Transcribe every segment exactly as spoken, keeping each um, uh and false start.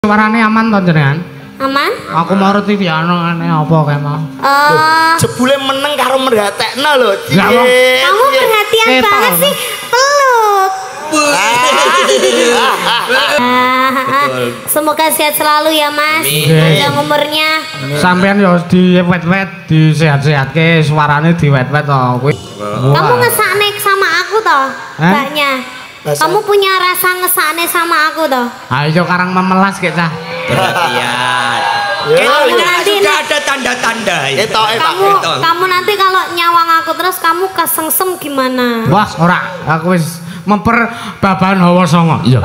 Suarane aman to jenengan? Aman? Aku mau reti piano ngene apa kae mau. Eh, jebule meneng karo merhatekno lho. kamu perhatian Eh, banget Pak. sih. Peluk. Semoga sehat selalu ya Mas. Panjang umurnya. Sampean yo di wet-wet, di sehat-sehatke suarane di wet-wet to kuwi. Kamu ngesakne sama aku toh? Hah? Mbaknya. Kamu punya rasa ngesakne sama aku toh? Ayo karang memelas kek cah. Perhatian. Kamu nanti Sudah ada tanda-tanda. Etok e Pak. kamu kamu nanti kalau nyawang aku terus kamu kesengsem gimana? Wah, ora, aku wis memper babahan hawa songo. Iya.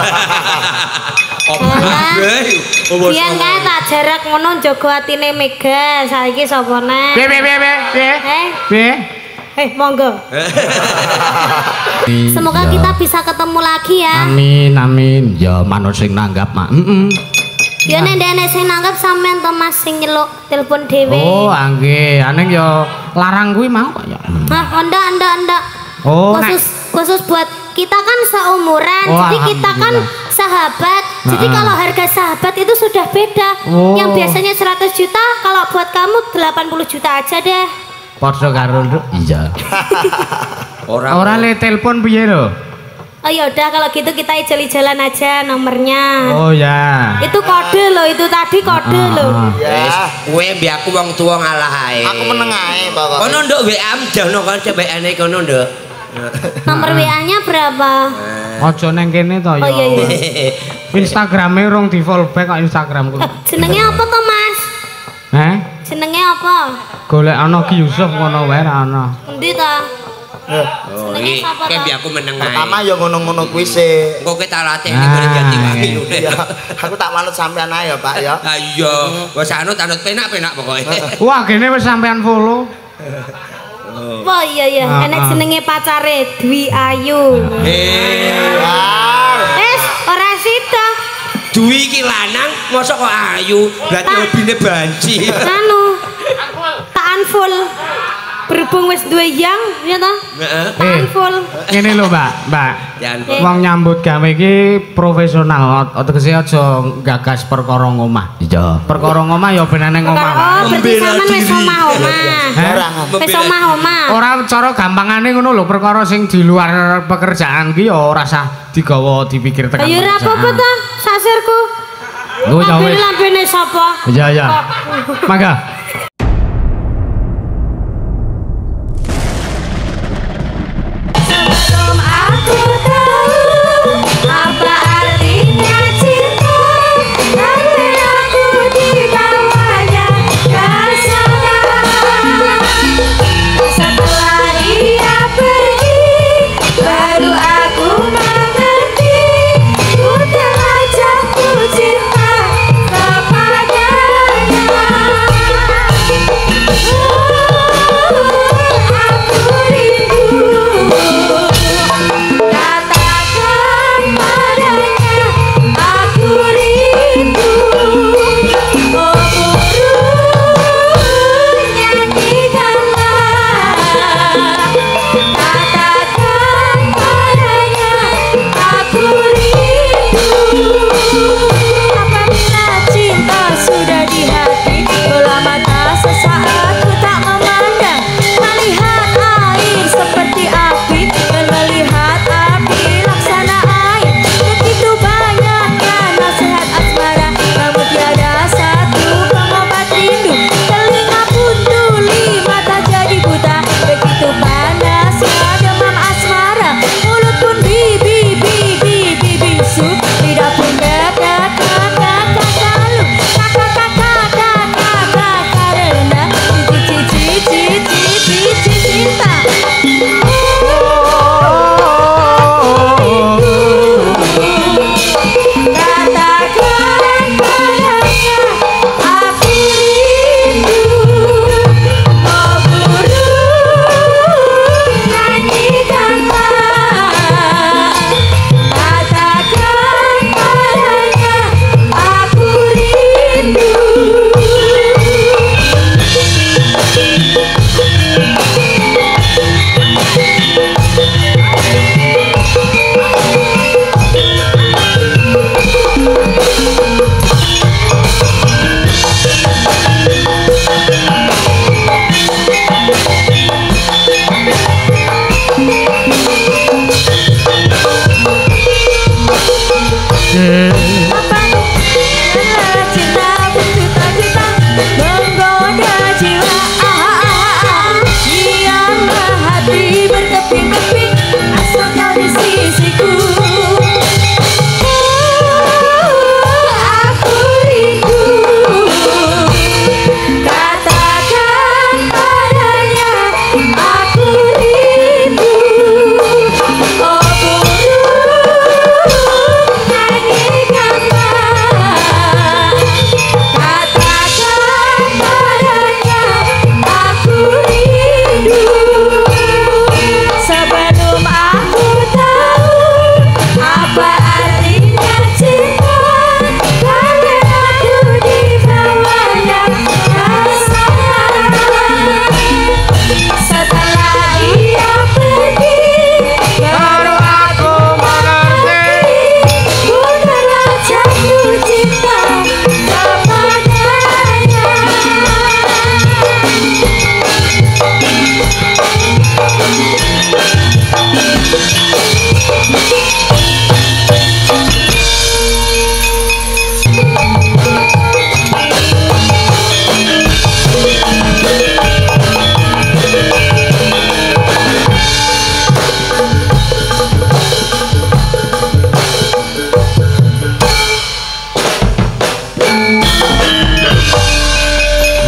Biar kae tak jarak ngono jaga atine Mega. Saiki sapa nek? Piye piye piye piye? Eh, Piye? eh monggo. Semoga kita bisa ketemu lagi ya. Amin amin. Ya manut sing nanggap mak. Heeh. Ya nek nek sing nanggap sampean to Mas sing nyeluk telepon dhewe. Oh, angge, aneng yo larang kuwi mau kok ya. Hah, ndak ndak ndak. Oh, khusus khusus buat kita kan seumuran, Oh, jadi kita kan alhamdulillah. sahabat. Jadi Heeh. kalau harga sahabat itu sudah beda. Oh. Yang biasanya seratus juta, kalau buat kamu delapan puluh juta aja deh. padha karo Nduk. Iya. Orang Ora le telepon piye lho? Oh ya udah kalau gitu kita ijol-ijolan aja nomornya. Oh ya. Itu kode loh, itu tadi kode loh. Ya. kowe mbek aku wong tuwa ngalah ae. Aku meneng ae pokoke. Kono nduk W A mjano kan cebekane kono nduk. Nomor W A-nya berapa? Aja neng kene to ya. Oh iya iya. Instagrame rong di follow back kok Instagramku. Eh, jenenge apa toh Mas? Heh? Jenenge apa? Golek ana Ki Yusuf ngono wae ra ana. Endi ta? Oh iki kowe mbek aku meneng ae. Pertama ya ngono-ngono kuwi sih. Engko kowe tak latih ning ngene jati wangi. Ya, aku tak manut sampean ae ya, Pak ya. Ah iya, wis anut anut penak-penak pokoke. Wah, kene wis sampean follow. Oh iya iya, Ah, enek ah. jenenge pacare Dwi Ayu. Eh, Ah, Es, ora sida. Dwi iki lanang mosok kok ayu, berarti Tak. hobine banci. Anu. Tak unfull. Berhubung wis duwe yang, ya ta? Heeh. Tak Eh. unfull. Ngene lho, Mbak. Mbak. Jan. Eh. Wong nyambut gawe iki profesional, tegese aja gagas perkara ngomah. Iya. Perkara ngomah ya ben nang Oh, omah. berarti Membela sampean wis diri. omah-omah. barangan. Wis omah-omah. Ora cara gampangane ngono lho, perkara sing di luar pekerjaan ki ya ora usah digawa dipikir tekan. Ayo ora apa-apa ta, sasirku. Lho ya Lambene wis. lambene sapa? Iya ya. Mangga. Sebelum aku tahu apa artinya cinta, tapi aku dibawanya ke sana. Setelah dia pergi, baru aku mengerti, ku telah jatuh cinta kepadanya.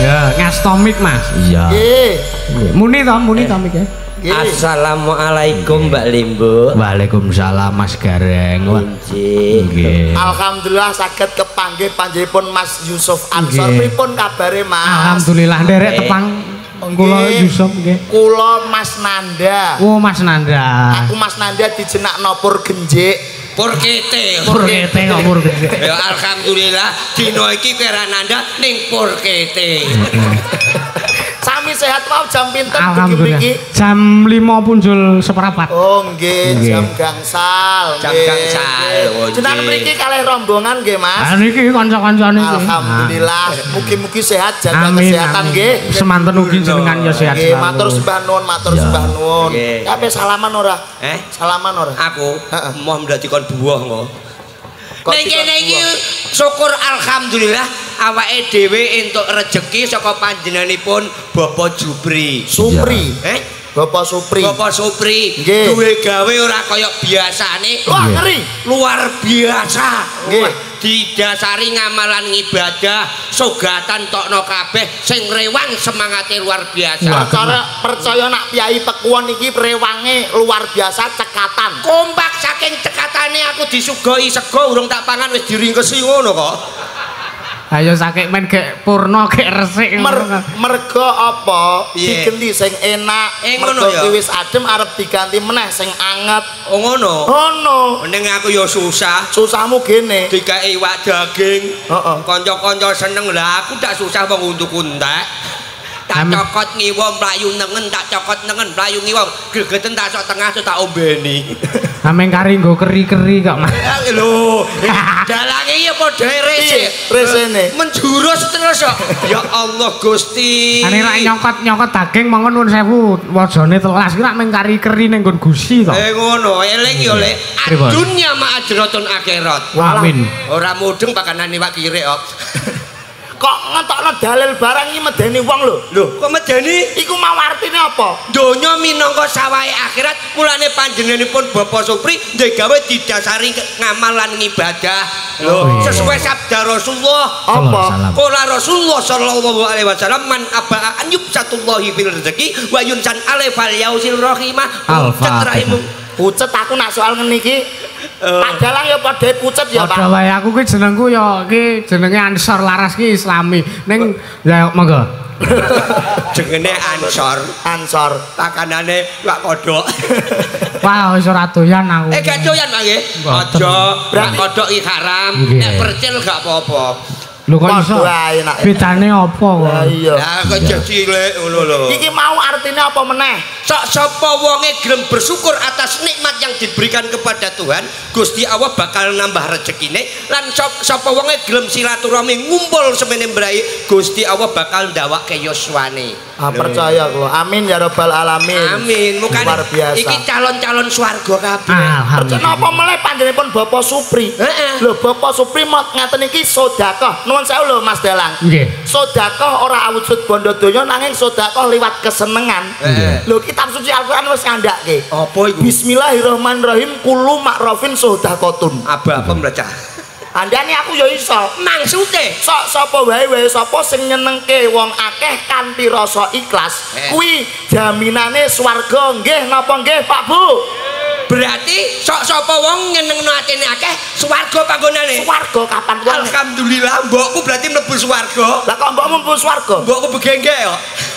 Ya, ngastomik Mas. Iya. Nggih. Muni to, muni to mik ya. Assalamualaikum Mbak Limbo. Waalaikumsalam Mas Gareng. Wah. Nggih. Alhamdulillah saged kepanggih panjenenganipun Mas Yusuf Ansor. Nggih. Pripun kabare Mas? Alhamdulillah nderek tepang kula Nggih. Yusuf nggih. Kula Mas Nanda. Oh Mas Nanda. Aku Mas Nanda dijenakno Pur Genjik. Pur kete. Pur kete kok pur kete. Ya alhamdulillah dina iki kira nanda ning pur kete. Sami sehat wae jam pinten Alhamdulillah. mriki? Jam lima punjul seprapat. Oh nggih, Nggih. jam gangsal. Jam nggih, gangsal, nggih. oh, Jenengan nggih. mriki kalih rombongan nggih Ah Mas. niki kanca-kancane iki. Alhamdulillah, mugi-mugi sehat jaga Amin, kesehatan amin. nggih. Semanten ugi jenengan ya sehat Nggih, selalu. matur sembah nuwun, matur Ya. sembah nuwun. Nggih. Tapi salaman ora? Eh? Salaman ora? Aku Heeh. mau ndadi kon buah kok. Kok Ning dikon kene iki buah? syukur alhamdulillah awake dhewe entuk rejeki saka panjenenganipun Bapak Jupri. Supri. Eh? Bapak Supri. Bapak Supri Nggih. duwe gawe ora kaya biasane. Wah, ngeri. Luar biasa. Nggih. Wah, didasari ngamalan ibadah, sogatan tokno kabeh sing rewang semangate luar biasa. Wah. Percaya percaya nak Piai Pekuwon iki rewange luar biasa cekatan. Kompak saking cekatane aku disugoi sego urung tak pangan wis diringkesi ngono kok. Ayo sakit main gek purno gek resik Mer ngono. mergo apa? Piye? Diganti sing enak. Eh, ngono Mergo ya? ki wis adem arep diganti meneh sing anget. Oh ngono. Ono. Ning aku ya susah. Susahmu gene. Dikai iwak daging. Heeh. Kanca-kanca seneng lah aku tak susah wong untuk untek. Tak Amin. cokot ngiwa mlayu nengen tak cokot nengen mlayu ngiwa gregeten tak sok tengah sok tak ombeni. Ameng kari nggo keri-keri kok Mas. Ya lho, dalange ya padha resik. Resene. Menjurus terus kok. Ya Allah Gusti. Ane rak nyokot-nyokot daging mongko nuwun sewu wajane telas ki rak meng kari-keri ning nggon gusi to. Eh ngono, eling ya le. Pripun? Dunya ma ajratun akhirat. Amin. Ora mudeng pakanane iwak kirek kok. Kok ngetokno dalil barang iki medeni wong lho. Lho, kok medeni? Iku mau artine apa? Donya minangka sawahe akhirat, mulane panjenenganipun Bapak Supri ndek gawe didasari ke- ngamalan ibadah. Lho, Oh, iya. sesuai sabda Rasulullah. Apa? Salam. Qala Rasulullah sallallahu alaihi wasallam man abaa an yubsatullahi fil rezeki wa yunsan alaihi fal yausil rahimah. Al-Fatihah. Pucet aku nak soal ngene iki. Padahal ya padha pucet ya, Padha Pak. wae aku ki jenengku ya ki jenenge Ansor Laras ki Islami. Ning ya monggo. Jenenge Ansor, Ansor. pakanane wak kodhok. Wah wis ora doyan aku. Eh gak doyan Pak nggih. Mboten. Aja Berarti- kodhok iki haram, Nggih. nek percil gak apa-apa. Lho kok iso? Padha ae nak. Bedane apa kok? Lah iya. Ya kok cilik ngono lho. Iki mau artinya apa meneh? Sok sapa wonge gelem bersyukur atas nikmat yang diberikan kepada Tuhan, Gusti Allah bakal nambah rezekine. Lan sop- sapa wonge gelem silaturahmi ngumpul semene mbrai, Gusti Allah bakal ndawake yuswane. Ah, percaya kula. Amin ya rabbal alamin. Amin. Mukane Luar biasa. iki calon-calon swarga kabeh. Alhamdulillah. Kenapa mulai panjenenganipun Bapak Supri? Heeh. Lho Bapak Supri mau ngaten iki sedekah. Nuwun sewu lho Mas Dalang. Nggih. Sedekah ora awujud bondo donya nanging sedekah liwat kesenengan. Heeh. Lho kitab suci Al-Qur'an wis ngandhake. Apa iku? Bismillahirrahmanirrahim kullu makrofin sedekatun. Apa apa mlecah. Andane aku ya iso. Maksude Sok sapa wae wae sapa sing nyenengke wong akeh kanthi rasa ikhlas, Eh. kuwi jaminane swarga nggih napa nggih Pak Bu? berarti sok sapa wong nyenengno atine akeh swarga panggonane. Swarga kapan wong? Alhamdulillah mbokku berarti mlebu swarga. Lah kok mbokmu mlebu swarga? Mbokku begenggek kok.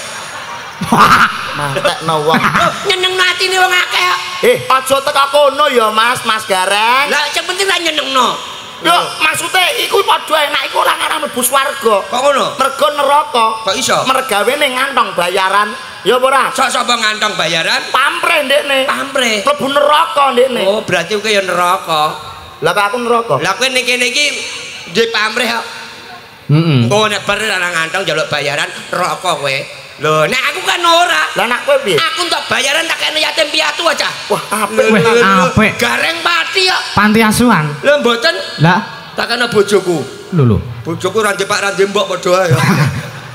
Mantekno wong. Loh, nyenengno atine wong akeh kok. Eh, aja teka kono ya Mas, Mas Gareng. Lah sing penting ra nyenengno. Yo, maksudnya iku padha enak iku ora ngarang mlebu swarga. Kok ngono? Mergo neraka. Kok iso? Mergawene ngantong bayaran. Ya apa ora? Sok sapa ngantong bayaran? Pampreh ndekne. Pamrih. Mlebu neraka ndekne. Oh, berarti kowe ya neraka. Lah kok aku neraka. Lah kowe ning kene iki ndek pamrih kok. Heeh. Oh, nek bar nang ngantong njaluk bayaran neraka kowe. Lho, nek aku kan ora. Lah nak kowe piye? Aku entuk bayaran tak kene yatim piatu aja. Wah, apik Weh, tenan. apik. Gareng pati kok. Panti asuhan. Lho mboten Lah, tak kena bojoku. lho lho. Bojoku ra ndepak ra ndembok padha ae.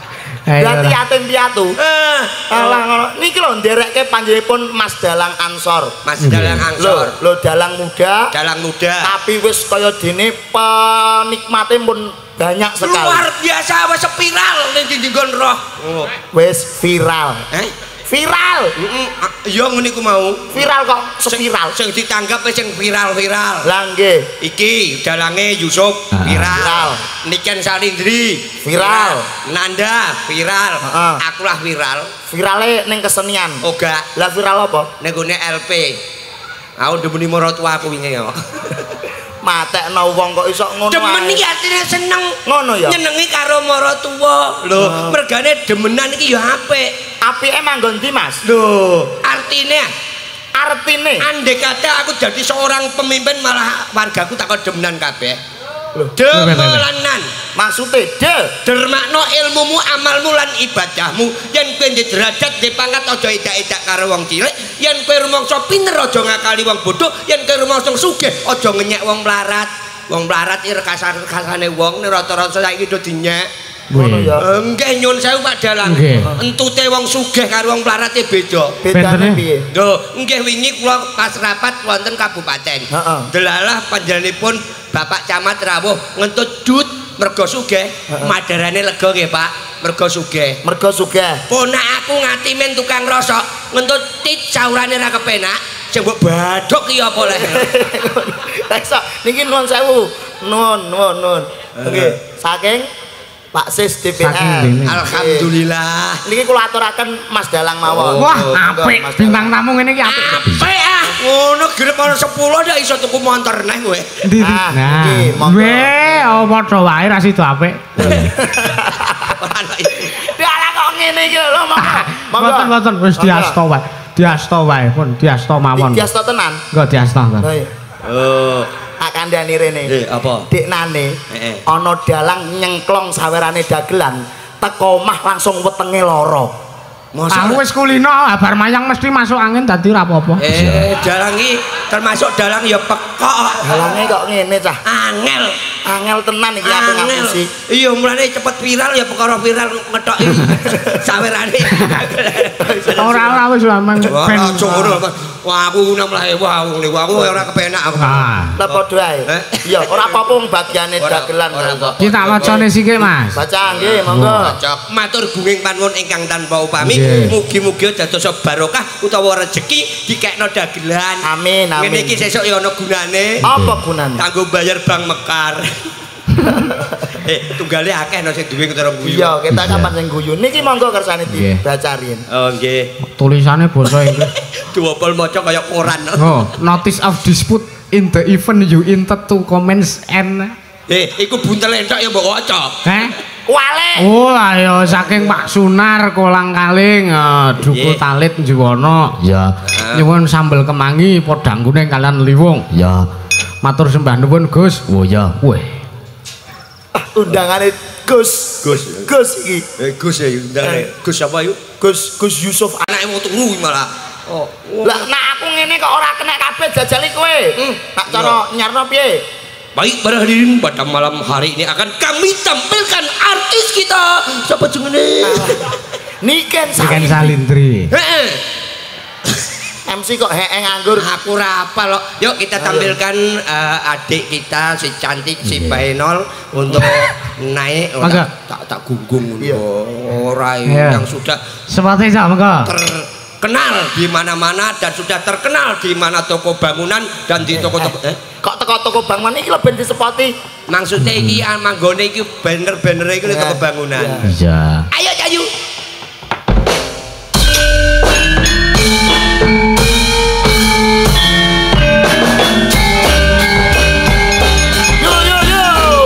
Berarti yatim piatu. Eh, Alah ngono. Niki lho nderekke panjenenganipun Mas Dalang Ansor. Mas Dalang Ansor. Lho, lho dalang muda. Dalang muda. Tapi wis kaya dene penikmate pun banyak sekali. Luar biasa wis spiral ning dinggon roh. Oh. Wis viral. Eh? Viral. Heeh. Ya ngene iku mau. Viral kok spiral. Sing ditanggap wis sing viral-viral. Lah nggih. Iki dalange Yusuf viral. Viral. Niken Salindri Viral. Nanda viral. Heeh. Akulah viral. Virale ning kesenian. Oh gak. Lah viral apa? Ning gone L P. Aku demeni maratuaku wingi ya. Matekno wong kok iso ngono. Demen ae. iki artine seneng. Ngono ya. Nyenengi karo maratuwa. Lho, mergane demenan iki ya apik. Apike manggon ndi, Mas? Lho, artine Artine andai kata aku jadi seorang pemimpin malah wargaku takon demenan kabeh. Lho, demelanan. maksude de Dermakno ilmumu, amalmu lan ibadahmu. Yen kowe ndek derajat, ndek pangkat aja edak-edak karo wong cilik. Yen kowe rumangsa pinter aja ngakali wong bodoh. Yen kowe rumangsa sugih aja ngenyek wong melarat. Wong melarat iki kasar-kasane wong rata-rata saiki do dinyek. ngono ya. Nggih nyun sewu Pak Dalang. Entute wong sugih karo wong melarat e beda. Bedane piye? Lho, nggih wingi kula pas rapat wonten kabupaten. Heeh. Delalah panjenenganipun Bapak Camat rawuh ngentut dut mergo sugih, madarane lega nggih Pak, mergo sugih. Mergo sugih. Ponak aku ngatimen tukang rosok, ngentut tit saurane ra kepenak, sing mbok badhok ki apa leh. Lah iso niki nuwun sewu. Nuwun, nuwun, nuwun. Nggih, saking Pak Sis D P R. Alhamdulillah. Niki kula aturaken Mas Dalang mawon. Wah, apik bintang tamu ngene iki apik. Apik ah. Ngono grep ana sepuluh ndak iso tuku motor neh kowe. Ndi? Ah, Nah, iki, monggo. weh, oh padha wae ra sida apik. Dalang kok ngene iki lho, monggo. Monggo. Mboten-mboten wis diasta wae. Diasta wae pun, diasta mawon. Diasta tenan. Enggak diasta kan. Lah iya. Oh. Akandani rene. Eh, apa? Deknane Heeh. ana dalang nyengklong sawerane dagelan, teko omah langsung wetenge lara. Aku wis kulino, bar mayang mesti masuk angin dadi ora apa-apa. Eh, dalang iki termasuk dalang ya pekok. Dalange kok ngene cah. Angel. Angel tenan iki aku Angel. ngapusi. Iya, mulane cepet viral ya perkara viral ngethoki sawerane. Ora-ora wis amang Wah, ben. aja ngono. Wah, aku enam belas ewu aku niku aku ora kepenak aku. Ah. Lah padha ae. Eh? Iya, ora apa-apa wong bagiane Ora- dagelan ora kok. Ki tak wacane sithik, Mas. Baca nggih, monggo. Cocok. Matur gunging panuwun ingkang tanpa upami. Nggih. Mugi-mugi dados barokah utawa rejeki dikekno dagelan. Amin, amin. Ngene iki sesuk ya ana gunane. Apa gunane? Kanggo bayar bank mekar. Eh, tunggale akeh no sing duwe ketara guyu. Iya, kita kapan sing guyu. Niki monggo kersane Nggih. dibacarin. Oh, nggih. Tulisane basa Inggris. Duopol maca kaya koran. Oh, notice of dispute in the event you intend to comments and Eh, iku buntel entok ya mbok waca. eh Wale. oh ayo saking Pak Sunar Kolang Kaling eh, Duku Nggih. Talit Jiwono ya nyuwun sambel kemangi podang kuning kalian liwung ya matur sembah nuwun Gus oh ya weh Undangane Gus. Gus. Gus iki. Eh, Gus ya undane. Gus apa yuk? Gus Gus Yusuf. Anake mau turu malah. Oh. Lah nek aku ngene kok ora kena kabeh jajali kowe. Hmm. Tak cara nyarno piye? Baik para hadirin, pada malam hari ini akan kami tampilkan artis kita. Siapa jenenge? Niken Niken Salin. Salindri Heeh. M C kok hee nganggur. Aku rapal loh. Yuk kita tampilkan eh, adik kita si cantik si Bainol untuk naik. Oh, Mangga. tak, tak tak gunggung Iya. orang Iya. yang sudah seperti sama kok terkenal di mana-mana dan sudah terkenal di mana toko bangunan dan di toko-toko. Eh? Kok teko-teko bangunan iki lho ben disepoti. Maksudnya iki ah, manggone iki banner-banner iki di toko bangunan. iya Ayo Cayu. Yo yo yo.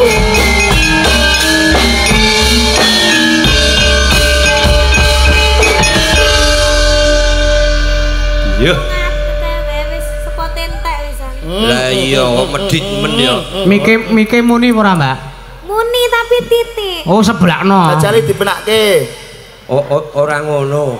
Yo. Wis spot entek wisan. Lah iya kok medhit men ya. Mike Mike muni ora Mbak Muni tapi titik. oh sebelakno Jajali dibenakke. Oh, oh, orang ngono.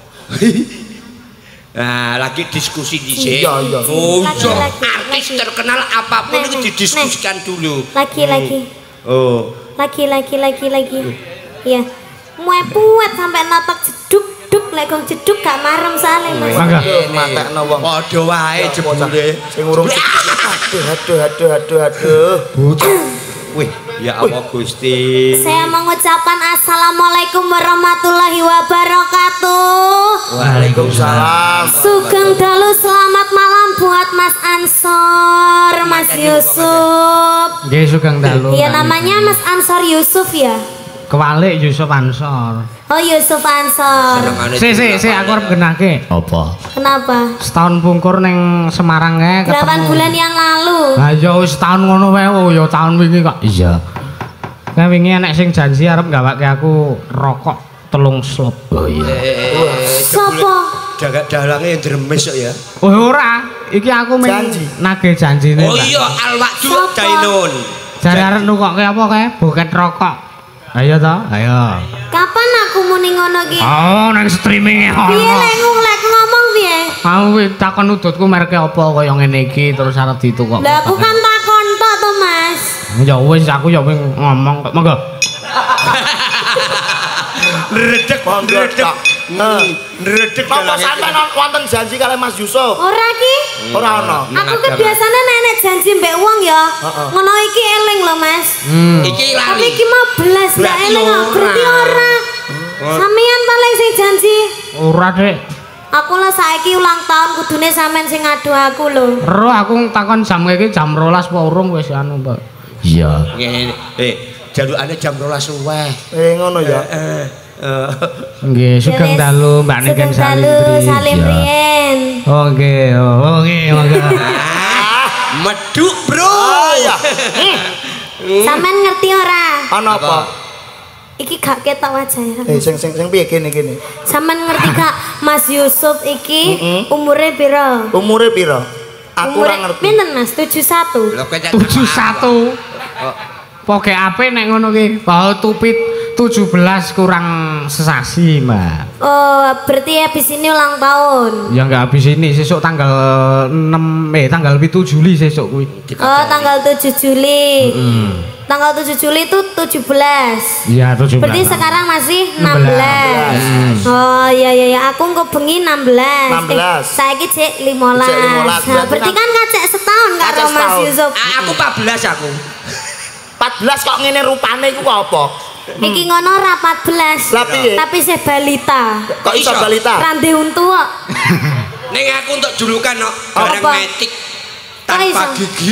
Nah, lagi diskusi di sini. Iya, iya. Oh, Lagi, iya. lagi, Artis lagi. terkenal apapun Nih, itu nih, didiskusikan dulu. Lagi lagi. Oh. Lagi lagi lagi lagi. Iya. Muai puet sampai notok jeduk duk lek kok jeduk gak marem sale Mas. Mangga. Matekno wong. Padha wae jebule. Sing urung aduh aduh aduh aduh aduh. Wih, ya Allah Gusti. Saya mengucapkan assalamualaikum warahmatullahi wabarakatuh. Waalaikumsalam. Sugeng dalu selamat malam buat Mas Ansor, Mas Yusuf. Nggih sugeng dalu. Ya namanya Mas Ansor Yusuf ya. Kewalik Yusuf Ansor. Oh Yusuf Ansor. Si si si aku arep genake. Apa? Kenapa? Setahun pungkur ning Semarang kae ketemu. delapan bulan yang lalu. Lah ya wis tahun ngono wae oh ya tahun wingi kok. Iya. Kae wingi enek sing janji arep gawake aku rokok telung slop. Oh iya. Sopo? Jaga dalange yang dremes kok ya. Oh ora, iki aku mung Janji. nagih janjine. Oh iya al-wa'du Sopo? dainun. Jare arep nukokke apa kae? Buket rokok. Ayo to, ayo. Kapan aku muni ngono ki? Oh, nang streaming e Piye ono. lek ngulek ngomong piye? Aku takon udutku mereke apa kaya ngene iki terus arep ditukok. Lah aku kan takon tok to Mas. Ya wis aku ya wing ngomong kok. Monggo. Redek, redek. Redek Napa sampean wonten janji kali Mas Yusuf? Ora ki? Ora ono. Aku ki biasane nenek janji mbek wong ya. Ngono iki eling lho Mas. Hmm. Iki Tapi lali. iki mau belas gak Berarti eling ora. kok. Berarti ora. Sampeyan paling sing janji. Ora, Dek. Aku lah saiki ulang tahun kudune sampean sing ngadu aku lho. Ero aku takon jam iki jam rolas apa urung wis anu, Mbak. Iya. Ngene. Eh, jalukane jam rolas luweh. Eh ngono ya. Eh, eh. Nggih, sugeng dalu Mbak Niken Sugeng dalu salim Iya. riyen. Oh nggih, oh nggih, monggo. Ah, meduk, Bro. Oh ya. Sampean ngerti ora? Ono apa? Iki gak ketok wajahe. Eh sing sing sing piye kene kene? Sampean ngerti gak Mas Yusuf iki umure piro? Umure piro? Aku ora ngerti. Pinten Mas? tujuh puluh satu. Lho kecek tujuh puluh satu. Poke ape nek ngono ki? Bahwa tupit tujuh belas kurang sesasi, Mbak. Oh, berarti habis ini ulang tahun. Ya enggak habis ini, sesuk tanggal enam eh tanggal tujuh Juli sesuk kuwi. Oh, tanggal tujuh Juli. Hmm. Tanggal tujuh Juli itu tujuh belas. Iya, tujuh belas. Berarti sekarang masih enam belas. Hmm. Oh, iya iya iya, aku kok bengi enam belas. enam belas. Eh, saiki cek lima belas. Cek lima belas. Nah, berarti kan kacek setahun karo Kacek Mas setahun. Yusuf. Ah, aku empat belas aku. empat belas kok ngene rupane iku apa? Iki ngono ora empat belas. Lah piye? Tapi saya balita. Kok iso Iso? balita? Rande untu kok. Ning aku untuk julukan no, barang Apa? metik Kok tanpa iso? gigi.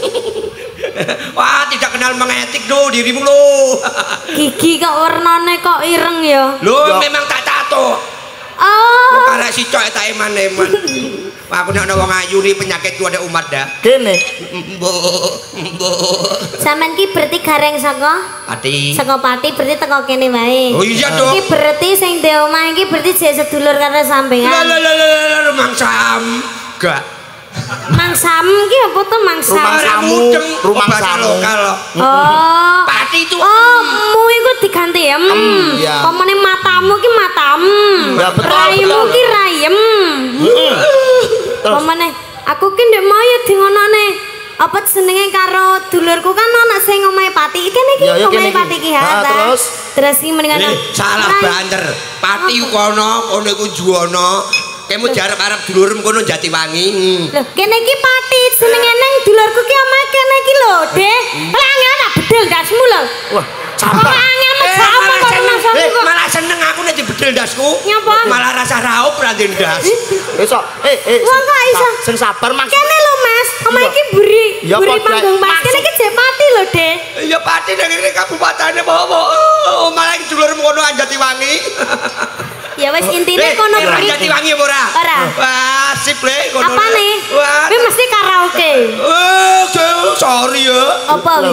Wah, tidak kenal mengetik lo dirimu lo. Gigi kok warnane kok ireng ya. Lo Ya. memang tak tato. Oh, Karena si cok tak eman-eman. Wah, aku nak wong ayu ni penyakitku ada umat dah. Kene. Mbok, mbok. sampean ki berarti gareng saka Ati. saka Pati berarti teko kene wae. Oh iya dong. Iki berarti sing ndek omah iki berarti jek sedulur karo La sampean. la la la la rumang sam. Gak. Mang Sam ki apa tuh Mang Sam? Rumang Orang Samu, mudeng, rumang bahasa samu. lokal. Oh. Pati itu. Oh, mu iku diganti em. iya. Pemene matamu ki matam. Ya, betul, Raimu betul. ki rayem. Terus Pemene aku ki ndek maya di ngonone. Apa jenenge karo dulurku kan ana sing omahe Pati. Kene iki Iya, iya, omahe kene iki. Pati ki Ah, ha. ta? terus? Terus ki mendingan Eh, salah Rai- banter. Pati kono, kono iku juwono. Kamu jarep-arep dulurem kono Jatiwangi. Loh, kene iki Pati jenenge neng dulurku ki omahe kene iki lho, Dek. Lah angel tak bedel dasmu lho. wah, Kok sabar. angel Eh, mejamu malah kok seneng, masamu eh, kok. malah seneng aku nek dibedel dasku. Nyapa? Malah rasa raup ra ndas. Iso. Eh, eh. Wah, kok iso? Sing sabar Mas. Kene lho Mas, omah Iya. iki buri, Ya, buri padha- panggung Mas. Kene maksud- iki jek Pati lho, Dek. Ya Pati nek ngene kabupatene bawa. Oh, malah iki dulurem kono Jatiwangi. Ya wis intine Eh, kono eh, buri. Jatiwangi apa ora? Ora. Wah, sip le kono. Apa le. nih? Wah. Kuwi mesti karaoke. Eh, Cel, sorry ya. Apa wi?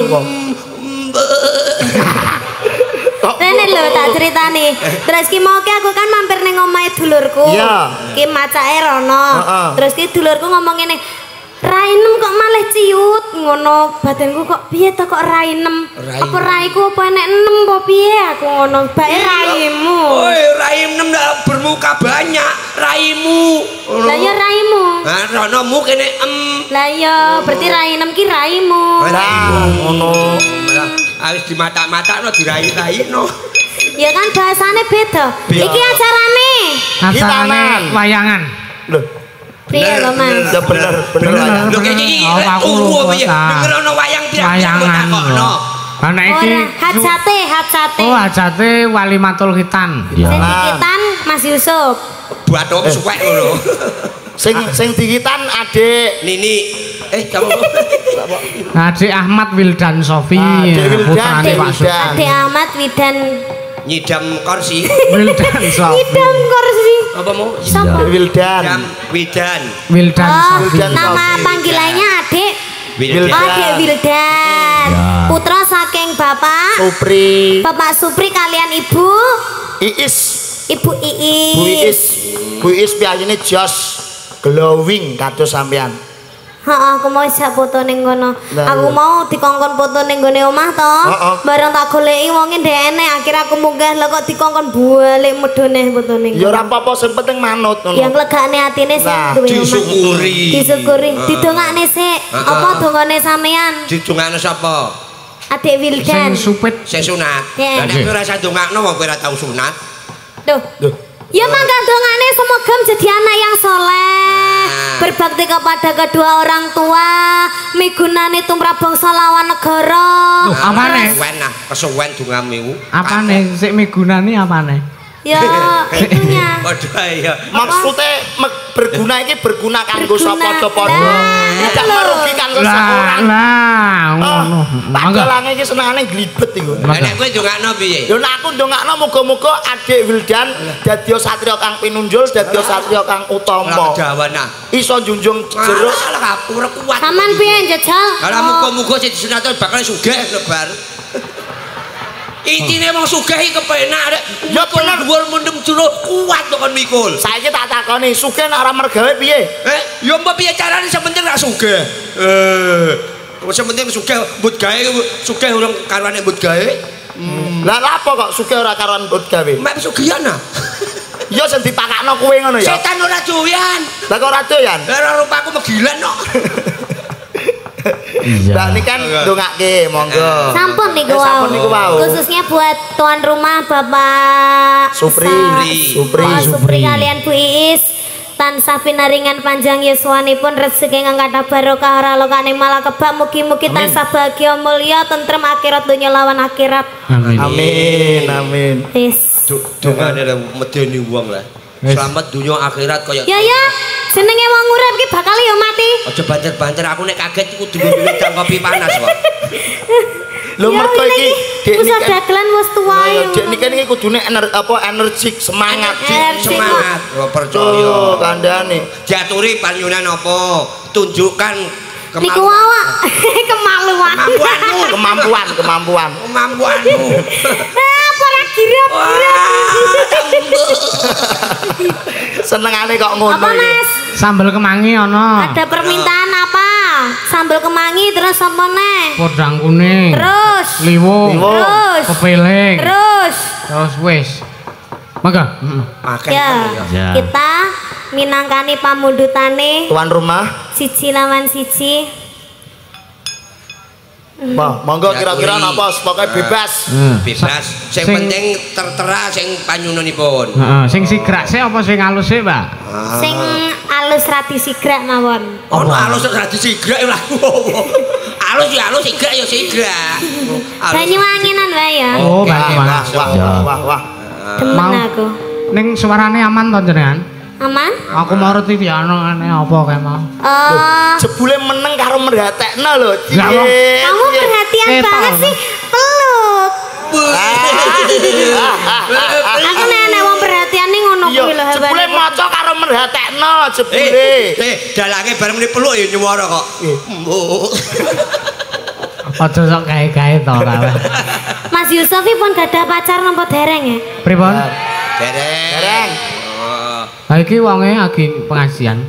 Rene lho tak critani. Terus ki mau ki aku kan mampir ning omahe dulurku. Iya. Ki macake rono. Heeh. Terus ki dulurku ngomong ngene, Rainem kok malah ciut ngono, badanku kok piye to kok rainem? Rainem. Apa raiku apa enek enem apa piye aku ngono, bae raimu. Oi, raim nem dak bermuka banyak, raimu. Lah ya raimu. Nah, ronomu kene em. Lah ya berarti rainem ki raimu. Lah, ngono. Malah harus di mata-mata no dirai-rai no. Ya kan bahasane beda. Beda. Iki acarane. Acarane wayangan. Loh, Piye lho Mas? ya bener, bener. Bener. Wayang. Lho kayak iki Oh, lek aku turu lupa, piye? ta. Denger ana wayang pirang Wayangan. takokno. Ana iki Ora, hajate, hajate. Oh, hajate Walimatul Khitan. Sing dikitan Mas Yusuf. Bathok suwek ngono. Sing sing dikitan Adik Nini eh kamu Adik Ahmad Wildan Sofi, Adik Wildan, putrane Adik Pak Sofi. Wildan. Ade Ahmad Widan nyidam kursi. Wildan Sofi. Idam kursi. Apa mau? Sapa? Wildan. Nyidam Widan. Wildan Oh, Sofi. Wildan. nama Sofi. panggilannya Adik. Wildan. Adik Wildan. Ya. Putra saking Bapak Supri. Bapak Supri kalian Ibu Iis. Ibu Iis. Bu Iis. Bu Iis piyayine jos glowing kados sampean. Heeh, aku mau sak foto ning kono. Lah, Aku iya. mau dikongkon foto ning gone omah to. Heeh. Bareng tak goleki wonge ndek enek, akhirnya aku munggah lho kok dikongkon balik medhone foto ning. Ya ora apa-apa sing penting manut ngono. Yang legakne atine sing Nah, duwe omah. disyukuri. Disyukuri. Didongakne sik. Heeh. Apa dongane sampean? Didongakno sapa? Adik Wildan. Sing supit. Sing sunat. Ya. Lah nek kowe ora iso ndongakno wong kowe ora tau sunat. Duh. Duh. Ya mangga dongane semoga menjadi anak yang soleh, Nah. berbakti kepada kedua orang tua, migunani tumrap bangsa lawan negara. Loh, apane? Kesuwen nah, kesuwen dongamu. Apane sik migunani apane? Ya itunya. Waduh ya. Maksudnya me- berguna ini berguna kanggo Berguna. sapa-sapa. Lah, Tidak lho. merugikan kanggo Lah, seorang. lah, ngono. Mangga. Padahal iki senengane glibet iku. Lah nek kowe ndongakno piye? Yo nek aku ndongakno muga-muga Adik Wildan dadi satria kang pinunjul, dadi satria kang Ora utama. kedawan nah. Iso junjung Jeruk jeruk. salah kapur kuat. Saman piye njajal? Lah muga-muga sing disunat bakal sugih lebar. Intine wong sugih iki kepenak rek. Ya bener. Dhuwur mendem jero kuat kok kon mikul. Saiki tak takoni, sugih nek ora mergawe piye? Eh, ya mbok piye carane sing penting rak sugih. Eh, sing penting sugih mbut gawe sugih urung karwane mbut gawe. Lah lha apa kok sugih ora karuan mbut gawe? Mek sugihan ah. Ya sing dipakakno kowe ngono ya. Setan ora doyan. Lah kok ora doyan? Lah rupaku megilan kok. Lah ini kan ndongake monggo. Sampun niku Eh, sampun wau. niku wau. Khususnya buat tuan rumah Bapak Supri. Sa- Supri. Oh, Supri kalian Bu Iis. Tansah pinaringan panjang yuswanipun rezeki ingkang kathah barokah ora lokane malah kebak mugi-mugi tansah bahagia mulya tentrem akhirat donya lawan akhirat. Amin. Amin, amin. Wis. Dongane medeni wong lah. Wis. Selamat dunia akhirat kaya Ya ya, jenenge wong urip ki bakal ya mati. aja banter-banter aku nek kaget kudu ngene kopi panas kok. Lho Ya, mergo ini iki ki wis dagelan wis tuwa ya. Dek niki iki kudune ener apa energik semangat. Energi. Semangat, oh, percaya. Tuh kandhane. Diaturi panyunan apa? Tunjukkan Niku kemampuan. awak kemaluan. Kemampuanmu. Kemampuan, kemampuan. Kemampuanmu. Ah, apa ora girap? Senengane kok ngono Apa iki. Mas? Sambel kemangi ana. Ada permintaan apa? Sambal kemangi terus apa neh? Podang kuning. Terus. Liwung. Liwung. Terus. Kepiling. Terus. Terus wis. Mangga. Heeh. Makan Ya, Ya. kita minangkani pamundutane Tuan rumah, siji lawan siji. Pak, monggo kira-kira napa pokoke bebas. Hmm. bebas. Sing Sing- penting tertera sing panyunanipun. Heeh, sing sigrak sik apa sing alus sik, Pak? Sing alus rati sigrak mawon. Ono alus ora disigrak lah. Alus ya alus sigrak ya sigrak. Alus. Banyuwanginan wae ya. Oh, Wah, Banyuwangi. wah, Ya. wah, wah, wah. Demen Mau. aku. Ning suarane aman to jenengan? Aman? Aku mau ngerti ya ana aneh apa kae mau. Eh, Jebule meneng karo merhatekno lho. Lah, wong- Cie. kamu perhatian Ketok, banget Bang. sih. Peluk. Aku nenek wong perhatian nih ngono Iya, kuwi lho jebule habane. maca karo merhatekno Eh, jebule. eh, dalange bareng muni peluk ya nyuwara kok. Mbok. Aja sok gawe-gawe to kae. Mas Yusuf iki pun gadah pacar napa dereng ya? Pripun? Dereng. Dereng. Oh. Ha iki wonge lagi pengajian.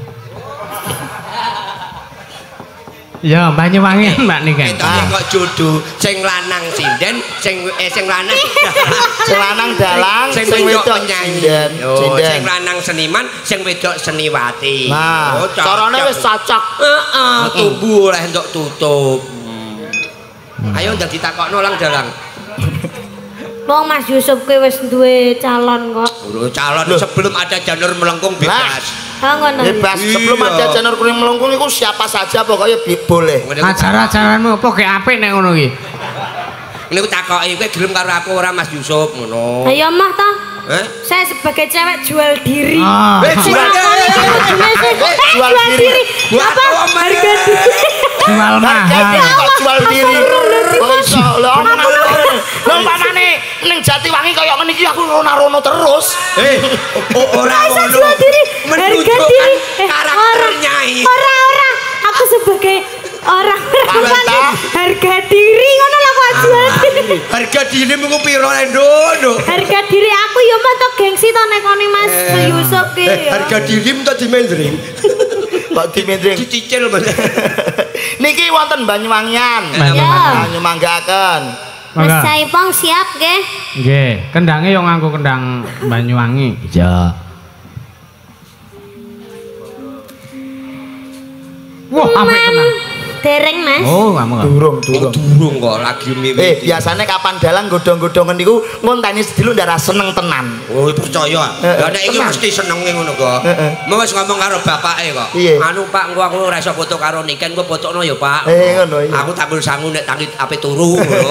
Ya, Banyuwangi Mbak niki. Itu kok jodoh sing lanang sinden, sing eh sing lanang Sing lanang dalang, sing sing wedok wedok penyanyi. sinden. Oh, Sinden. sing lanang seniman, sing wedok seniwati. Nah, Oh, cocok. carane wis cocok. Heeh, tubuh oleh entuk tutup. Ayo ndak ditakokno lang dalang. Wong Mas Yusuf kuwi wis duwe calon kok. Lho calon sebelum ada Janur Melengkung bebas. Ha ngono. Bebas sebelum ada Janur Kuning Melengkung iku siapa saja pokoknya boleh. Ajar-ajaranmu apa ge apik nek ngono iki? Niku takoki kowe gelem karo aku ora Mas Yusuf ngono. Ayo mah ta. Eh? Saya sebagai cewek jual diri. Ah. Eh, Sing jual ngomongnya diri. eh, Jual jual diri. diri. Buat Apa? apa, Mas? Harga diri. Jual mahal. Kok jual diri. Kok iso lho omong lho pamane ning Jatiwangi kaya ngene iki aku rono-rono terus. Eh, o- ora Masa ngono. jual diri? Harga Menunjukkan diri. Eh, karakternya orang- ini. Orang-orang aku sebagai orang Wanita. harga diri ngono lah kok jual diri. Harga diri mung piro ndono. Harga diri aku ya mah tok gengsi to nekoni Mas Yusuf ki Eh, ya. harga diri minta dimendring. Kok dimendring. Dicicil Mas. Niki wonten Banyuwangian. Ya. Nyemanggaken. Mas Mangga. Saipong siap nggih. Nggih, kendange yo nganggo kendang Banyuwangi. Iya. Wah, apik tenan. Dereng Mas. Oh, kamu. Durung, Oh, durung. durung kok lagi miwiti. Eh, biasanya kapan dalang godhong-godhongan niku ngonteni sediluk ndara seneng tenan. Oh, percaya. Eh, Lah nek iki tenang. mesti senenge ngono kok. Heeh. Mau wis ngomong karo bapake kok. Iya. Anu Pak, engko aku ora iso foto karo Niken, engko fotokno ya Pak. Eh, ngono, iya. Aku tampil sangu nek tangi ape turu ngono.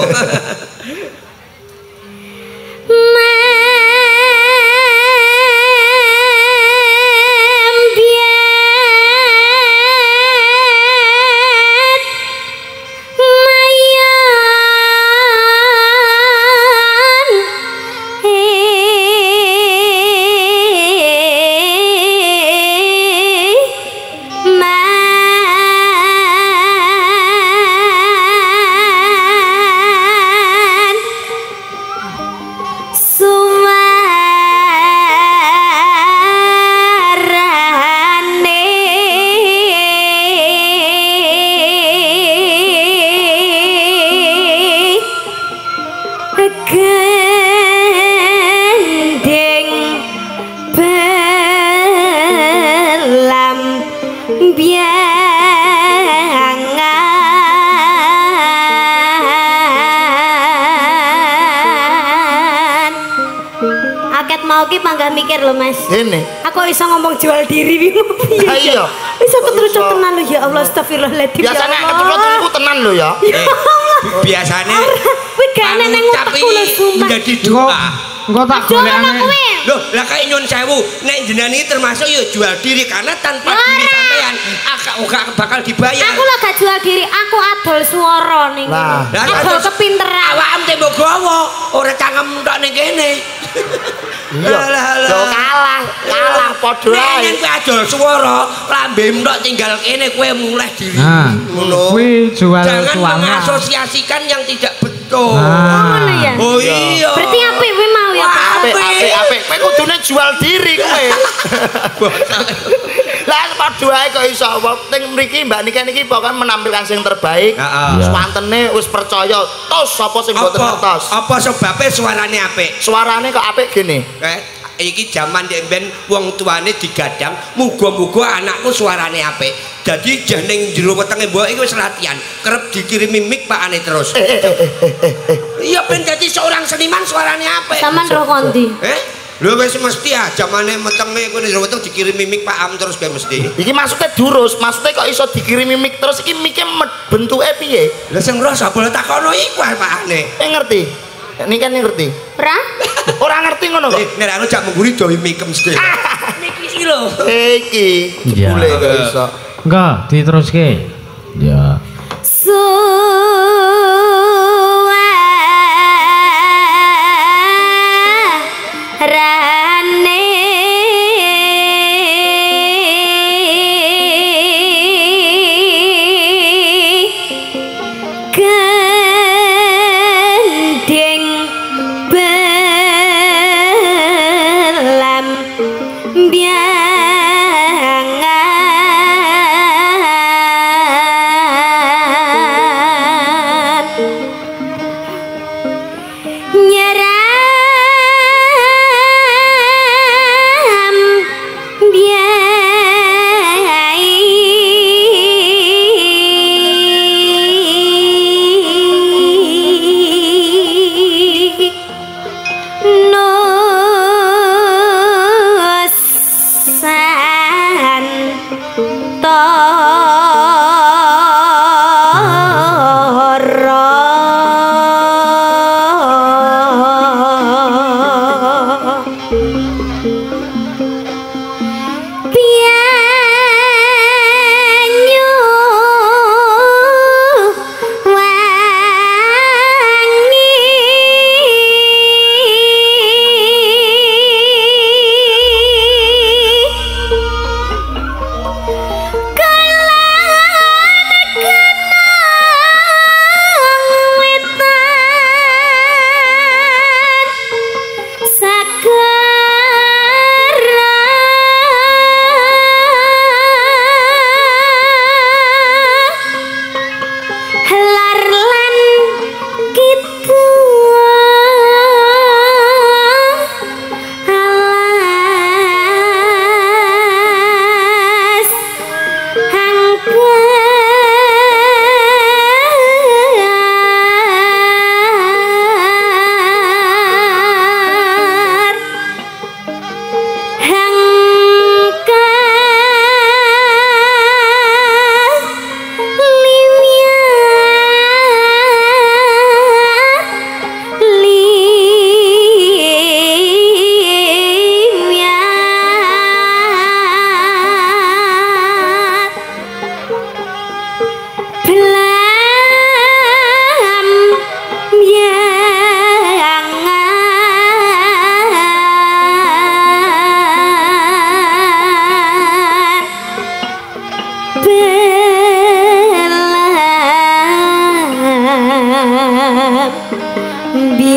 Gendeng belam biangan. Aket mau ki panggah mikir lho Mas. Ini. Aku iso ngomong jual diri bingung piye. Ah, iya. Bisa keterucuk tenan lho ya Allah astagfirullahaladzim. Biasanya ya Allah. keturut niku tenan lho ya. Ya Allah. Biasane Kuwi gak ana nang utekku lho sumpah. menjadi Engko doa. engko tak Jualan golekane. kuwi. Loh, lah kayak nyun sewu, nek jenengan iki termasuk ya jual diri karena tanpa Ora. diri sampean akak ora bakal dibayar. Aku lah gak jual diri, aku adol swara ning Nah. kene. Adol kepinteran. Awakmu tembok gawa, ora cangkem tok ning kene. Iya. Alah, alah. Yo kalah, kalah padha Nek ae. yen kowe adol swara, lambemu tok tinggal kene kowe mulai diri. Nah, Ngono. kuwi jual Jangan suara. mengasosiasikan yang tidak betul. Nah. Ngono ya. Oh iya. Berarti apik kuwi mau ya. Pak? Apik, apik, apik. Kowe kudune jual diri kowe. Lah padha ae kok iso. Ning mriki Mbak Nika niki pokoke menampilkan sing terbaik. Heeh. Wis wantene wis percaya. Tos sapa sing mboten Apa? ngertos. Apa sebabnya suarane apik? Suarane kok apik gini. Eh, iki jaman ben wong tuane digadang, muga-muga anakku suarane apik. Dadi jeneng jero wetenge mbok iki wis latihan, kerep dikirimi mic pakane terus. Iya ben dadi seorang seniman suarane apik. Saman roh kondi. Eh? Lho wis mesti ah jamane metenge kowe jero weteng dikirimi mic Pak Am terus kowe mesti. Iki maksudnya durus, maksudnya kok iso dikirimi mic terus iki mic-e bentuke piye? Lah sing rasa boleh takono iku ae pakane. Eh ngerti? Ini kan ngerti. Pra? Ora ngerti ngono kok. Eh, nek aku jak mengguri dawi mic mesti. Niki iki lho. Eh, iki Iya. jebule kok iso. Enggak, diteruske. Ya. Suarane gendeng belam biangan.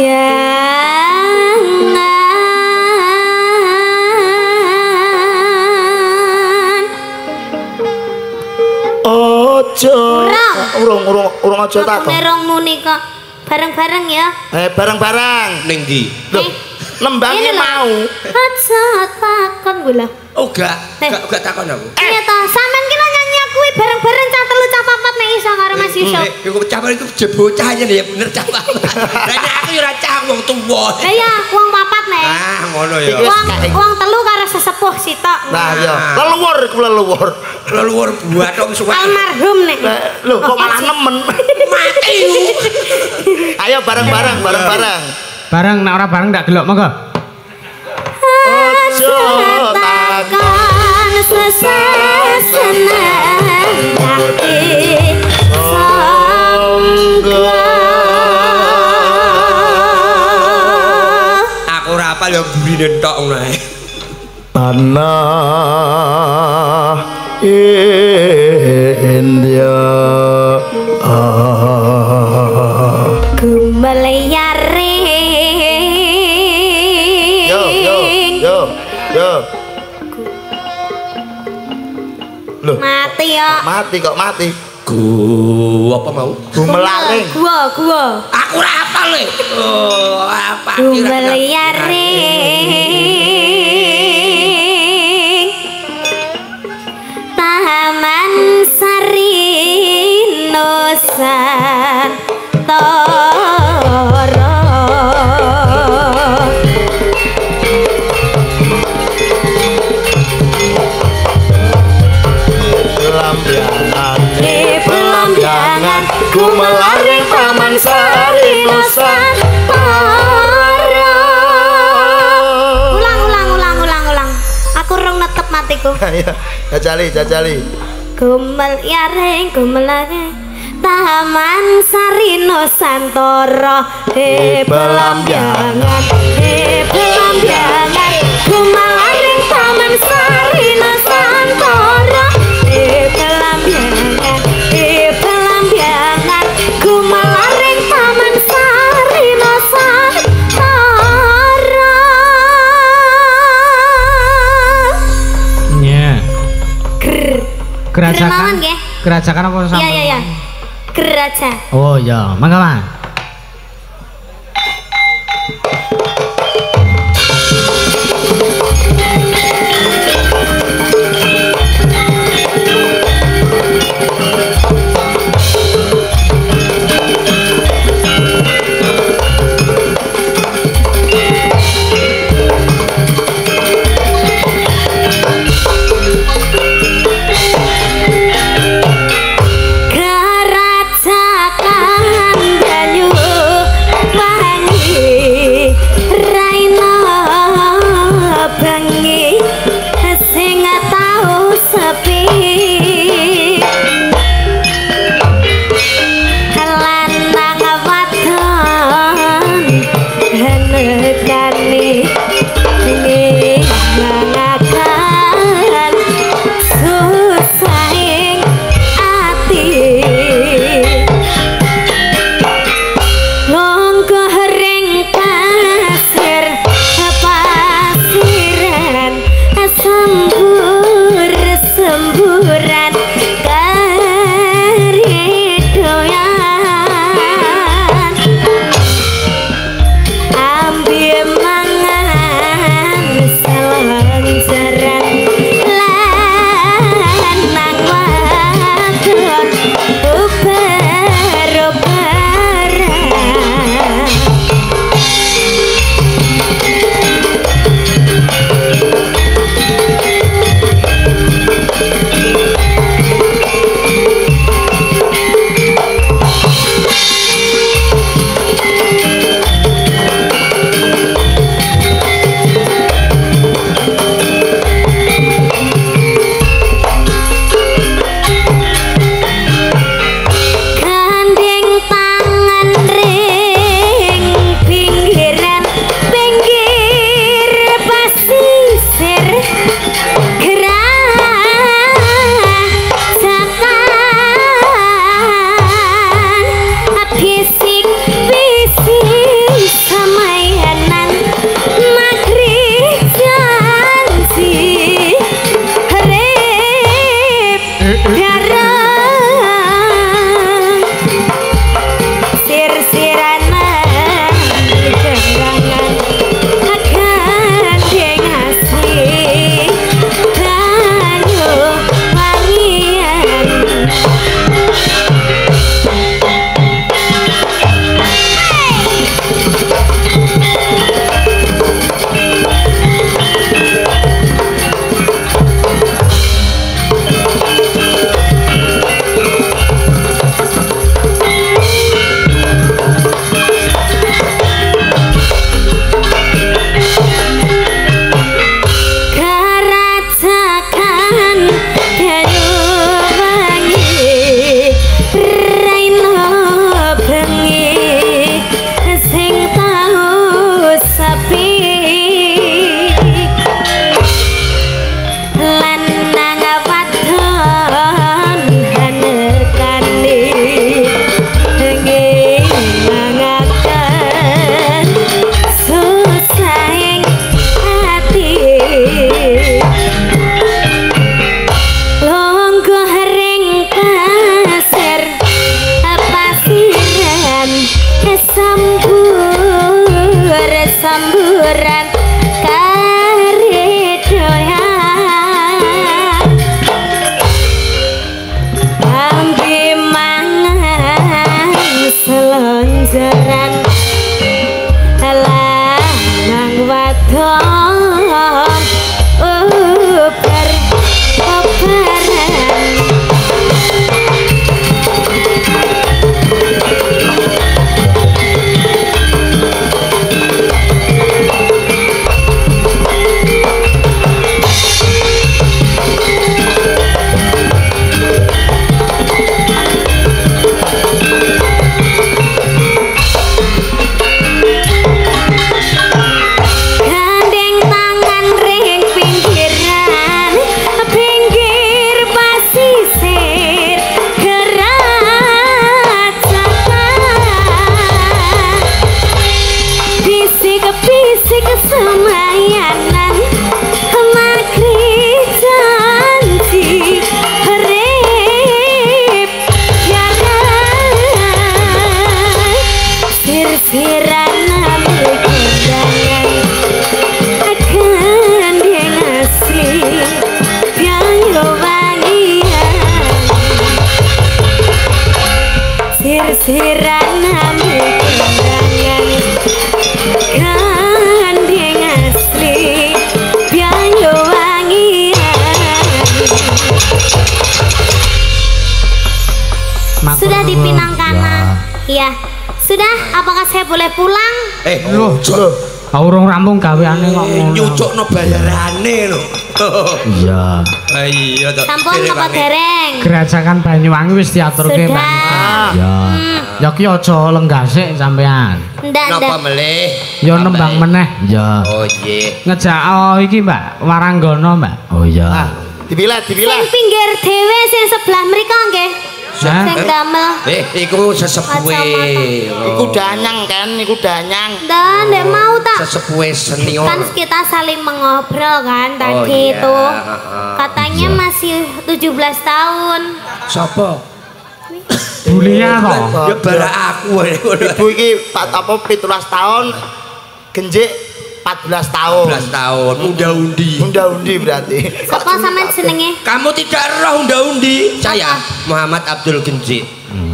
Belambiangan Ojo urung urung urung aja tak kok Merong muni kok bareng-bareng ya eh bareng-bareng ning ndi lho nembange mau aja takon gue lah oh gak Eh. gak gak takon aku iya toh sampean kira nyanyi aku bareng-bareng cah telu cah papat nek iso karo Mas Yusuf eh iku cah iku jebocahnya ya bener cah papat lah nek aku yo ora cah wong tuwa lah ya wong papat nek ah ngono ya wong wong telu karo sesepuh sitok nah ya leluhur iku leluhur leluhur buat dong suwe almarhum nek lho kok malah nemen mati ayo bareng-bareng bareng-bareng Bareng nek ora bareng ndak gelok monggo. Ojo takkan sesenang hati sangga aku ora apal ya burine tok ngono ae tanah India Gumelayare yo yo yo yo loh mati ya mati kok mati gu apa mau gumelaring gua gua aku ora apal le oh apa Gumelayare Taman Sari Nusantara Pelambiangan Di Pelambiangan gumelaring Taman Sari Nusantara Ulang ulang ulang ulang ulang aku rong netep matiku ayo jajali jajali Gumel yaring gumelaring Taman Sari Nusantara he Pelambiangan he Pelambiangan gumelaring Taman Sari Nusantara he Pelambiangan he Pelambiangan gumelaring Taman Sari Nusantara Nye. Grr. Kerajakan. Kerajakan nggih? Kerajakan apa sampean? Iya iya iya. Geraja. Oh iya, mangga Mas. Kerajakan banyu semburan karidoyan ambi mangan selonjoran alah nang wadon uber operan semayanan maghrib janji rip jalan sir-siran nami kondangan gandeng asli yang wangian sir-siran nami kondangan gandeng asli biang wangian. Sudah dipinang kanan. Iya. Sudah, apakah saya boleh pulang? Eh, Loh, urung rampung gaweane kok ngono. nyucukno bayarane lho. Iya. Ah iya to. Sampun apa dereng? Gerajakan Banyuwangi wis diaturke, Sudah. Pak. Ya. Hmm. Ya ki aja lenggasik sampean. Ndak, Napa ndak. melih? Ya nembang meneh. Ya. Oh iya. Ngejak oh iki, Mbak, Waranggana, Mbak. Oh iya. Ah, dipilah, dipilah. Sing pinggir dhewe sing sebelah mriko nggih. Hah? Sing damel. Eh, iku sesepuhe. Iku danyang kan, iku danyang. Dan ndek mau tak Sesepuhe senior. kan kita saling mengobrol kan Oh, tadi iya. itu. Heeh. Katanya masih tujuh belas tahun. Sapa? Bulia to. Ya bara aku ae ngono. Ibu iki Pak apa pitulas tahun genjik empat belas tahun. empat belas tahun unda-undi. Unda-undi berarti. Sapa sampean jenenge? Kamu tidak roh unda-undi? Saya Muhammad Abdul Genjit.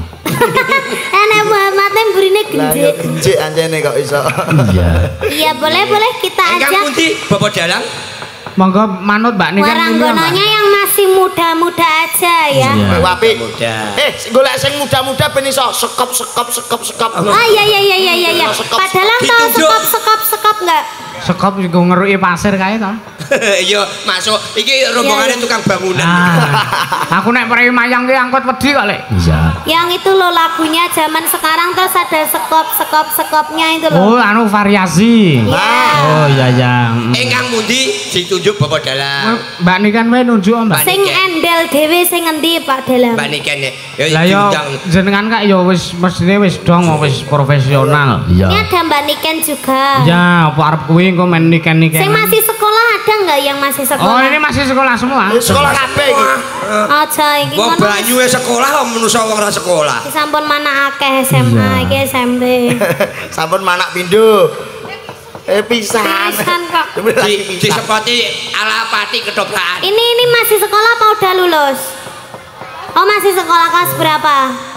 Enek Muhammad yang burine Lah yo genjit. genjik anjene kok iso. Iya. Iya boleh boleh kita Engkang ajak. pundi Bapak Dalang? Monggo manut Mbak nikan. Waranggonanya yang masih muda-muda aja ya. Iya. Wapi. Muda. Eh, golek sing muda-muda ben iso sekop sekop sekop sekop. Ah iya iya iya iya iya iya. Padahal tahu Ditunjuk. sekop sekop sekop enggak? Sekop iku ngeruki pasir kae to. Iya, masuk. Iki rombongane Iya, iya. tukang bangunan. Ah. Aku nek prei mayang ki angkut wedi kok, Lek. Iya. Yang itu loh lagunya zaman sekarang terus ada sekop sekop sekopnya itu Oh, loh. anu variasi. Ya. Oh iya ya. Engkang pundi ditunjuk Bapak Dalang? Mbak nikan wae nunjuk, Mbak. Sing endel dhewe sing ngendi Pak Dalam? Mbak Niken ya. Ya Lah yo diundang. jenengan kak yo wis mestine wis dong wis profesional. Ini ada Mbak Niken juga. Ya, apa arep kuwi engko men niken-niken. Sing masih sekolah ada nggak yang masih sekolah? Oh, ini masih sekolah semua. Ya, sekolah kabeh iki. Aja iki Wong ngono. banyu e sekolah kok menungso wong ora sekolah. Sampun mana akeh S M A iki S M P. Sampun manak pindho. Eh pisan. Pisan kok. Di di sepoti ala pati ketoprak. Ini ini masih sekolah apa udah lulus? Oh masih sekolah kelas berapa?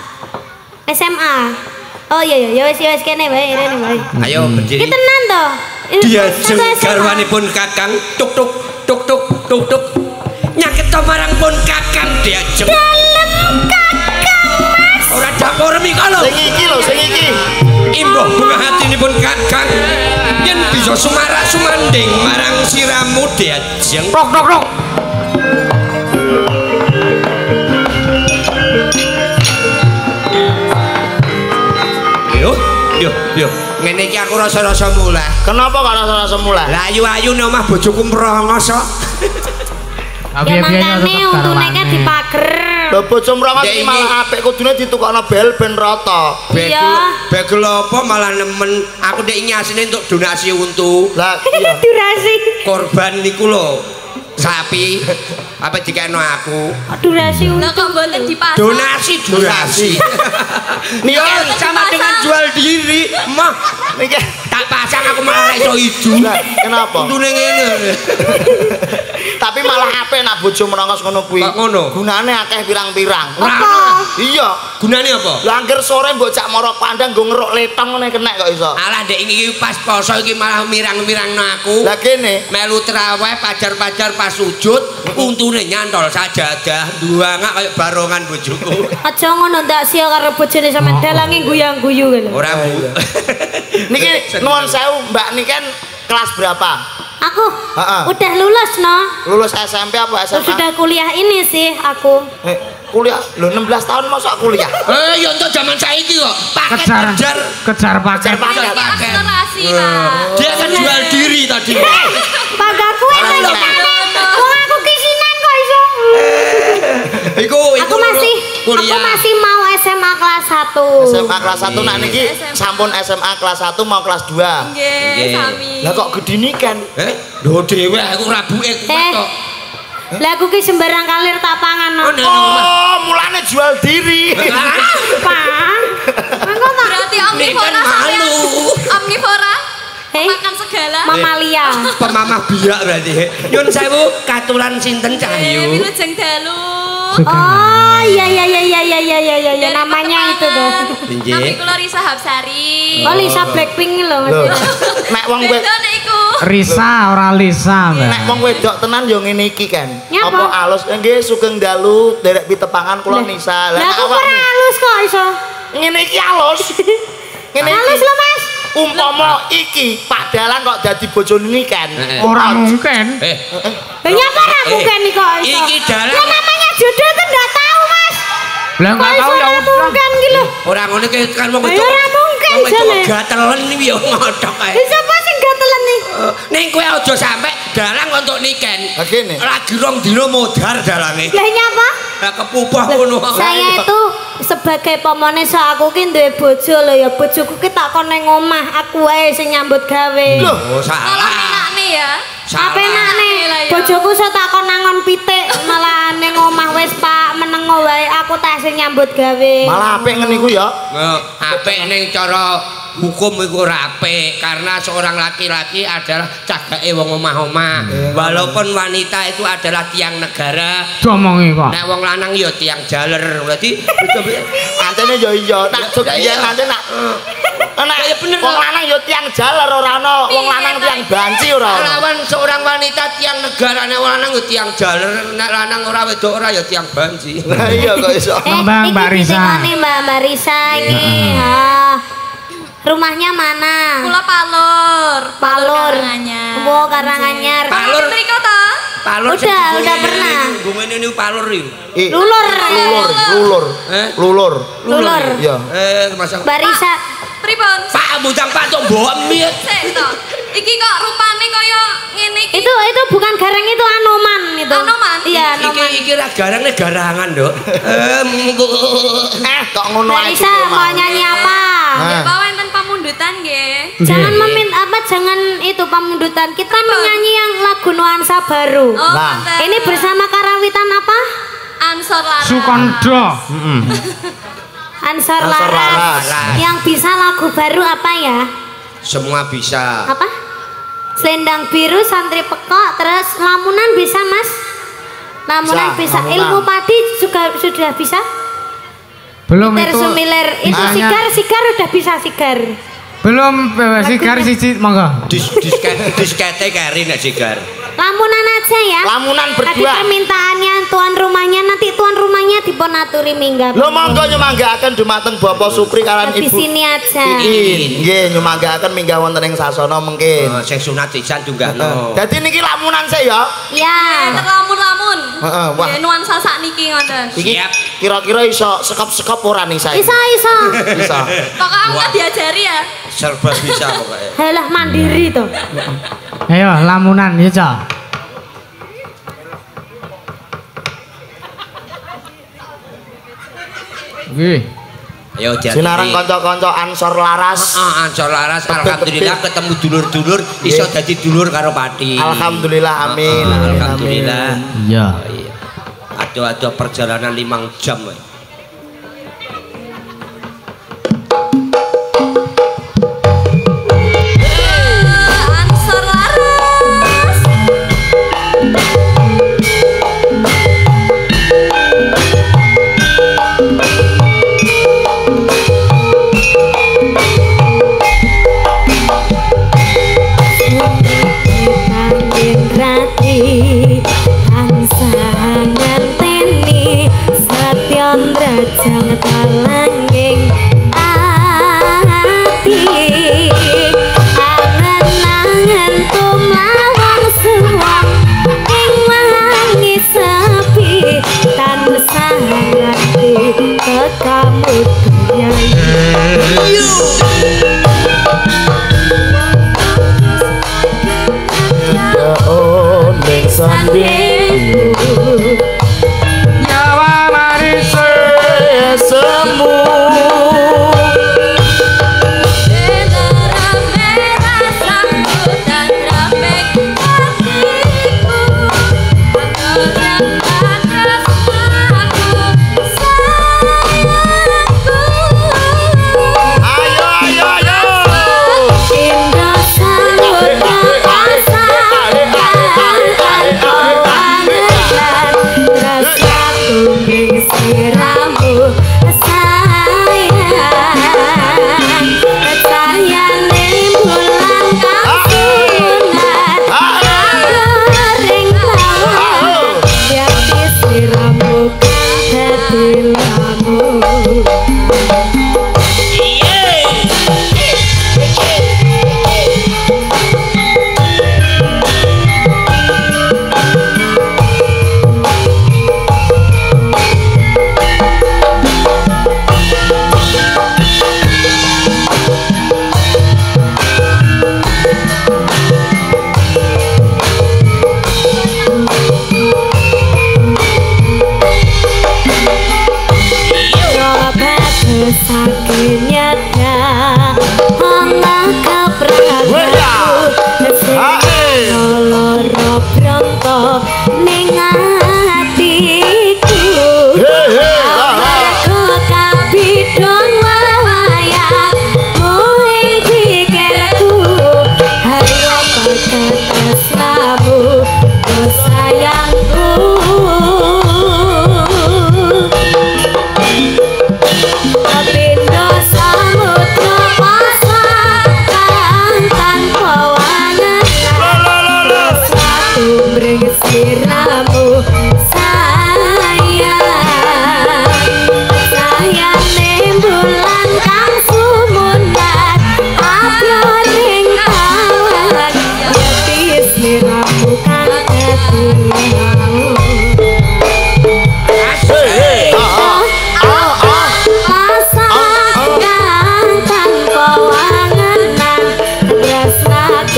S M A. Oh iya iya ya wis ya wis kene bae rene bae. Ayo berdiri. Ki tenan to. Ini Dia satu jeng S M A. garwanipun Kakang tuk tuk tuk tuk tuk tuk. Nyaketa marang pun Kakang dia jeng. Dalem Kakang Mas. Ora dapur mikalo. Sing iki lho, sing iki. Imbuh bunga hatinipun Kakang. Yen bisa sumarak sumanding marang siramu dia jeng. Rok rok rok. Yo yo yo. Ngene iki aku rasa-rasa mulai. Kenapa kok rasa-rasa mulai? Lah ayu-ayu nek omah bojoku mrongos kok. Ya makane untune kan dipager. Lho bojo mrongos Ya, iki ini- malah apik kudune ditukokno bel ben rata. Begel, Iya. begel apa malah nemen aku dek nyasine untuk donasi untuk Lah iya. Durasi. korban niku lho sapi apa dikeno aku Durasi Lah kok mboten dipasang? donasi donasi Niki sama dengan jual diri mah niki tak pasang aku malah ora iso idu. Lah, kenapa? Untune ngene. Tapi malah apik nak bojo menangos ngono kuwi. Kok ngono? Gunane akeh pirang-pirang. Apa? Iya. Gunane apa? Lah angger sore mbok cak morok pandang nggo ngeruk letong ngene kenek kok iso. Alah ndek iki pas poso iki malah mirang-mirangno aku. Lah kene Melu traweh pajar-pajar pas sujud untune nyantol sajadah duangak kaya barongan bojoku. Aja ngono ndak sia karo bojone sampean dalange guyang-guyu lho. Ora Bu. niki nuwun sewu Mbak niki kan kelas berapa? Aku Heeh. udah lulus no. Lulus S M P apa S M A? Sudah kuliah ini sih aku. Eh, kuliah lho enam belas tahun masa kuliah. Eh ya untuk zaman saiki kok paket Kejar kejar kejar paket. kejar paket. Akselerasi lah. Dia kan jual diri tadi. Pagar kue Alah, lho. lah. Wong aku kisinan kok iso. Iku iku Aku masih aku kuliah. masih mau S M A kelas satu. S M A kelas satu nak niki sampun S M A kelas satu mau kelas dua. Nggih, Nggih. sami. Lah kok gedinikan? Eh, lho dhewe aku rabuke kuat Eh. kok. Lah aku ki sembarang kalir tak pangan no. Oh, nang omah. Oh, mulane jual diri. Pang. Mangko tak Berarti Ini kan omnivora sampean. malu. Omnivora. Hei. Makan segala. mamalia. Pemamah biak berarti. Nyun sewu katulan sinten Eh, Cahyu. Wilujeng dalu. Oh iya iya iya iya iya iya iya iya Dari namanya itu tuh. Nggih. Nami kula Risa Hapsari. Oh Lisa Blackpink lho. Loh, nek wong wed Beda nek iku. Risa ora Lisa, Mbak. nek wong wedok tenan yo ngene iki kan. Nyapa? Apa alus nggih sugeng dalu derek pitepangan kula Nisa. Lah nek aku awak ora halus kok iso. ngene iki alus. Ngene Halus iki. lho Mas. Umpama iki Pak Dalang kok dadi bojone ini kan. Eh, eh. Ora mungkin. Eh, Lah nyapa ra Eh, mungkin nih kok iso. iki dalang. Lah namanya jodoh tuh ndak tahu Mas. Lah enggak Kok tahu iso ya ora udah. mungkin gitu. ora ngono ki kan wong Ayo, ora mungkin, Wong wedok jane. gatelen iki yo ngodhok kae. Lah sapa sing gatelan nih? Eh, Ning kowe aja sampe dalang untuk niken. Lah kene. Lagi rong dino modar dalange. Lah nyapa? Lah kepupah ngono. Saya itu sebagai pemone so aku ki duwe bojo lho ya bojoku ki tak kon ning omah aku wae sing nyambut gawe. Loh, Oh, Malah salah. enakne ya. Apa enakne? Lah, ya. Bojoku so tak kon nangon pitik malah ning omah wis Pak menengo wae aku tak sing nyambut gawe. malah apik ngene iku ya. Eh, apik ning cara hukum iku ora apik karena seorang laki-laki adalah cagake wong omah-omah. Walaupun wanita itu adalah tiang negara, Domongi kok. nek wong lanang ya tiang jaler. Berarti Antene yo iya, nak jog iya nanti nak. Anak Ya bener, wong kok. lanang yo tiang jaler ora ana wong Iya, lanang tiang Pak. banci ora ana. lawan seorang wanita tiang negara, nek wong lanang ya tiang jaler, nek lanang ora wedok ora ya tiang banci. Lah iya kok iso. Eh, Mbak, iki Mbak Risa. ditekoni Mbak Mbak Risa ini. Ah. Rumahnya mana? Kula palur. Palur. Karanganyar. Wow, Karanganyar. Palur. Mriko to? Palur Udah, udah pernah. Gumene niku palur iki. Ih, Lulur. Lulur, lulur. Eh? Lulur. Lulur. Iya. Eh, masa Mbak Risa. Pripun? Pak Butang Pak tok mbok miye. Sik to. Iki kok rupane kaya ngene iki. Itu itu bukan gareng itu Anoman itu. Anoman? Iya, Iki Anoman. iki ra garang nek garangan, Nduk. Eh, mbu. Eh, kok ngono Mbak ae. Risa mau nyanyi apa? Nah. Bawa enten pamundutan nggih. Jangan meminta apa jangan itu pamundutan. Kita menyanyi yang lagu nuansa baru. Oh, Nah. mantap. Ini bersama karawitan apa? Ansor Lara. Sukondo. Heeh. Ansor Ansor Laras. Laras. Yang bisa lagu baru apa ya? Semua bisa. Apa? Selendang biru, santri pekok, terus lamunan bisa mas? Lamunan Bisa, bisa. lamunan. Ilmu padi juga sudah bisa? Belum Ter itu. sumiler itu Makanya- sigar sigar udah bisa sigar. Belum bebas sigar siji monggo. Dis disket diskete kari nek sigar. Lamunan aja ya. Lamunan Tadi berdua. permintaannya tuan rumahnya nanti tuan rumahnya dipun aturi minggat. Lo monggo nyumanggaaken dumateng Bapak Supri kalian Di Ibu. sini aja. Iin, nggih nyumanggaaken minggah wonten ing sasana mengkin. Oh, sing sunat sisan juga no. Dadi niki lamunan saya ya. Ya. Terlamun-lamun. Heeh, wah. Nggih, nuansa sakniki ngoten. Iki Siap. kira-kira iso sekop-sekop ora nih saya? Isa isa. Bisa. Pokoknya aku nggak diajari ya. Serba bisa pokoknya. Halah mandiri tuh. Ayo lamunan ya, Cak. Nggih. Ayo jadi. Sinarang kanca-kanca Ansor Laras. Ah, Ansor Laras alhamdulillah ketemu dulur-dulur iso dadi dulur karo Pati. Alhamdulillah amin. Ah, amin, alhamdulillah. amin. Iya. Oh, iya. Ada-ada perjalanan limang jam. woy.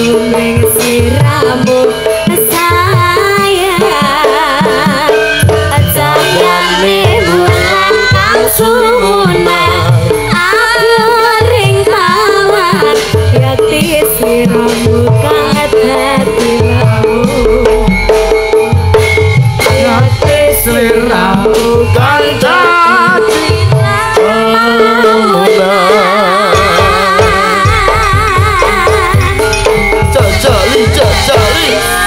tumring siramu sayang cahayane bulan kang sumunah aku ring kawan yakti siramu kang dadi lamu yakti siramu kang dadi lamu Jajali, jajali.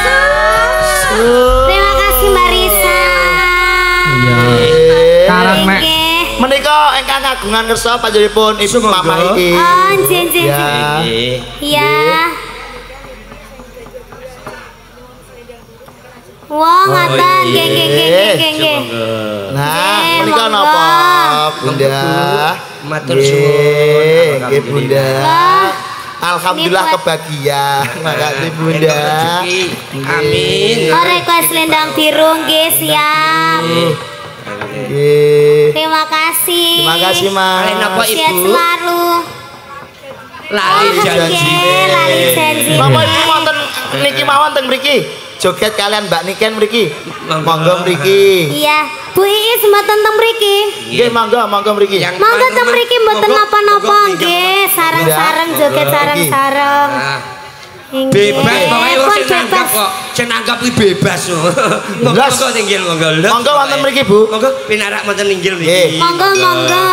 Terima kasih Mbak Risa. Iya. Karang nek Menika ingkang kagungan kersa panjenenganipun Ibu Mama Ii. Oh, nggih nggih. Ya. Iya. Wah, ngaten nggih nggih nggih nggih nggih. Nah, Nggih, menika monggo. napa Bunda? Matur Nggih, suwun. nggih Bunda. Lah, Alhamdulillah ini buat- kebahagiaan. Makasih Bunda. Entuk rezeki. Amin. oh request lendang biru nggih siap. Nggih. Terima kasih. Terima kasih, Mas. Kalian apa, Ibu? Sehat selalu. Lali Oh, janji. nggih, lali janji. Bapak Ibu wonten niki mawon teng mriki. Joget kalian Mbak Niken mriki. Monggo mriki. Iya, Bu Iis mboten teng mriki. Nggih, monggo, monggo mriki. Yang Monggo teng manu- mriki mboten monggo- napa-napa monggo nggih, sareng-sareng joget sareng-sareng. Nah, Nggih. bebas pokoknya Pun wong sing nanggap bebas. kok sing nanggap iki bebas monggo Blas. monggo tinggil monggo lho Monggo wonten mriki, Bu. monggo pinarak wonten tinggil Nggih. niki Monggo monggo.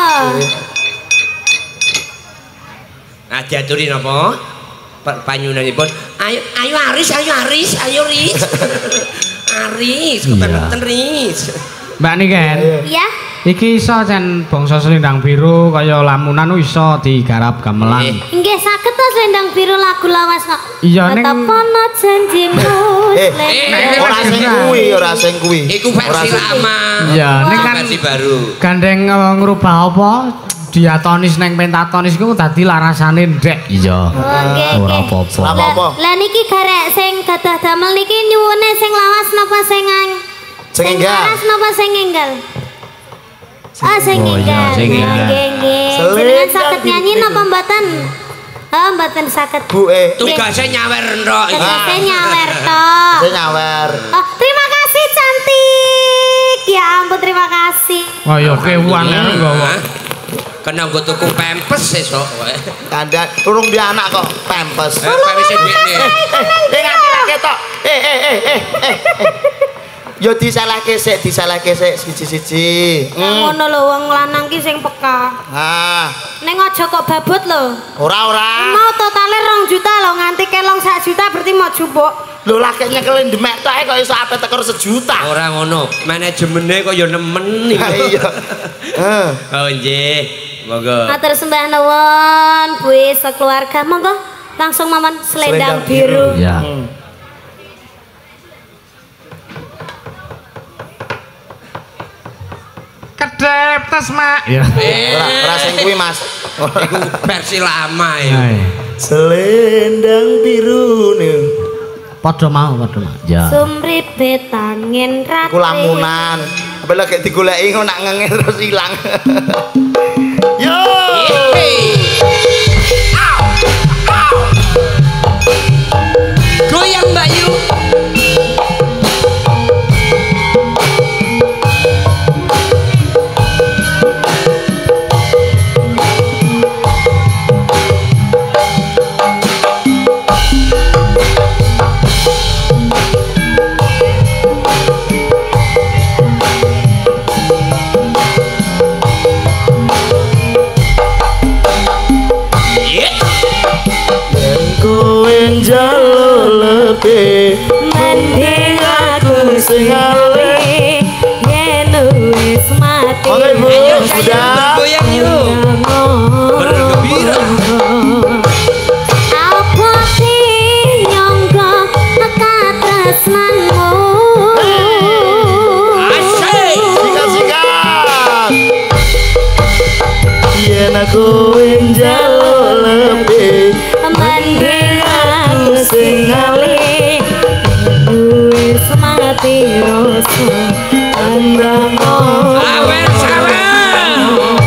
nah diaturi napa panyunanipun ayo ayo Aris ayo Aris ayo Riz Aris kepen Riz Mbak Niken. Iya. Iki iso jan bangsa selendang biru kaya lamunan iso digarap gamelan. Nggih saged to selendang biru lagu lawas kok. Iya, ning- Tetep ana janjimu. Eh, Selendang- ora sing kuwi, ora sing kuwi. iku versi lama Iya, ning Iku kan versi baru gandeng eh, ngrubah apa? Diatonis neng pentatonis iku dadi larasane ndek. Iya. Oh, nggih, Ora nggih. apa-apa. Ora apa-apa. Lah- Lah niki garek sing gadah damel niki nyuwune sing lawas napa sing ang Sing enggal. lawas napa sing enggal? Ah sing Oh, iya, enggal. sing Nah, enggal. Nggih, nggih. Selendang Jenengan saged biru. nyanyi napa mboten? Oh, mboten saged. Bu eh, tugasnya nyawer ndok iki. Tegese nyawer tok. saya nyawer. Oh, terima kasih cantik. Ya ampun, terima kasih. Oh ya kewan ya nggawa. Kena nggo tuku pempes esuk kowe. Kandang urung di anak kok pempes. Eh, pempes dhekne. Eh, nganti ra ketok. Eh, eh, eh, eh, eh. Yo disalahke sik, disalahke sik siji-siji. Hmm. Ngono lho wong lanang ki sing peka. Ah, Ning aja kok babut lho. ora ora. Mau totale rong juta lho nganti kelong sak juta berarti mau jupuk. Lho lah kek nyekelin demek tok kok iso ape tekor sejuta. Ora ngono, manajemennya kok ya nemen Ha iki. iya. Heeh. Oh nggih, monggo. Matur sembah nuwun Bu sekeluarga monggo langsung Maman selendang Selendang biru. Ya. Kedep tes mak. Ya. Ora ora sing kuwi, Mas. Iku versi lama ya. Hai. Selendang biru nih. Padha mau, padha mau. Ya. Sumripe tangin ratri. Ku lamunan. Apa lagi digoleki ngono nak ngenger terus ilang. Yo. Goyang Mbak Yu. Lebih Mending aku sing ale. yen wis mati. Oke, Bu. Ayo Sudah. sayang goyang yuk. Bergembira. Apa sih nyangka katresnanmu? Asyik. Sikat-sikat. Yen aku njalo lebih Mending aku sing ale wis mati rasa andang Awer sawer.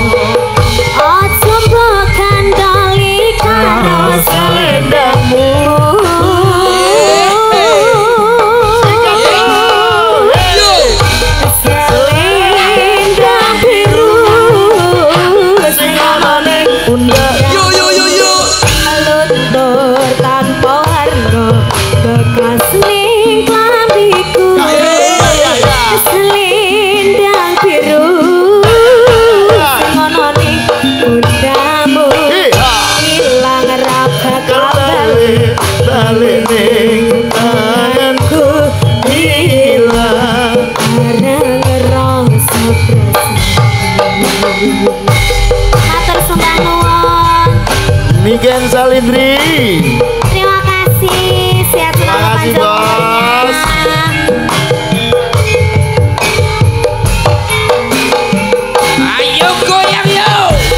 ning tanganku hilang bareng rasa tresnaku. Matur sembah nuwun. Niken Salindri. Terima kasih. Sehat selalu Terima kasih, panjang Bos. umurnya. Ayo goyang yo.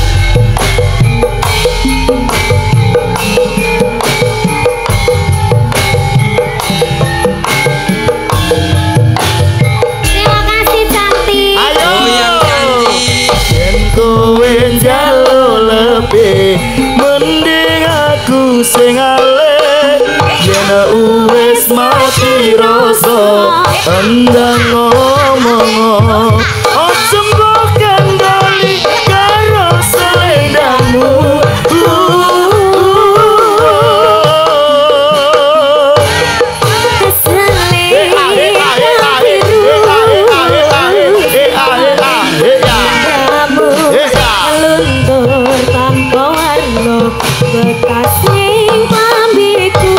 Terima kasih cantik. Ayo Goyang cantik. yen kowe njaluk lebih mending aku sing alih yen wis mati rasa endang ngomong ojo mbok kandhani karo selendangmu. Luntur tanpa warna bekas ning pambiku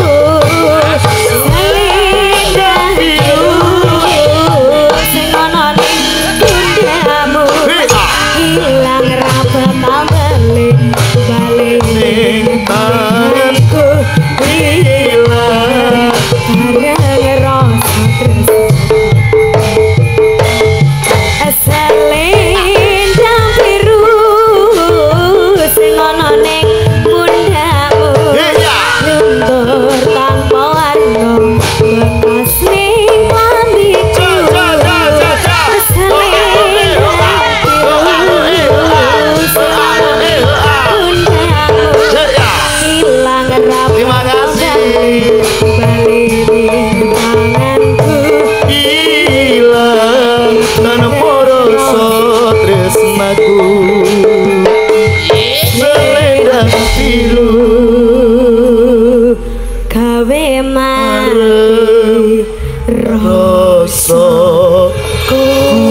selendang biru sing ana ning pundamu hilang ra bakal balik balik ning tanganku hilang bareng rasa tresna. Selendang biru sing ana ning pundhamu luntur tanpa warna bekas ning klambiku selendang biru sing ana ning pundhamu hilang ra Terima kasih. balik ning tanganku Hilang tanpa rasa tresnaku selendang biru gawe mari rasaku.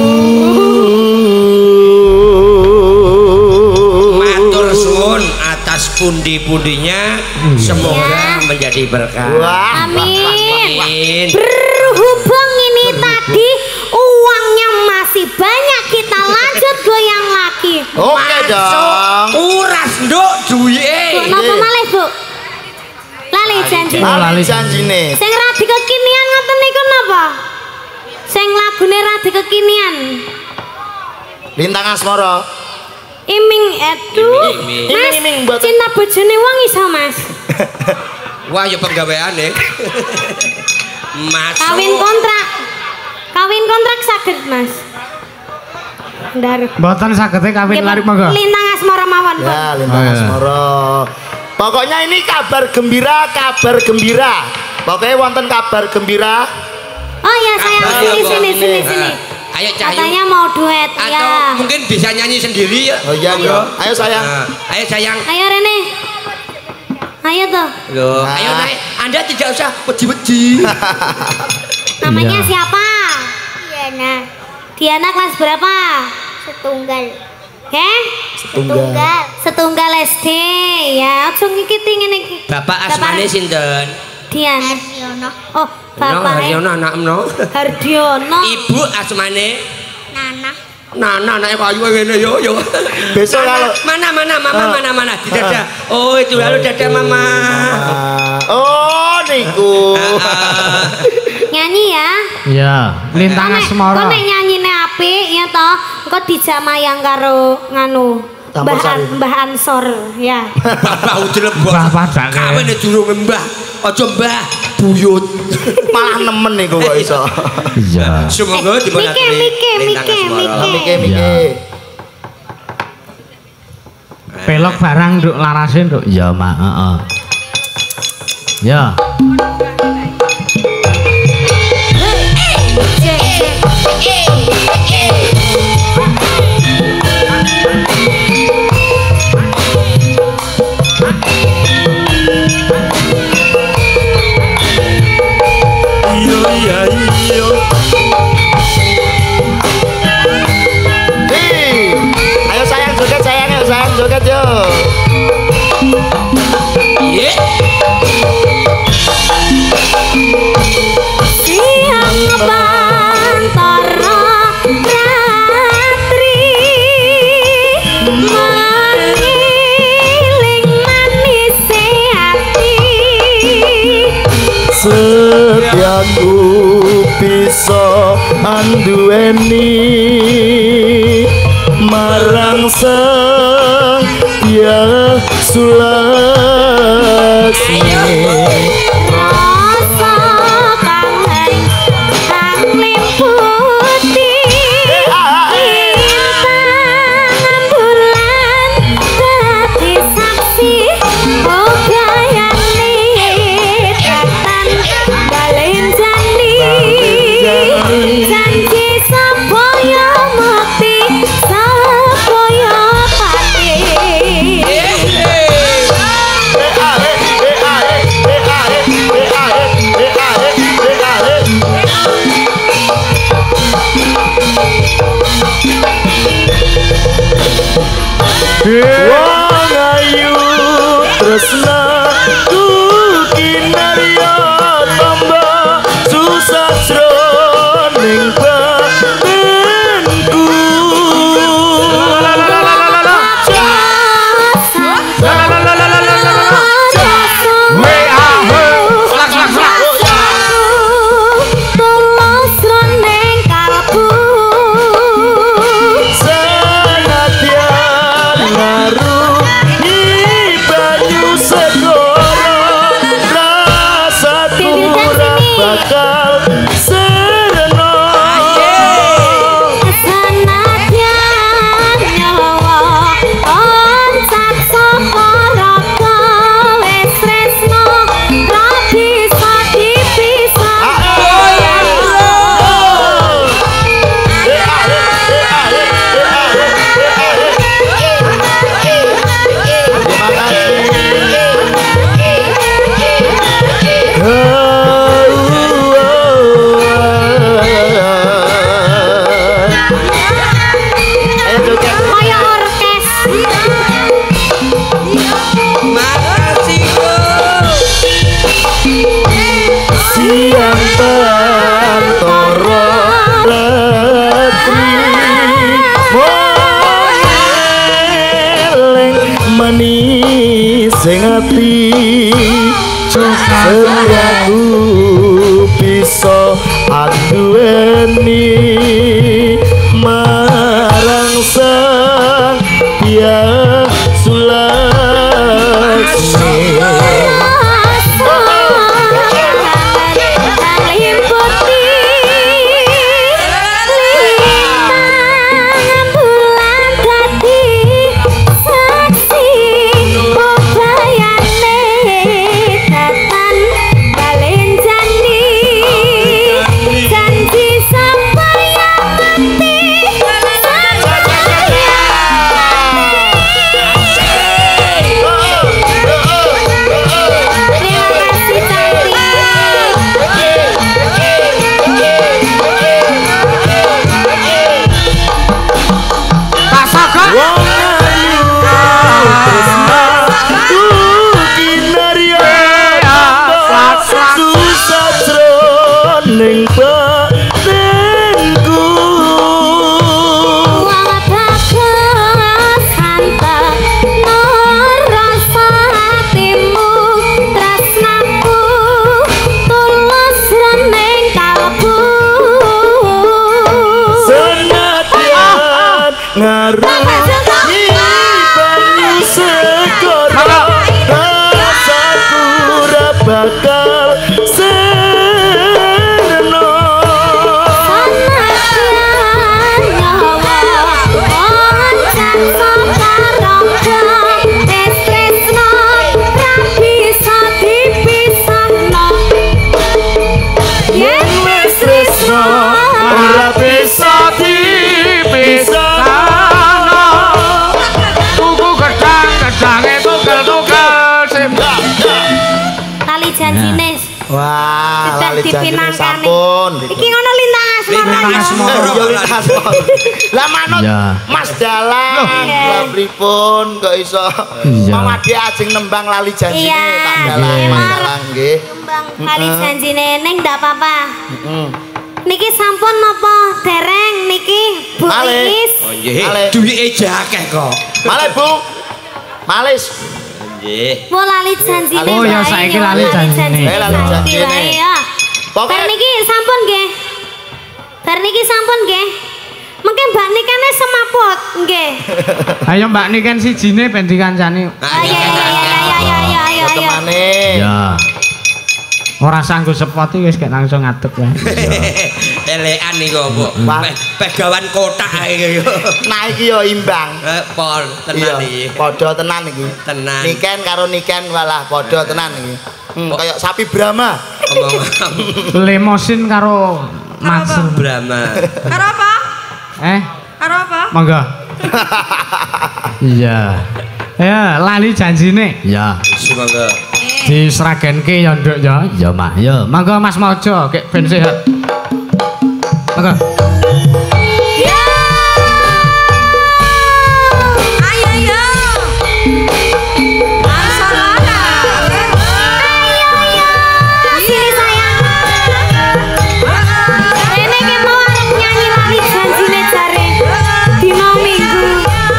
Matur suwun atas pundi-pundinya, semoga menjadi berkah. Wah, amin. Amin. Berhubung ini tadi uangnya masih banyak, kita lanjut goyang lagi. oke dong. Uras nduk duwike. Bu, napa malih, Bu? Lali janji. Lali janjine. Sing radi kekinian ngoten niku napa? Sing lagune radi kekinian. Lintang Asmara. Iming edu. Iming, iming. Mas, Iming, iming, buat- cinta bojone wong iso, Mas. Wah, ya penggaweane. Masuk. Kawin kontrak. Kawin kontrak saged, Mas. Ndar. Mboten sagete kawin lari monggo. Lintang asmara mawon, Pak. Ya, Lintang Oh, iya. Asmara. Pokoknya ini kabar gembira, kabar gembira. Pokoknya wonten kabar gembira. Oh ya, sayang Kabar sini apa? sini sini sini. Ah, ayo Cahyu. Katanya mau duet Atau ya. mungkin bisa nyanyi sendiri ya. Oh iya, iya. Ayo sayang. Nah, ayo sayang. Ayo Rene. Ayo tuh. Loh, Nah. ayo naik. Anda tidak usah wedi-wedi. Namanya Iya. siapa? Diana. Diana kelas berapa? Setunggal. Heh? Setunggal. Setunggal S D ya. Ojo ngikiti ngene iki. Bapak asmane sinten? Diana. Oh, No, bapak Haryono anakmu. Hardiono. Ibu asmane Nana. Nana anake payu ngene yo yo. Besok Mana, kalau mana mana mama Ah. mana mana di dada. Oh, itu lalu dada mama. Ah, oh niku. Ah, Nyanyi ya. Iya, Lintang Kok Asmara. nek nyanyine apik ya toh, engko dijamayang karo nganu Campur Mbah sari. An- Mbah Ansor ya. Bapak udah lebok. Mbah padake. Kawene durung mbah. Aja mbah buyut. Malah nemen niku kok iso. Iya. Semoga Eh, dimonaturi. Mike, Mike, Lintang Mike, Asmara. Mike. Mike Mike. Iya. Pelok barang nduk larase nduk. Ya, Mak, heeh. Ya. Iyo iya iyo. Nih, ayo sayang joget sayang yuk sayang joget yuk. Iya. setiaku bisa anduweni marang sang Hyang Sulaksmi. Rasa kangen kang limputi bintang bulan dadi saksi ogayane tatan balen jani janji sapoyo mati sapoyo pati. Wong ayu tresna ku kinarya tamba susah jroning batinku. Bakal sereno senadyan nyawa oncat sapa raka wis tresno ra bisa dipisah. Kaya orkes siang pantoro letri moeling manis sing ati setiaku bisa anduweni marang sang Hyang Sulaksmi. Ning batinku wong bagus santang rasa hatimu tresnaku tulus reneng kalbu senadyan ngarungi banyu segara rasaku ra bakal ora bisa dipisahno. Tuku gedang-gedange tugel-tugel sim. Tali janjine Wah, sudah lali janjine dipinangkani. sampun. Iki ngono lintas Lintas Asmara. Asmara. Yo lintas. Lah manut Iya. Mas Dalang, lah pripun kok iso Iya. Mama Ade ajeng nembang lali janjine Iya. tak Dalang, Iya. Mas Dalang nggih. Bang, tali janjine neng ndak apa-apa. Heeh. Niki sampun napa dereng niki Bu Malih. Iis? Oh nggih, Malih. duwike akeh kok. Malih Bu. Malis. Nggih. Mau lali janjine. Oh ya saiki lali janjine. Eh, lali janjine. Ya. Pokoke Bar niki sampun nggih. Bar niki sampun nggih. Mengke Mbak Nikane semaput nggih. Ayo Mbak Niken sijine ben dikancani. Ah ya ya ya ya ya ya ya ya. temane. Ya. Ora sanggup sepoti wis gek langsung ngadeg wae. Elekan niku apa? Peh pegawan kotak ae. Nah iki yo imbang. Eh pol tenan iki. Padha tenan iki. Tenan. Niken karo Niken walah padha tenan iki. Hmm, kayak sapi Brahma. Omong Lemosin karo Mansur Brahma. Karo apa? Eh, Karo apa? monggo. Iya. Ya, lali janjine. Ya. Semoga Diseragenke ya nduk ya. Ya Mak. Ya, monggo Mas Mojo kek ben sehat. Monggo. Ayo yo. Asalana. Sini sayang. Rene ki mau arep nyanyi lali janjine jare dina Minggu.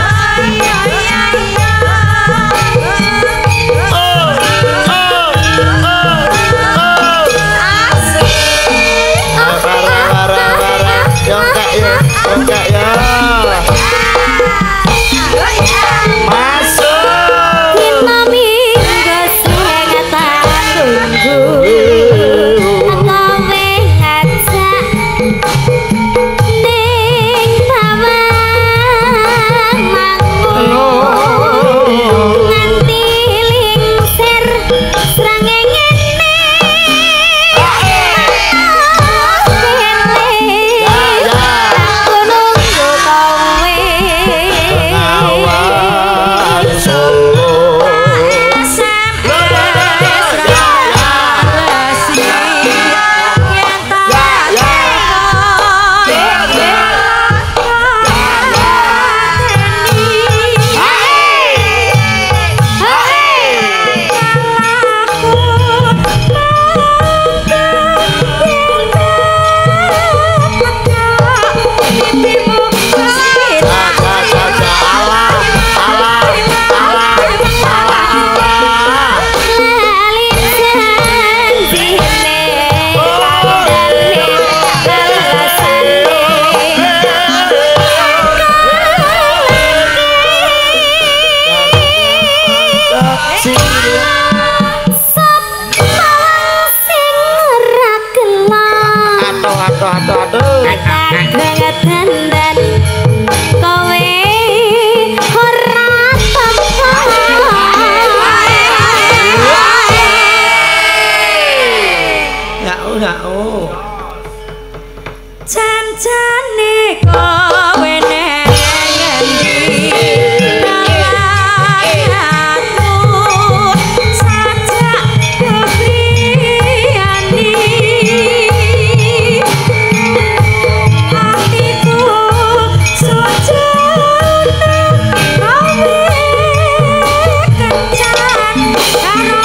Dina Minggu sing tak tunggu. Kowe ngajak ning pawang manggung nganti lingsir srengenge Janjane kowe neng endi nalaku sajak kepriyani hatiku sujud kowe kencan karo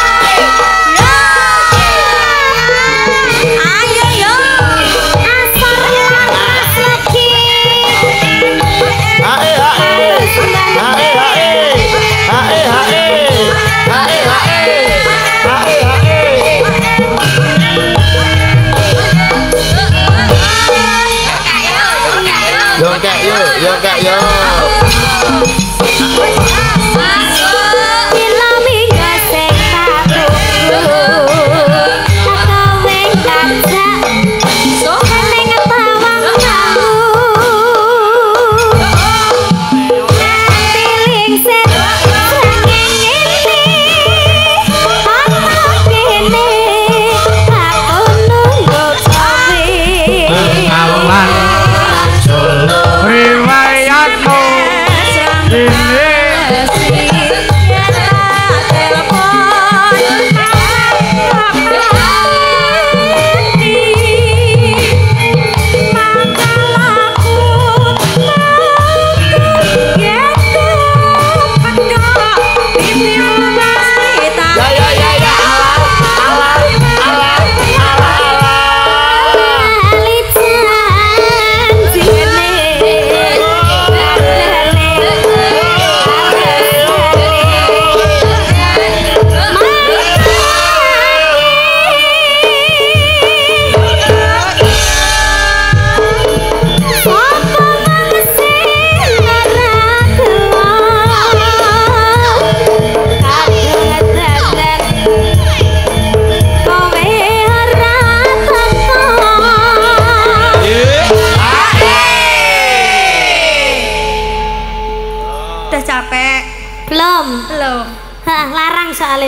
ayo yo asal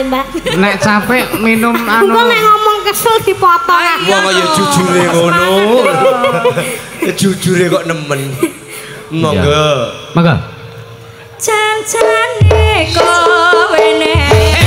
Mbak. Nek capek minum anu. Engko nek ngomong kesel dipotong. Wong kaya jujure ngono. Jujure kok nemen. Monggo. Monggo. Jan-jane kowe nek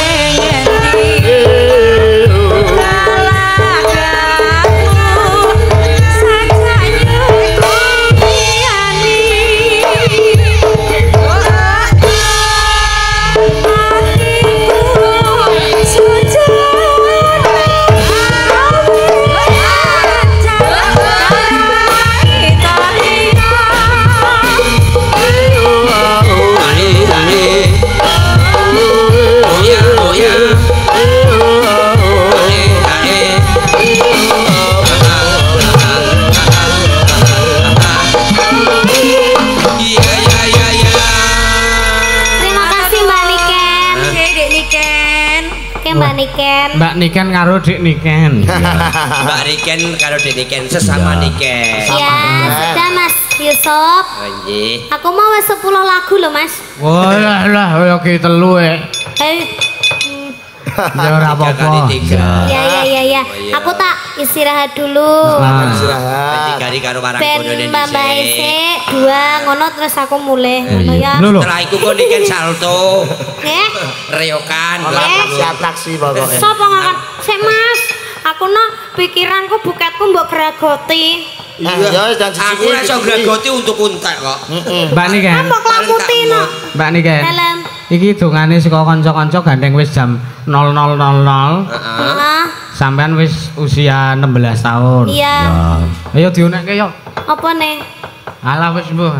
Mbak Niken karo Dik Niken. Mbak Niken karo Dik Niken sesama Niken. Ya, sudah Mas Yusuf. Nggih. Aku mau wis sepuluh lagu loh, Mas. Wah, lah lah kaya ki telu e. Eh, Ya ora apa-apa. ya ya ya ya. Aku tak istirahat dulu. Istirahat. Tiga hari karo marang Ben kono Mbak Mbak Ese dua ngono terus aku mulai ngono ya. Lho lho. Setelah iku kok Niken salto. Nggih. Reyokan. Atraksi-atraksi pokoknya. Sopo ngangkat? Sik Mas. Aku no pikiranku buketku mbok gragoti. Nah, ya wis dan Aku ora iso gragoti untuk untek kok. Mbak Niken. Mbok lamuti no. Mbak Niken. Dalam. Iki dongane saka kanca-kanca gandeng wis jam nol nol nol nol. Heeh. Nah, Sampean wis usia enam belas tahun. Iya. Ya. Ayo diunekke yo. apa nih? Alah wis mbuh.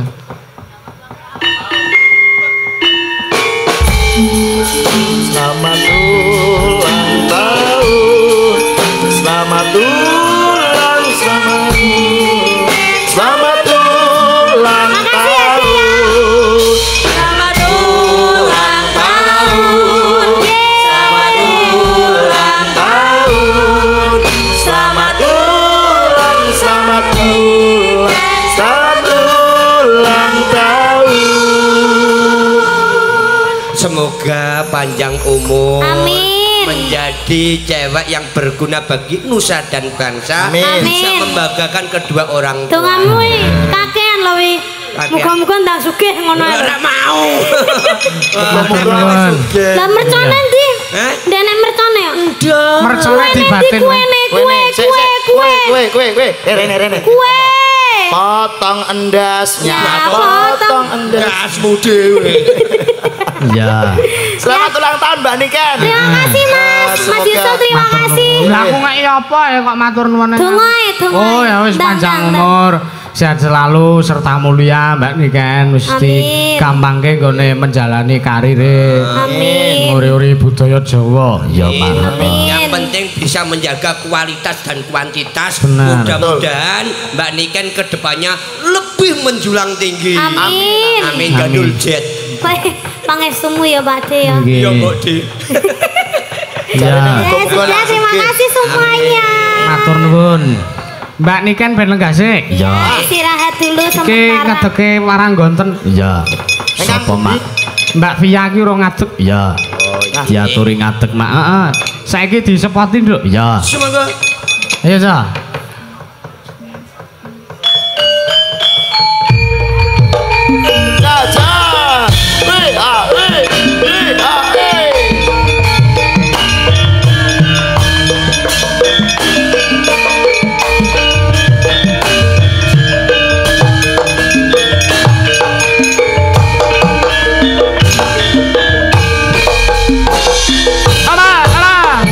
Selamat ulang tahun. Selamat ulang selamat. Selamat ulang tahun. Selamat ulang tahun. Selamat ulang tahun. Selamat ulang selamat ulang. Selamat ulang tahun. Semoga panjang umur. Amin. Menjadi cewek yang berguna bagi nusa dan bangsa. Amin. Bisa Amin. membanggakan kedua orang tua. Dongamu iki kakean lho wi. Kakean. Muga-muga ndak sugih ngono ae. Ora mau. Nuwun. Lah mercone ndi? Hah? Ndene mercone ya? Mercone Kuwe dibatin. Kue nih, kue, kue, kue, kue, kue, kue, eh, rene, rene. kue. Potong endasnya, Ya, potong potong. endas. Gasmu dhewe. Ya. Selamat ulang tahun Mbak Niken. Terima kasih Mas, Mas Semoga Yusuf terima Matur kasih. nuwun. Lah aku ngeki apa ya kok matur nuwun. Donga ae, donga. Oh ya wis Ndang, panjang ndang, ndang. umur, sehat selalu serta mulia Mbak Niken mesti Amin. gampangke nggone menjalani karire. Amin. Nguri-uri budaya Jawa. Ya Pak. Amin. Yang penting bisa menjaga kualitas dan kuantitas. Benar. Mudah-mudahan Mbak Niken kedepannya lebih menjulang tinggi. Amin. Amin. Gandul jet. Weh, pangestumu ya Pak De ya. Nggih. Ya Mbok Di. Ya. Eh, sudah terima kasih semuanya. Matur nuwun. Mbak Niken ben lenggah sik. Ya. Istirahat dulu Iki sementara. ngedeke marang gonten. Iya. Sapa mak? Mbak Via ki ora ngadeg. Iya. Diaturi ngadeg mak. Heeh. Saiki disepoti, Nduk. Iya. Semoga Ayo, Sa. Caca. Wih, ah, wih, wih, ah, wih. Alah, alah.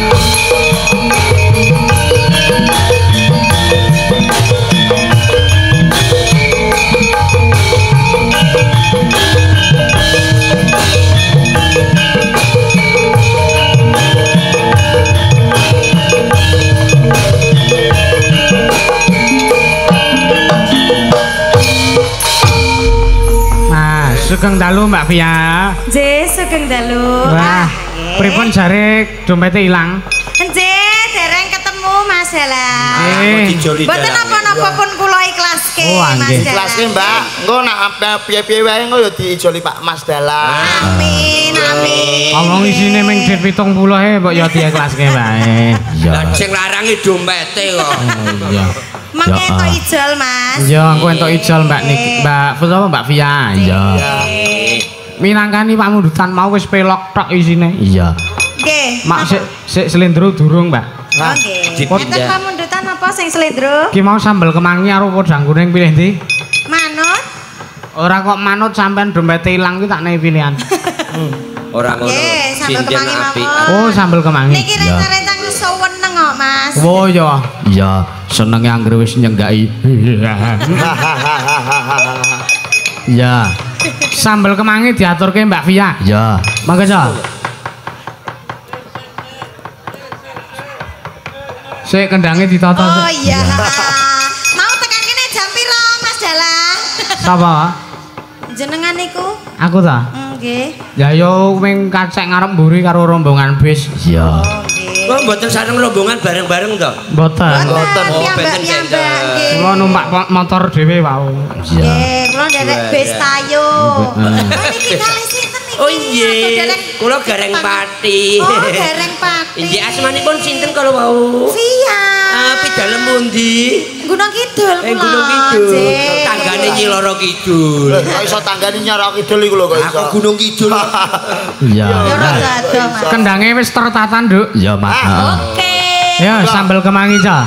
Nah, sugeng dalu Mbak Via. Nggih, sugeng dalu. Wah, pripun jare dompete ilang? Nggih, dereng ketemu Mas Mas Dala. Eh. Mboten napa-napa pun kula ikhlaske Oh, Mas nggih. Dala. Ikhlaske Mbak, engko nak piye-piye wae engko ya diijoli Pak Mas Dala. Amin, amin. Omong isine ming dit pitung puluh e mbok ya diiklaske wae. Lah sing larangi dompete kok. Iya. Mangke entuk ijol Mas. Iya, engko entuk ijol Mbak Niki, Mbak Fusa Mbak Via. Iya. Minangkani Pak Mundutan mau wis pelok tok isine. Iya. Nggih. Mak sik sik slendro durung, Mbak. Oke. Dipindah. Enten pamundutan apa sing slendro? Ki mau sambel kemangi karo podang kuning pilih ndi? Manut. Ora kok manut sampean dompete ilang ki tak nehi pilihan. Ora ngono. Nggih, sambel Sinden kemangi apik. mawon. Oh, sambel kemangi. Niki rencang-rencang suweneng kok, Mas. Oh iya. Iya, senenge anggere wis nyenggaki. Iya. Sambel kemangi diaturke Mbak Via. Iya. Mangga sa. Sik kendhange ditata. Oh iya. Mau tekan kene jam piro, Mas Dala? Sapa? Jenengan niku? Aku ta. Nggih. Ya yo wing kacek ngarep mburi karo rombongan bis. Iya. Nggih. Kok mboten sareng rombongan bareng-bareng to? Mboten. Mboten. Oh, Piyambak benten-benten. piyambak nggih. Kula numpak po- motor dhewe wau. Iya. Nggih, kula nderek bis tayo. Heeh. Oh niki kali sinten niki? Oh Aku nggih. derek- Kula Gareng Pati. Oh, Gareng Pati. Inggih asmanipun sinten kalau wau? Via. Api dalem pundi? Gunung Kidul Eh kula. Gunung Kidul. Nggih. Tanggane Nyiloro Kidul. Kok iso tanggane Nyara Kidul iku lho kok iso. Aku Gunung Kidul. Iya. Ya rada ado, Mas. Kendhange wis tertata, Nduk. Iya, Mas. Heeh. Oke. Ya, sambel kemangi, Ca.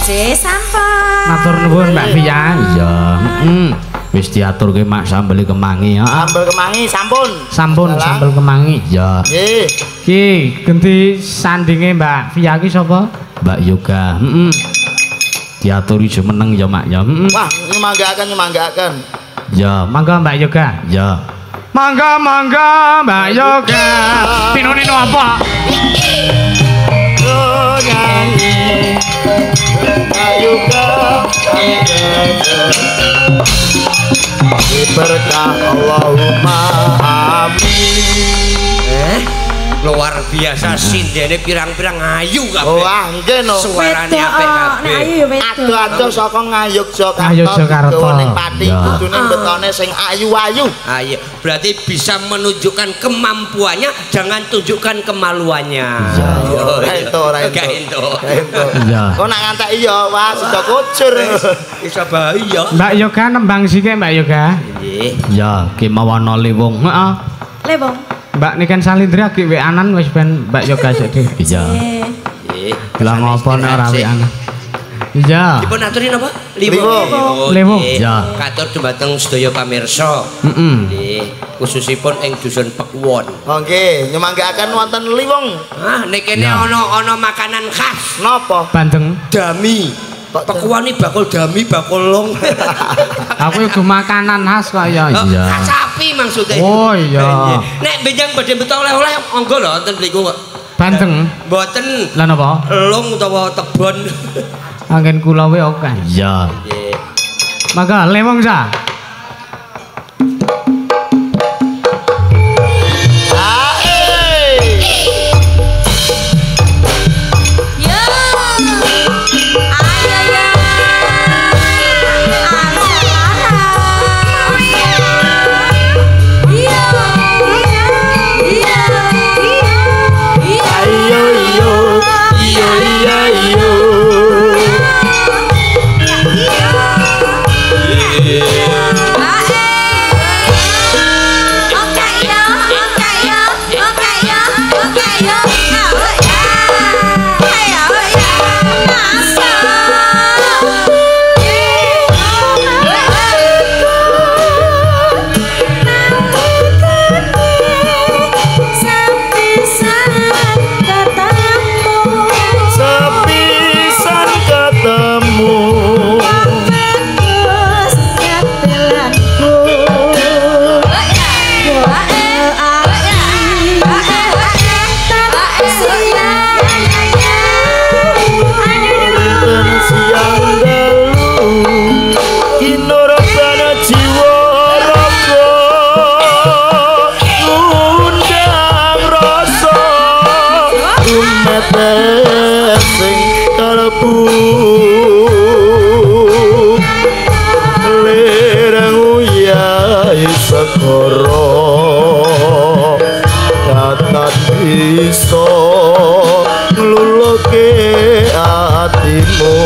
Nggih, sampun. Matur nuwun Mbak Via. Iya, heeh. Wis diaturke mak sambel kemangi ya. Sambel kemangi sampun. Sampun sambel kemangi. Ya. Nggih. Ki ganti sandinge Mbak Via ki sapa? Mbak Yoga. Heeh. Diaturi jumeneng ya mak ya. Heeh. Wah, nyemanggaken nyemanggaken. Ya, Mangga Mbak Yoga. ya. Mangga mangga Mbak Yoga. Pino-nino apa? Oh, nyanyi. Ayo berkah Allahumma amin. Eh, luar biasa sindene pirang-pirang ayu kabeh. Wah, nggih no. Suarane Wedok, apik nek kabeh. ayu ya wedok. Ado-ado saka Ngayogyakarta. Ngayogyakarta. digawa ning Pati Ya. kudune betone sing ayu-ayu. Ayo, berarti bisa menunjukkan kemampuannya, jangan tunjukkan kemaluannya. Ora ento, ora ento. Gak ento. Ora ento. Ya. Kok nak ngantek iya, wah sida kucur. Bisa bahaya. Mbak Yoga nembang sike Mbak Yoga. Nggih. Ya, ki mawana liwung. Heeh. Lebong. Mbak Niken Salindra ki weanan wis ben Mbak Yoga sik dhewe. Iya. Nggih. Nggih. Lah ngopo nek ora weanan? Iya. Dipun aturin apa? Liwung. Liwung. Nggih. Ya. Katur dumateng sedaya pamirsa. Heeh. Nggih, khususipun ing dusun Pekuwon. Oh nggih, nyemanggaken wonten liwung. Ah, nek kene Ya. ana ana makanan khas. Napa? Bandeng. Dami. Pekuwon iki bakul dami, bakul long. Aku kudu makanan khas kok ya. Oh, Iya. khas sapi maksudnya. Oh, iya. Nggih. Nek benjang badhe beto oleh-oleh monggo lho wonten mriku kok. Bandeng. Mboten Lah napa? long utawa tebon. Anggen kula we oke. Ya. Nggih. Maka lewong sa. Yo. Ayo ya. Ayo iyo, iyo iya iyo. Sepisan ketemu. Rinten siang dalu kinurabana jiwa raga undang rasa umete sing kalbu lereng uyai segara datat bisa ngluluke atimu.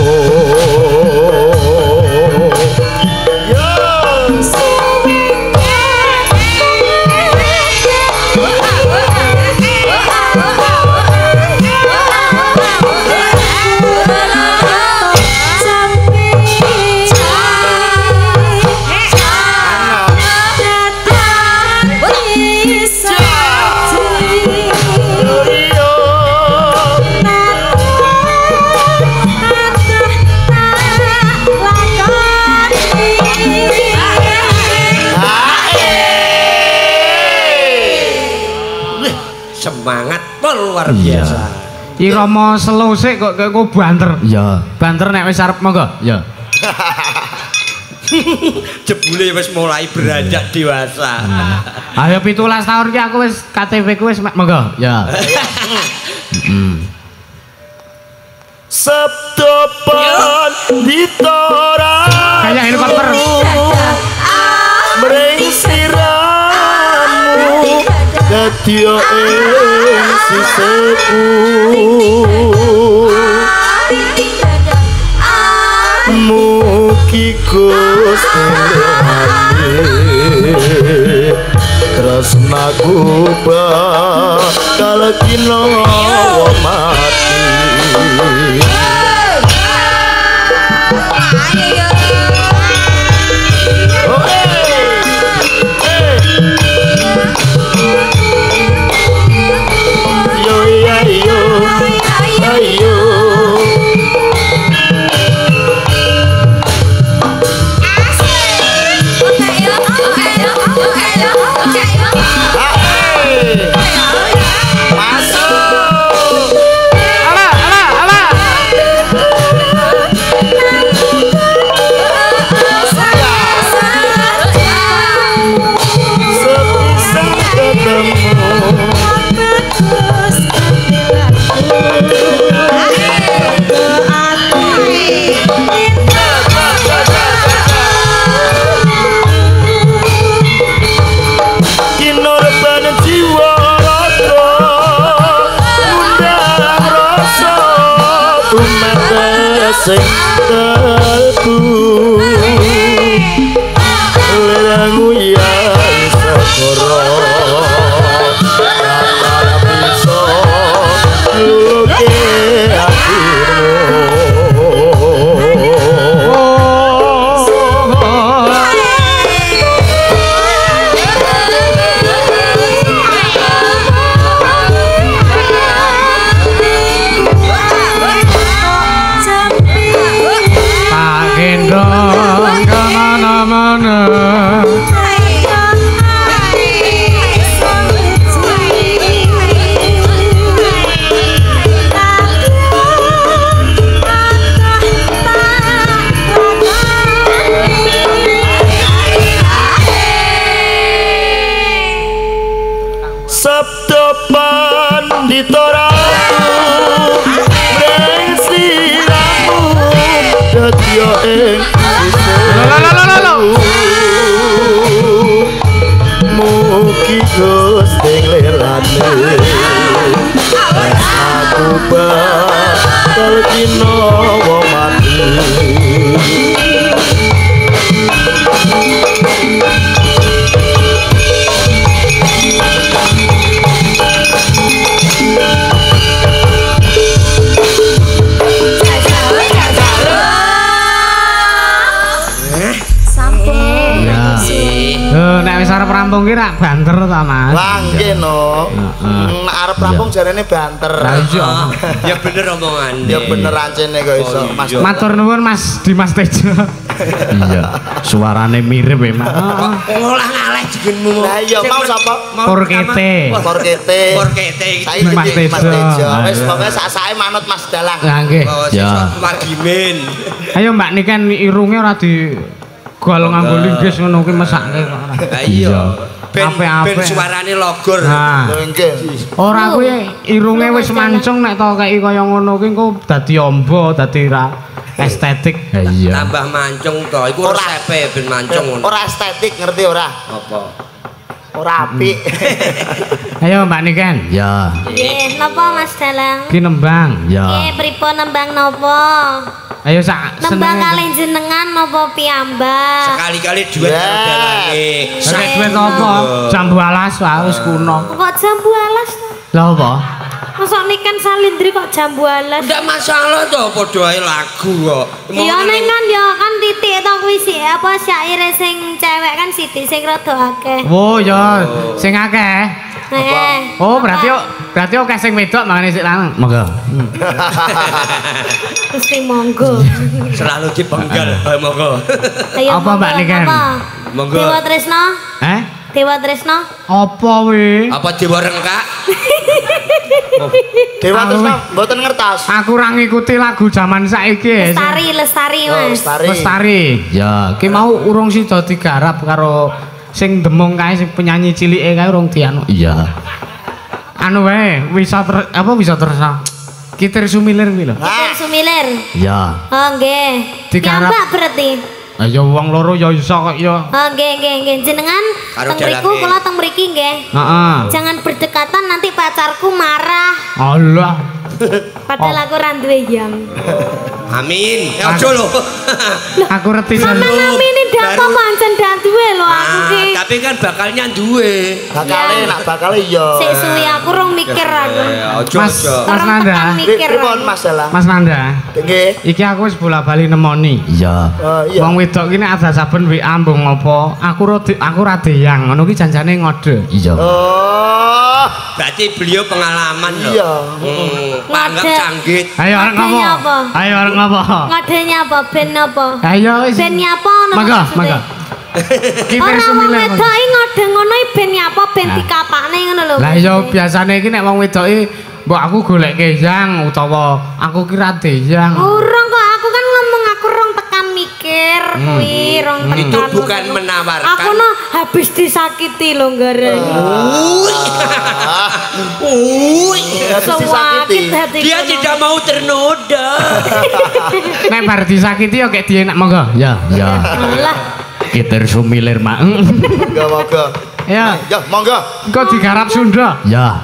Semangat pol luar Iya. biasa. Irama slow sik kok kok banter. Ya. Banter nek wis arep monggo. Ya. Jebule wis mulai beranjak dewasa. Ayo pitulas tahun ki aku wis K T P ku wis monggo. Ya. Heeh. Sabdo Panditora Kayak helikopter. mring siramu dadya ing siseku mugi Gusti tresnaku bakal kinawa mati. sing kalbu lerangu ya sakara ora bisa luke atimu gendong kemana-mana sabda pandita ramu breng siramu dadya ing mugi Gusti lelane aku bakal dinawa mati Lho nek wis arep rampung ki rak banter ta Mas. Lah nggih no. Nek arep rampung jarene banter. Lah iya. Ya bener omongane. Ya bener ancene kok iso Mas. Matur nuwun Mas Dimas Tejo. Iya, suarane mirip ya, Mas. Ngolah ngaleh jenengmu. Lah iya mau sapa? Pur kete. Pur kete. Pur kete iki. Saiki Mas Mas Tejo. Tejo. Wis pokoke sak-sake manut Mas Dalang. Lah nggih. Ya. Magimin. Ayo Mbak Niken irunge ora di gol nganggo linggis ngono kuwi mesake kok ora. Lah iya. Ben Apik-apik. ben suarane logor. Nah, Lho nggih. ora kuwi irunge wis mancung nek to kei kaya ngono kuwi engko dadi amba, dadi ra estetik. Ya iya. Tambah mancung to. Iku Ora. resepe ben mancung ngono. Ora estetik ngerti ora? Apa? Ora apik. Ayo Mbak Niken. Ya. Nggih, napa Mas Dalang? Ki nembang. Ya. Nggih, pripun nembang napa? Ayo sak Nembang seneng. kalih jenengan napa piyambak? Sekali-kali duit Ya. karo dalange. Nek duit apa? Jambu alas wae wis kuno. Kok jambu alas? Lah apa? Masa Niken Salindri kok jambu alas? Ndak masalah to padha ae lagu kok. Iya neng kan ya kan titik to kuwi sih apa syair sing cewek kan Siti sing rada akeh. Oh ya, sing akeh. Heeh. Oh, berarti yo berarti akeh sing wedok makane sik lanang. Monggo. Gusti monggo. Selalu dipenggal. Ayo monggo. Ayo Apa, Mbak monggo, Niken? apa? Monggo. Dewa Tresna? Eh? Dewa Tresna? Apa wi? Apa dewa rengkak? Dewa Tresna mboten ngertos. Aku ora ngikuti lagu zaman saiki. Lestari, Lestari Oh, Mas. Lestari. Lestari. Ya, ki mau urung sida digarap karo sing demung kae sing penyanyi cilike kae urung dianu. Iya. Anu wae, wisa ter, apa wisa tersa. Kitir Sumilir kuwi lho. Nah, Sumilir. Ya. Oh nggih. Digarap. Piyambak berarti. Ayo wong loro ya iso kok ya. Oh nggih nggih nggih jenengan Karo teng mriku dalange. kula teng mriki nggih. Heeh. Jangan berdekatan nanti pacarku marah. Allah. Padahal aku ora duwe yang. Amin. Ya aja lho. Aku reti Sama jan. namine dapo baru- pancen dak duwe lho aku Ah, ki. tapi kan bakalnya duwe. bakale nak bakale iya. Sik suwi aku rong mikir aku. Aja Mas, aja. Mas Orang Nanda. tekan mikir. Pripun Mas Dalang? Mas Nanda. Nggih. Iki aku wis bola-bali nemoni. Iya. Oh iya. Wong wedok ki nek ada saben W A mbung apa, aku ora di- aku ora deyang. Ngono ki janjane ngode. Iya. Oh. Berarti beliau pengalaman loh. Iya. Hmm, panggap Ngode. canggit. Ayo arek ngopo? Ngodenya apa? Ayo arek ngopo? Ngodenya apa ben apa? Ayo wis. Ben nyapa ngono Mangga, maksudnya? mangga. Kitir Ora wong Sumilir. wedok iki ngode ngono iki ben nyapa ben dikapakne ngono lho. Lah iya biasane iki nek wong wedoke mbok aku goleke yang utawa aku kira deyang. Urung kok aku kan ngomong aku rong tekan mikir kuwi rong tekan. Itu bukan menawarkan. Aku no habis disakiti lho gara. Uy. Uy. Habis disakiti. Sewakit hatiku. Dia tidak mau ternoda. Nek bar disakiti yo kayak dienak monggo. Ya, ya. Alah, Kitir Sumilir, Mak. Monggo monggo. Ya, Ya monggo. engko digarap Sunda. Ya.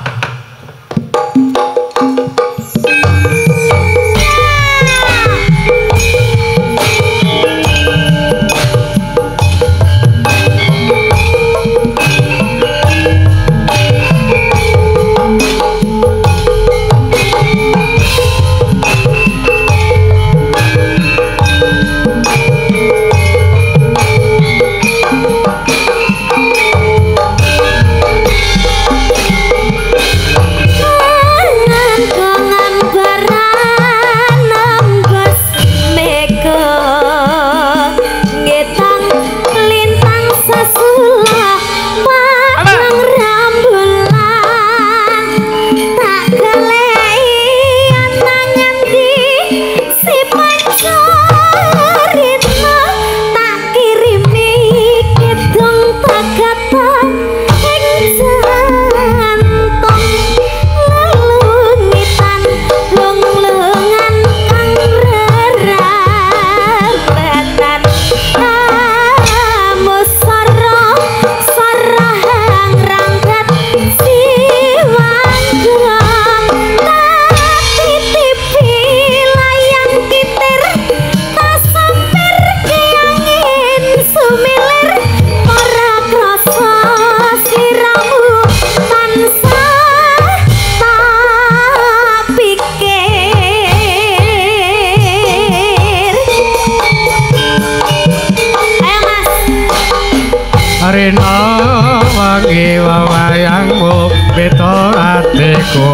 Rina wangi wayangmu beta atiku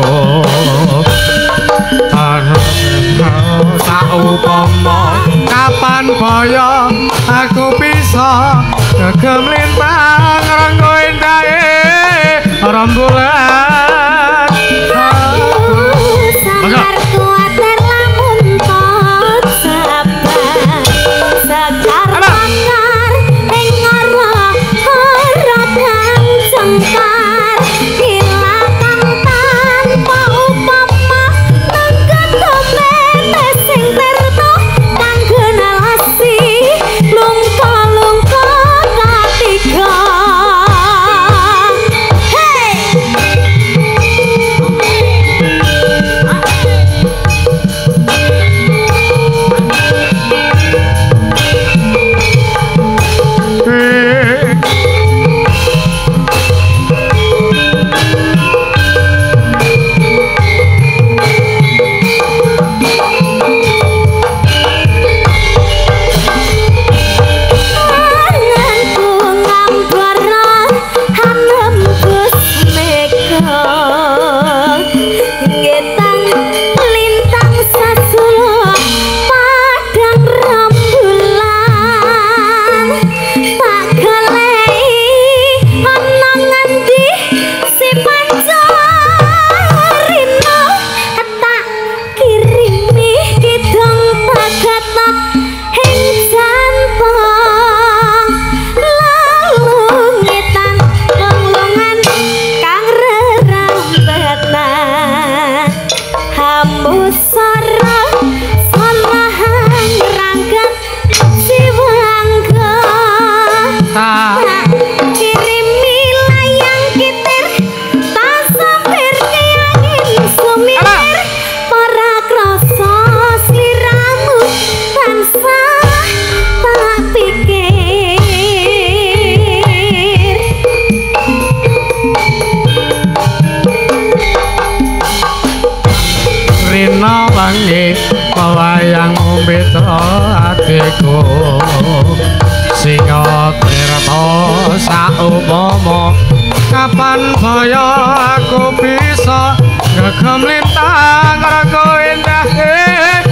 saupama kapan baya aku bisa gegemlintang ranggo endahe rembulan sangar kuat lamun tot sabar sekar bakar ing ora ora kang cengkar hilakan tanpa upama tekan domete sing terto kanggo nalasi lungka-lungka katiga wayang beta atiku singa tirta saupama kapan baya aku bisa gegemlintang ranggo endahe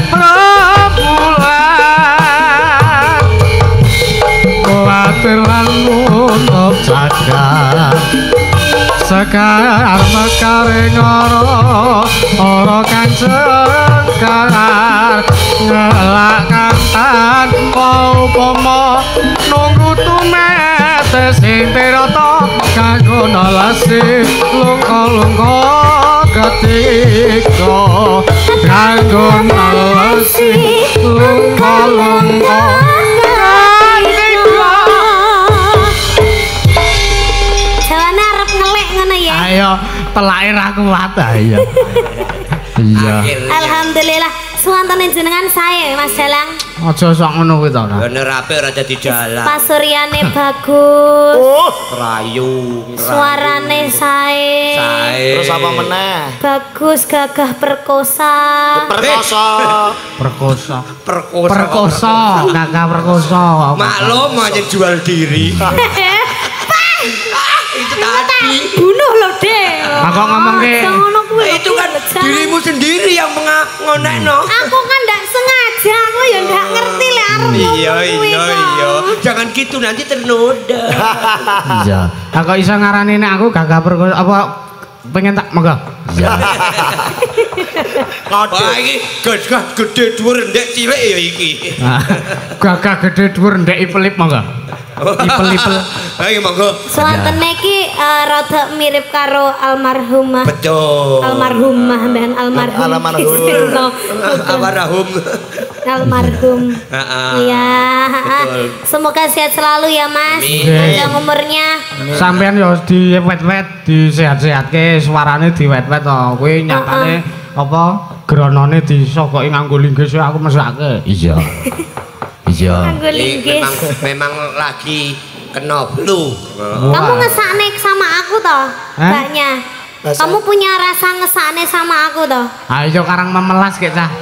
rembulan kuatir lan nutup jagat sekar mekaring ora ora kang cengkar ngelak kantan upama nunggu tumete sing tirata kanggo nalasi lungka-lungka ketika kanggo nalasi lungka-lungka ayo telake ra kuat ayo. Iya. Alhamdulillah suwantene jenengan sae Mas Dalang. Aja sok ngono kuwi to. Bener apik ora dadi dalang. Pasuryane bagus. Oh, rayu. Suarane sae. Sae. Terus apa meneh? Bagus gagah perkosa. Perkosa. Perkosa. Perkosa. Perkosa, gagah perkosa. Maklum aja jual diri. Itu tadi bunuh loh deh. Aku ngomong ke itu kan dirimu sendiri yang ngonekno. Aku kan ndak sengaja, aku ya ndak ngerti le arep. Iya iya iya. Jangan gitu nanti ternoda. Iya. Aku iso ngarani nek aku gagah perkosa apa pengen tak monggo. Iya. Wah iki gagah gede dhuwur ndek cilik ya iki. Gagah gede dhuwur ndek ipelip monggo. Ipel-ipel. Ayo monggo. Suwantene iki rada mirip karo almarhumah. Betul. Almarhumah ben almarhum. Almarhum. Almarhum. Almarhum. Heeh. Iya, semoga sehat selalu ya Mas. Panjang umurnya. Sampean yo diwet-wet, disehat-sehatke, suarane diwet-wet to. Kuwi nyatane apa granane disokoki nganggo linggis aku mesake. Iya. Iya. Memang memang lagi kena flu. Kamu ngesakne sama aku toh, Mbaknya. Kamu punya rasa ngesakne sama aku toh? Ayo karang memelas kek cah.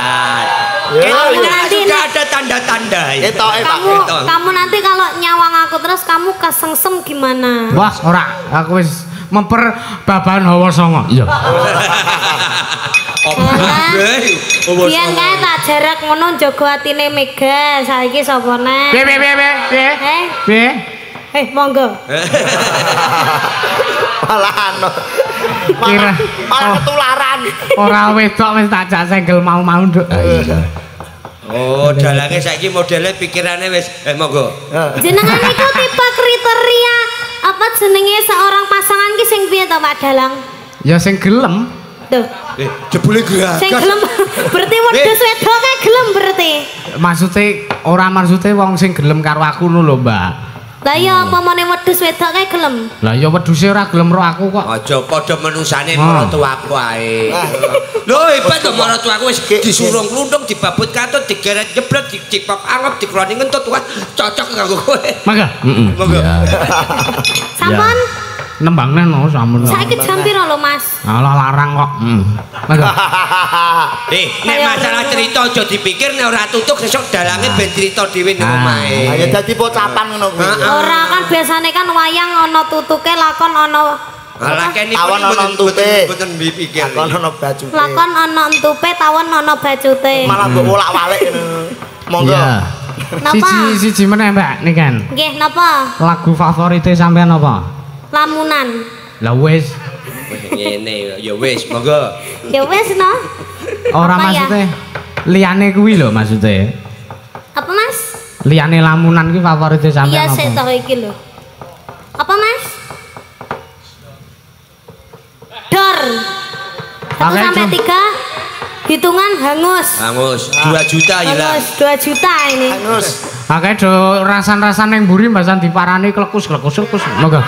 Perhatian. Kamu nanti sudah ada tanda-tanda. Itu, kamu, kamu nanti kalau nyawang aku aku terus kamu kesengsem gimana? Wah, ora, aku wis memper babahan hawa songo. Iya. Biyen kae tak jarak ngono njaga atine Mega, saiki sapa neh? Piye piye piye piye? Eh? Piye? Eh, monggo. Malah anu. Kira Malah ketularan. ora wedok wis tak jak senggel mau-mau nduk. Iya. Oh, dalange saiki modele pikirane wis eh monggo. Jenengan iku tipe kriteria apa jenenge seorang pasangan ki sing piye to Pak Dalang? Ya sing gelem. Tuh. Eh, jebule gerakan. Sing gelem berarti wedhus wedok kae gelem berarti. Maksude ora maksude wong sing gelem karo aku ngono lho, Mbak. Lah ya apa meneh wedhus wedok kae gelem? Lah ya wedhuse ora gelem ro aku kok. Aja padha menusane maratuaku ae. Lho hebat to maratuaku wis disurung klunthung dibabut katut digeret jeblek dicipok angop dikroni ngentut wah cocok kanggo kowe. Mangga. Heeh. Monggo. Sampun Nembang neno sampun. saiki jam piro lho Mas? Alah larang kok. Heeh. Mangga. Eh, nek masalah cerita aja dipikir nek ora tutuk sesuk dalange ben cerita dhewe ning omahe. Ayo dadi pocapan ngono kuwi. Ora kan biasane kan wayang ana tutuke lakon ana Alah kene Tawon ana entute. mboten dipikir. Lakon ana bajute. lakon ana entupe tawon ana bajute. Malah mbok wolak-walik ngono. Monggo. Iya. Napa? Siji siji meneh, Mbak, niken. Nggih napa? Lagu favorite sampean apa? Lamunan. Lah wis. Ngene ya wis monggo. Ya wis no. Ora Apa ya? maksude liyane kuwi lho maksude. Apa Mas? Liyane lamunan ki favorite Iya sampean sik apa? to iki lho. Apa Mas? Dor. Satu Oke, sampai Jom. tiga. Hitungan hangus. Hangus dua juta hilang. Hangus dua juta ini. Anus. Akeh do rasan-rasan ning mburi mbasan diparani klekus-klekus-klekus. Monggo.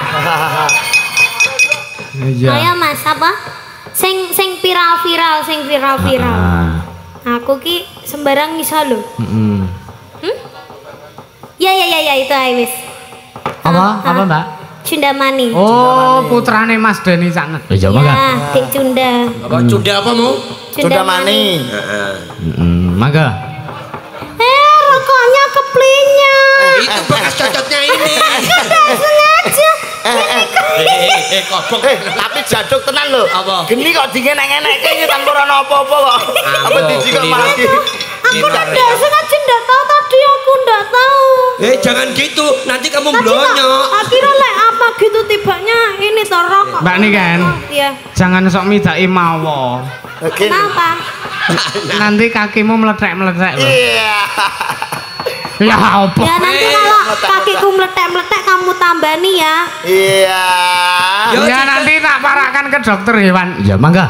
Iya. Ayo Mas, apa? Sing sing viral-viral, sing viral-viral. Ah. Aku ki sembarang iso lho. Heeh. Hmm? Ya ya ya ya itu ae wis. Apa? Ah, Apa, ah. Mbak? Cundamani. Oh, putrane Mas Deni Caknet. Ya mangga. Ya, Dik Cunda. Apa cunda apa mau? Cundamani. Heeh. Heeh, mangga. Eh, rokoknya keplinya. Itu bekas cocotnya ini. Tidak sengaja. Eh eh Eh, eh, kobong. eh tapi jaduk tenan lho. Apa? Geni kok dingenek-enekke iki tanpa ora apa-apa kok. Apa diji kok malah di Aku tidak sengaja tidak tahu tadi aku tidak tahu. Eh, jangan gitu. Nanti kamu Tadi blonyo. tak- akhirnya lek apa gitu tibanya ini toh rokok. Mbak nih kan? Iya. Jangan sok midai mawa. Kenapa? Nanti kakimu meletek-meletek loh. Iya. Ya apa? Ya nanti Eh, kalau kakiku meletek-meletek kamu tambani ya. Iya. Ya nanti tak parakan ke dokter hewan. Ya mangga.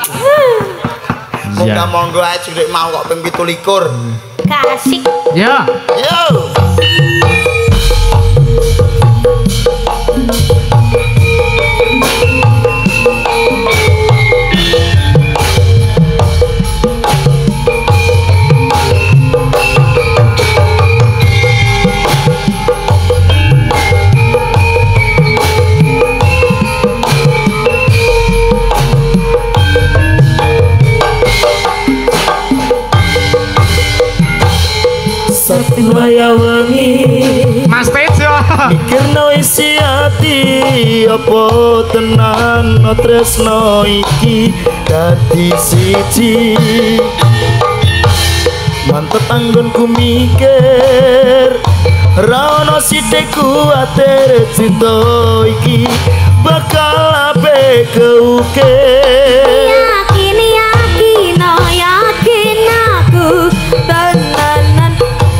Moga monggo ae cilik mau kok ping pitu likur. Kasih. Ya. Yo. Saking waya wengi Mas Tejo. mikirno isi ati apa tenan no tresno iki dadi siji mantep anggonku mikir ra ono sithik kuwatir cinta iki bakal ape keukir Yakin yakin oh yakin aku tenanan.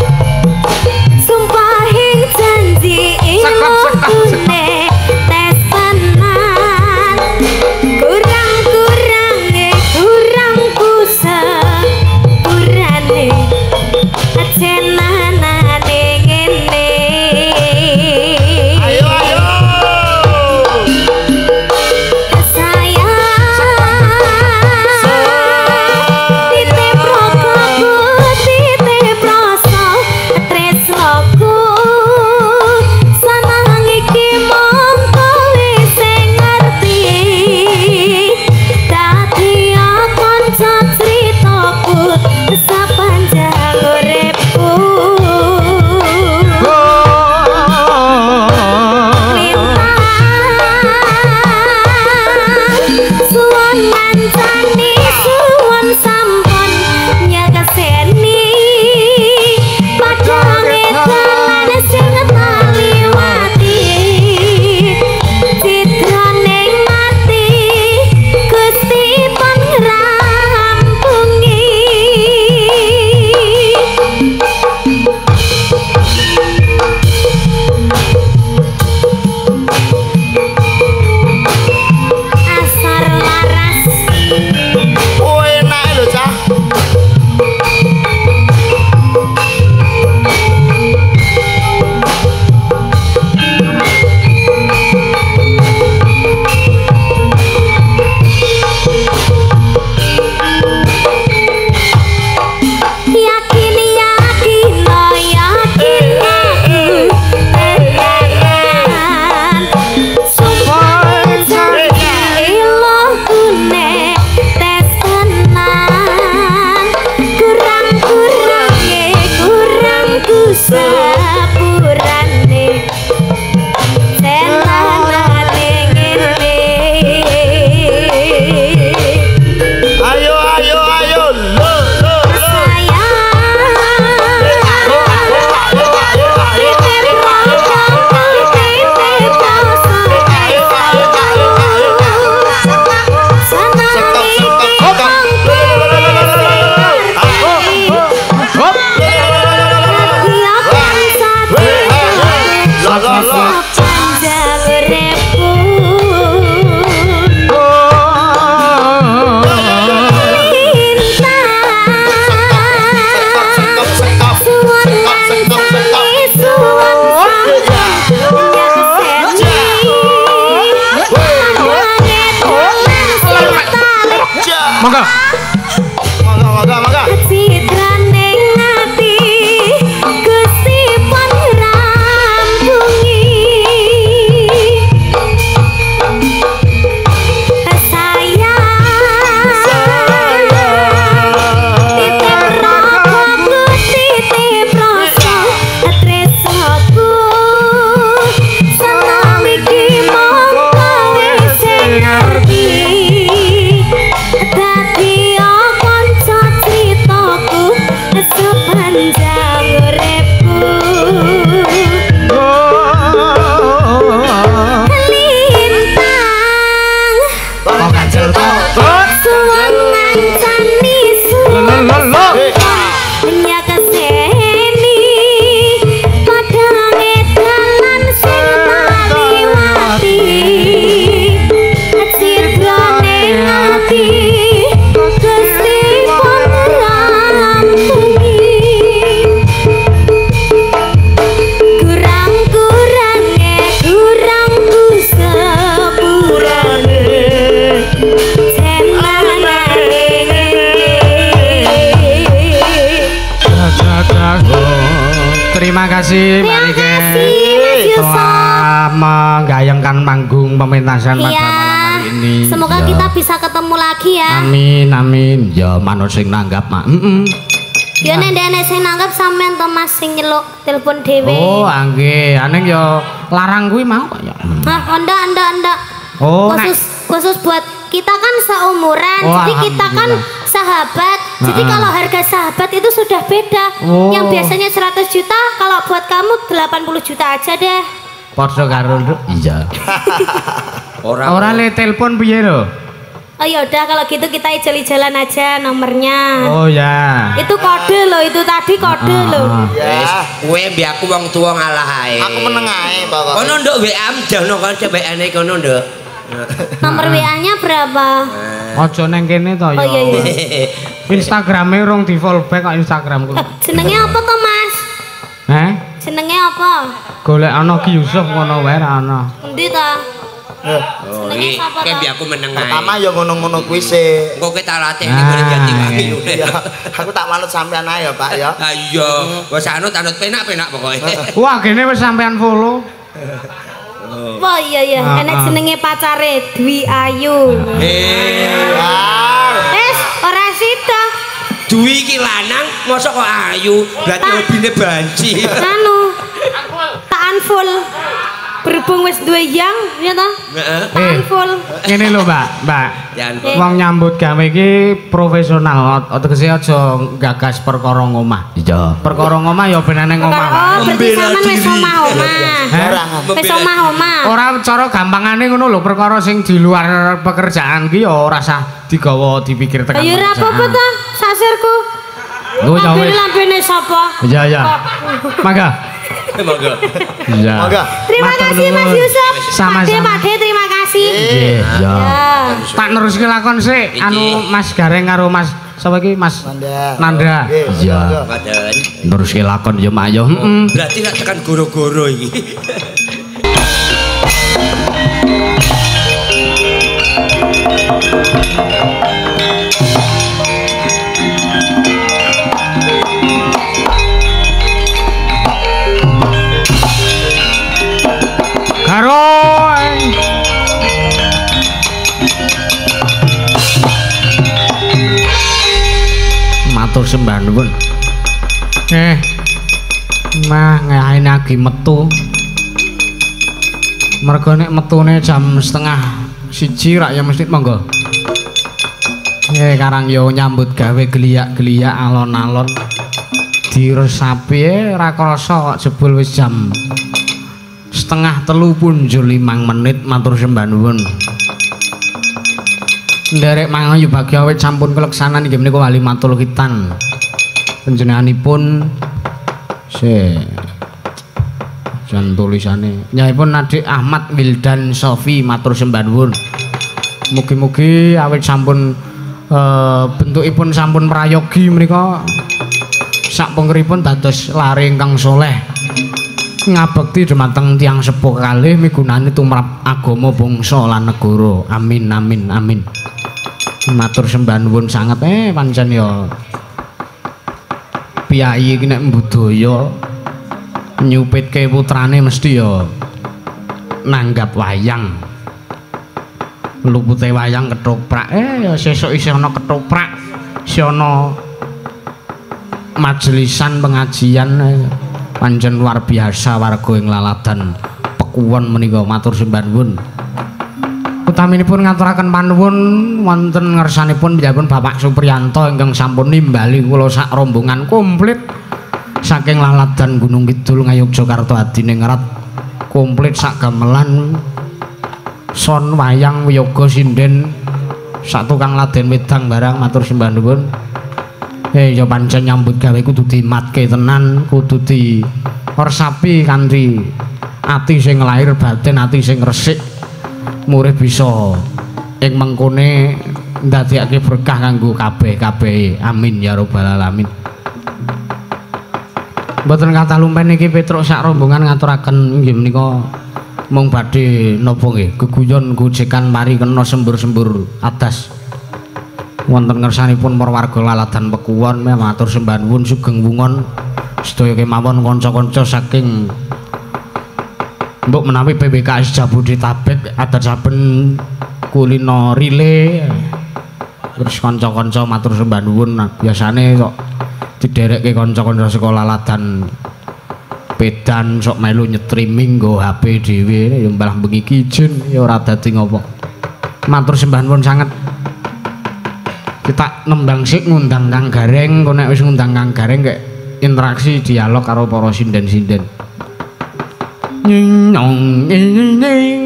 Sumpah hing janji ilmune tes tenan. Kurang-kurange kurangku sepurane ajenanane ngene. Ayo ayo. Sayang yakin yakin lo yakin aku tenanan supaya janji lo kune tes tenan kurang kurangnya kurang ku sepurane senanane ngene Ayo ayo ayo lo lo lo. Monggo. Monggo monggo monggo. Citrane ngati Gusti pun rampungi sayang titip rapaku titip rasa tresnaku seneng iki mung kowe sing ngerti dadi kanca critaku sepanjang uripku lintang Kok kancel kok. suwun ngancani suwun nyakaseni padange dalan sing mati-mati citrane ngati Gusti pun rampungi kurang-kurangnya kurangku sepurane senanane Terima kasih Mbak Terima Rike kasih, Mas Yusuf. telah menggayangkan panggung pementasan pada Iya, malam hari ini. semoga Ya. kita bisa ketemu lagi ya. Amin amin. Ya manut sing nanggap mak. Mm-mm. Ya nek nek sing nanggap sampean to Mas sing nyeluk telepon dhewe. Oh angge, aneng yo larang kuwi mau kok ya. Hah, ndak ndak ndak. Oh, khusus khusus buat kita kan seumuran, Oh, jadi kita kan alhamdulillah. sahabat. Jadi Heeh. kalau harga sahabat itu sudah beda. Oh. Yang biasanya seratus juta, kalau buat kamu delapan puluh juta aja deh. Padha karo Nduk. Iya. Orang Ora le telepon piye lho? Oh ya udah kalau gitu kita ijal-ijalan aja nomornya. Oh ya. Itu kode loh, itu tadi kode Ah, loh. ah. Wis, kowe mbek aku wong tuwa ngalah ae. Aku meneng ae pokoknya. Kono nduk W A mjahno kan W A-ne kono nduk. Nomor W A-nya berapa? Aja neng kene to ya. Oh iya iya. Instagrame rong di follow back kok Instagramku. Eh, jenengnya apa toh Mas? Heh? Jenengnya apa? Golek ana Ki Yusuf ngono wae ra ana. Endi ta? Oh, Jenenge iki sapa kowe to? mbek aku meneng ae. Pertama ya ngono-ngono kuwi sih. Engko kita latih ning ngene jati wangi. Ya, aku tak manut sampean ae ya, Pak ya. Ah iya, wis anut anut penak-penak pokoke. Wah, kene wis sampean follow. Oh iya iya, Ah, enek ah. jenenge pacare Dwi Ayu. Eh, Wes, ora sida. Dwi iki lanang, mosok kok ayu, berarti Ah. hobine banci. Anu. Tak unfull. Berhubung wis duwe yang, ya toh? Heeh. Tak Eh. unfull. Ngene lho, Mbak. Mbak. Ya Eh. Wong nyambut gawe iki profesional, tegese aja gagas perkara ngomah. Iya. Perkara ngomah ya ben nang omah. Oh, berarti Membela sampean wis diri. omah-omah. Wis omah-omah. Ora cara gampangane ngono lho, perkara sing di luar pekerjaan ki ya ora usah digawa dipikir tekan. Ayo ora apa-apa pekerjaan. ta, sasirku. Oh, ya Lambene wis. lambene sapa? Iya, iya. Mangga. Monggo. Iya. Monggo. Terima Matur kasih Mas nuwun. Yusuf. Sama-sama. Pakde, Pakde, terima kasih. Nggih, ya. Ya. Tak neruske lakon sik, Iki. anu Mas Gareng karo Mas sapa iki Mas Nanda. Nanda. Nggih, Iya. monggo. Ngoten. Neruske lakon ya Mak ya. Heeh. Berarti nak tekan goro-goro iki. sembah nuwun. Eh. Mah ngene lagi metu. Mergo nek metune jam setengah siji rak ya mesti monggo. Eh karang yo nyambut gawe geliak-geliak alon-alon. Diresapi ra krasa kok jebul wis jam setengah telu punjul limang menit matur sembah nuwun. Nderek mangayu bagya wit sampun keleksanan inggih menika wali matul khitan. Panjenenganipun se jan tulisane nyaipun Adik Ahmad Wildan Sofi matur sembah nuwun. Mugi-mugi awit sampun uh, bentukipun sampun prayogi menika sapengeripun dados lare ingkang saleh ngabekti dhumateng tiyang sepuh kalih migunani tumrap agama bangsa lan negara. Amin amin amin. Matur sembah nuwun sanget eh pancen ya piyai iki nek budaya nyupitke putrane mesti ya nanggap wayang. Lupute wayang ketoprak eh ya sesuk isih ana ketoprak, isih ana majelisan pengajian eh. Pancen luar biasa warga ing Laladan Pekuwon menika matur sembah nuwun. Utaminipun ngaturaken panuwun wonten ngersanipun piyambun Bapak Supriyanto ingkang sampun nimbali kula sak rombongan komplit saking Laladan Gunung Kidul Ngayogyakarta Adiningrat komplit sak gamelan son wayang wiyaga sinden sak tukang laden wedang barang matur sembah nuwun. Eh ya pancen nyambut gawe kudu dimatke tenan, kudu di resapi kanthi ati sing lahir batin, ati sing resik. Murih bisa ing mengkone ndadekake berkah kanggo kabeh-kabeh. Amin ya rabbal alamin. Mboten kathah lumpen iki Petruk sak rombongan ngaturaken inggih menika mung badhe napa nggih geguyon gojekan mari kena sembur-sembur adas. Wonten ngersanipun para warga Laladan Pekuwon matur sembah nuwun sugeng wungon sedaya kemawon kanca-kanca saking mbok menawi P B K S Jabodetabek atesaken kulino rile terus kanca-kanca matur sembah nuwun biasane kok diderekke kanca-kanca sekolah Laladan pedan sok melu nyetriming nggo H P dhewe ya malah bengi kijin ya ora dadi ngopo. Matur sembah nuwun sanget. Kita nembang sik ngundang Kang Gareng, kok nek wis ngundang Kang Gareng kek interaksi dialog karo para sinden-sinden. Nyong nying nying.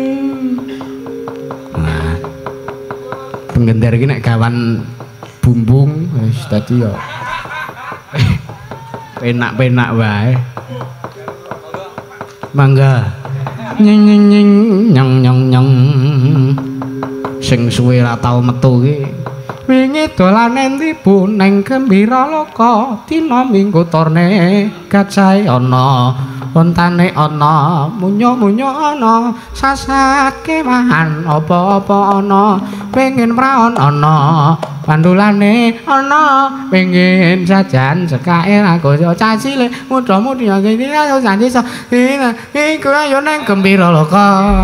Nah. Pengendar iki nek gawan bumbung wis dadi ya penak-penak wae. Mangga. Nying nying nying nyong nyong nyong. Sing suwe ra tau metu iki. Wingi dolanen tibu neng Gembira Loka dina Minggu torne gajahe ana ontane ana munyo-munyo ana sasat kewahan apa-apa ana pengin praon ana pandulane ana pengin jajan sekae aku cacile muda-mudi iki ayo janji iku ayo neng Gembira Loka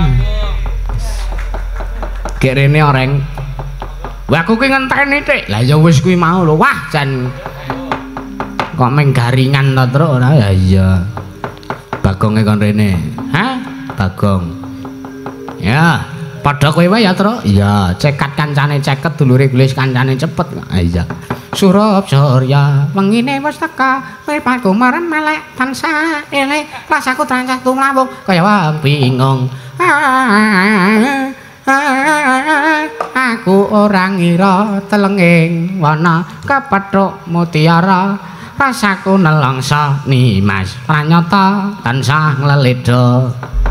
kerene oreng. Wah aku ki ngenteni Dik. Lah ya wis kuwi mau lho. Wah jan kok meng garingan to terus ora ya iya. Bagonge kon rene. Hah? Bagong. Ya, padha kowe wae ya, Tru. Iya, cekat kancane ceket dulure gelis kancane cepet. Ah iya. Surab Surya wengine wis teka mripatku marem melek tansah eling rasaku tansah tumlambung kaya wong bingung. Aku ora ngira telenging wana kepethuk mutiara rasaku nelongso nimas pranyata tansah ngleledha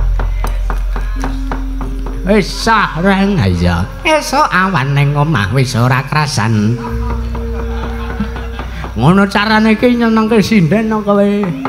wis sareng aja esuk awan ning omah wis ora krasan ngono carane iki nyenengke sinden kowe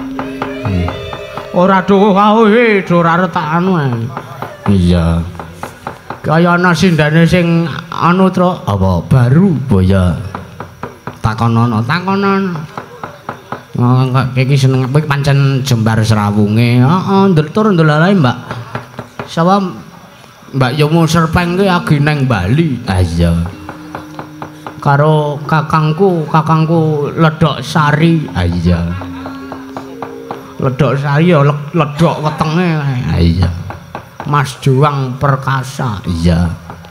ora duh wae ora retak anu iya kaya ana sindane sing anu Tru apa baru boya takonono takonon oh iki seneng kowe pancen jembar serawunge heeh tur ndolalae Mbak sapa Mbak Yomo Serpeng ki lagi nang Bali ah iya karo kakangku, kakangku Ledok Sari. Ah iya. Ledok Sari ya ledok wetenge. Ah iya. Mas Juang Perkasa. Iya.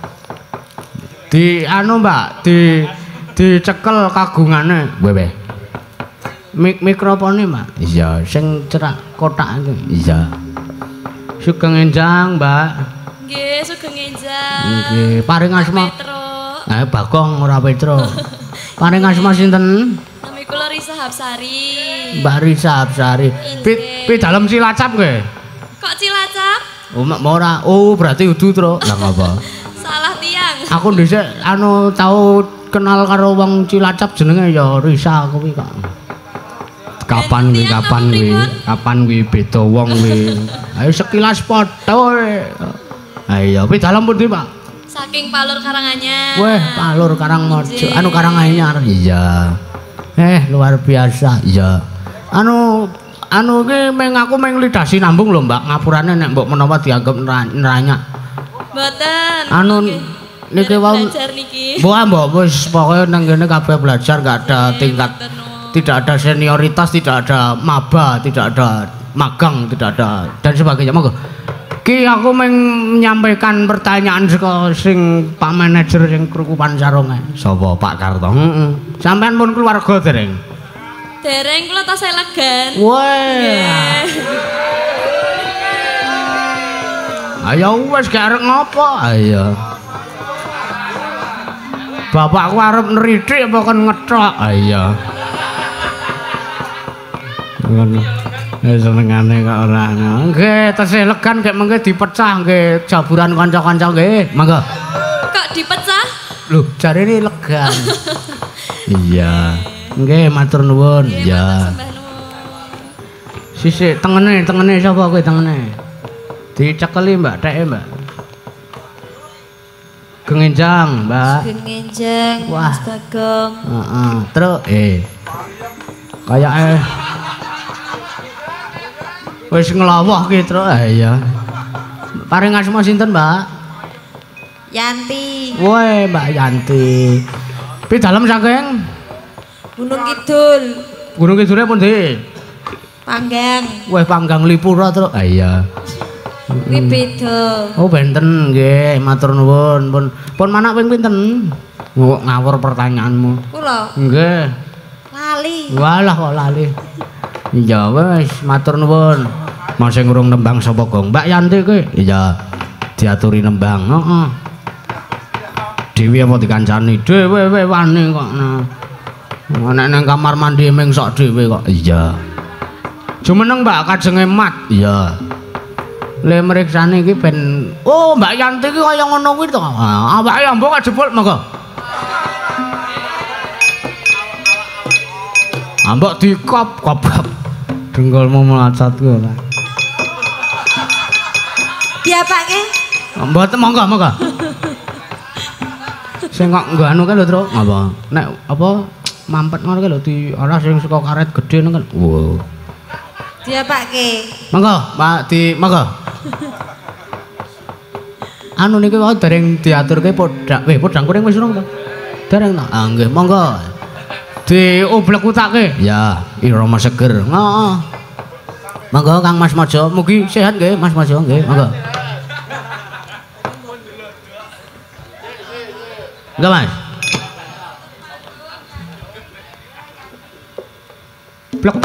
Di anu Mbak, di dicekel kagungane. Wewe. Mik mikrofone Mbak. Iya, sing cerak kotak iki. Iya. Sugeng enjang, Mbak. Nggih, sugeng enjang. Nggih, paring asma. Nah, Bagong ora Petro. Paring asma sinten? Nami kula Risa Hapsari. Mbak Risa Hapsari. Pi pi dalem Cilacap nggih. Kok Cilacap? Oh, mak ora. Oh, berarti udu, Tru. Lah ngapa? Salah tiang. Aku dhisik anu tau kenal karo wong Cilacap jenenge ya Risa kuwi kok. Kapan kuwi kapan kuwi? Kapan kuwi beda wong kuwi. Ayo sekilas padha. Ayo pi dalem pundi, Pak? Saking Palur Karanganyar. Weh, Palur Karangmojo. Anu Karanganyar. Iya. Eh, luar biasa. Iya. Anu anu ki meng aku meng lidasi nambung lho, Mbak. Ngapurane nek mbok menawa dianggap nranyak. Mboten. Anu niki wau belajar niki. Mbok mbok wis pokoke nang kene kabeh belajar gak ada tingkat. Tidak ada senioritas, tidak ada maba, tidak ada magang, tidak ada dan sebagainya. Monggo. Ki aku meng menyampaikan pertanyaan saka sing Pak Manajer sing Krukupan Sarunge. Sapa Pak Karto? Heeh. Sampeyan pun keluarga dereng? Dereng kula tas elegan. Wah. Ayo wis gak arep ngopo? Ayo. Bapakku arep neritik apa kon ngethok? Ayo. Ngono. Ya senengane kok ora. Nggih, tesih elegan kek mengke dipecah nggih jaburan kanca-kanca nggih. Monggo. Kok dipecah? Lho, jarene elegan. Iya. Nggih, matur nuwun. Iya. Sisik tengene, tengene sapa kowe tengene? Dicekeli Mbak Teke, Mbak. Gengenjang, Mbak. Gengenjang, Mas Bagong. Heeh, terus eh. Kayake wis ngelawah ki, Tru. Ah iya. Paring asma sinten, Mbak? Yanti. Woi, Mbak Yanti. Pi dalem saking Gunung Kidul. Gunung Kidule pundi? Panggang. Weh, Panggang Lipura, Tru. Ah iya. Kuwi beda. Oh, benten nggih, matur nuwun. Pun pun manak ping pinten? Kok ngawur pertanyaanmu. Kula. Nggih. Lali. Walah kok lali. Iya wis, matur nuwun. Masih ngurung nembang sapa, Gong? Mbak Yanti kuwi. Iya. Diaturi nembang. Heeh. Dewi apa dikancani? Dewe we wani kok. Nek nang kamar mandi ming sok dhewe kok. Iya. Jumeneng Mbak kajenge mat. Iya. Le mriksane iki ben oh Mbak Yanti iki kaya ngono kuwi to. Ah, awake ambok kajebul monggo. Ambok dikop kop. Dengkulmu melacat kuwi ora. Diapake? Mboten monggo monggo. Sing kok nggo anu kan lho, Tru. Apa? Nek apa mampet ngono ki lho di ora sing saka karet gedhe ngono kan. Wow. Diapake? Monggo, Pak di monggo. Anu niki wae dereng diaturke podhak. Weh, podhang kuning wis urung to? Dereng to? Ah nggih, monggo. Dioblek-utake. Ya, irama seger. Heeh. Monggo Kang Mas Mojo, mugi sehat nggih Mas Mojo nggih, monggo. Enggak, Mas. Blok.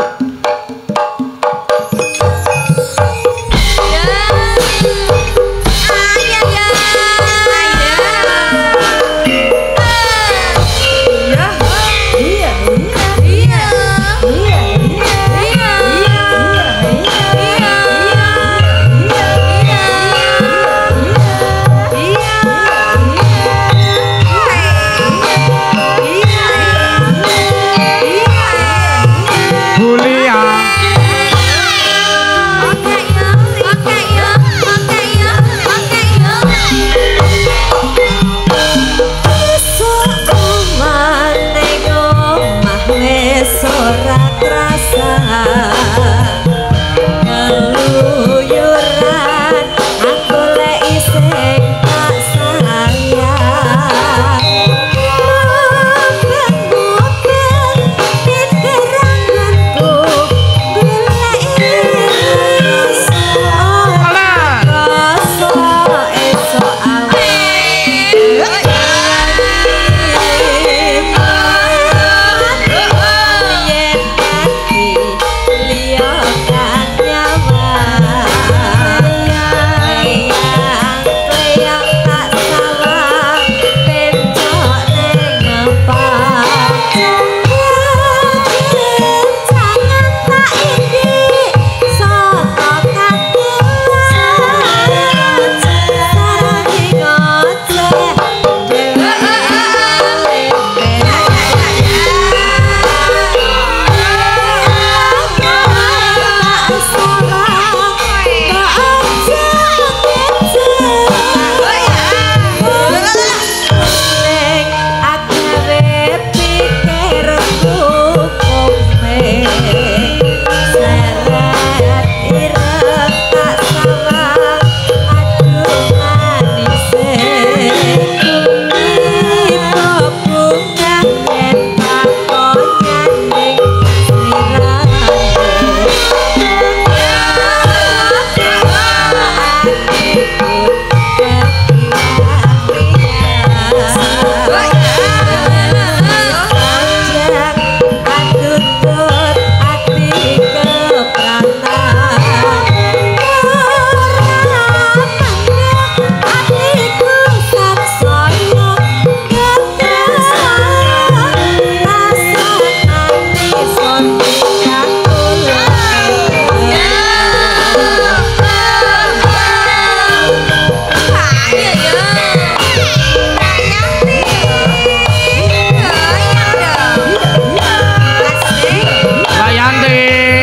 nganti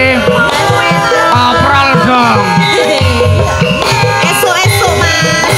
April dong. Esok-esok Mas.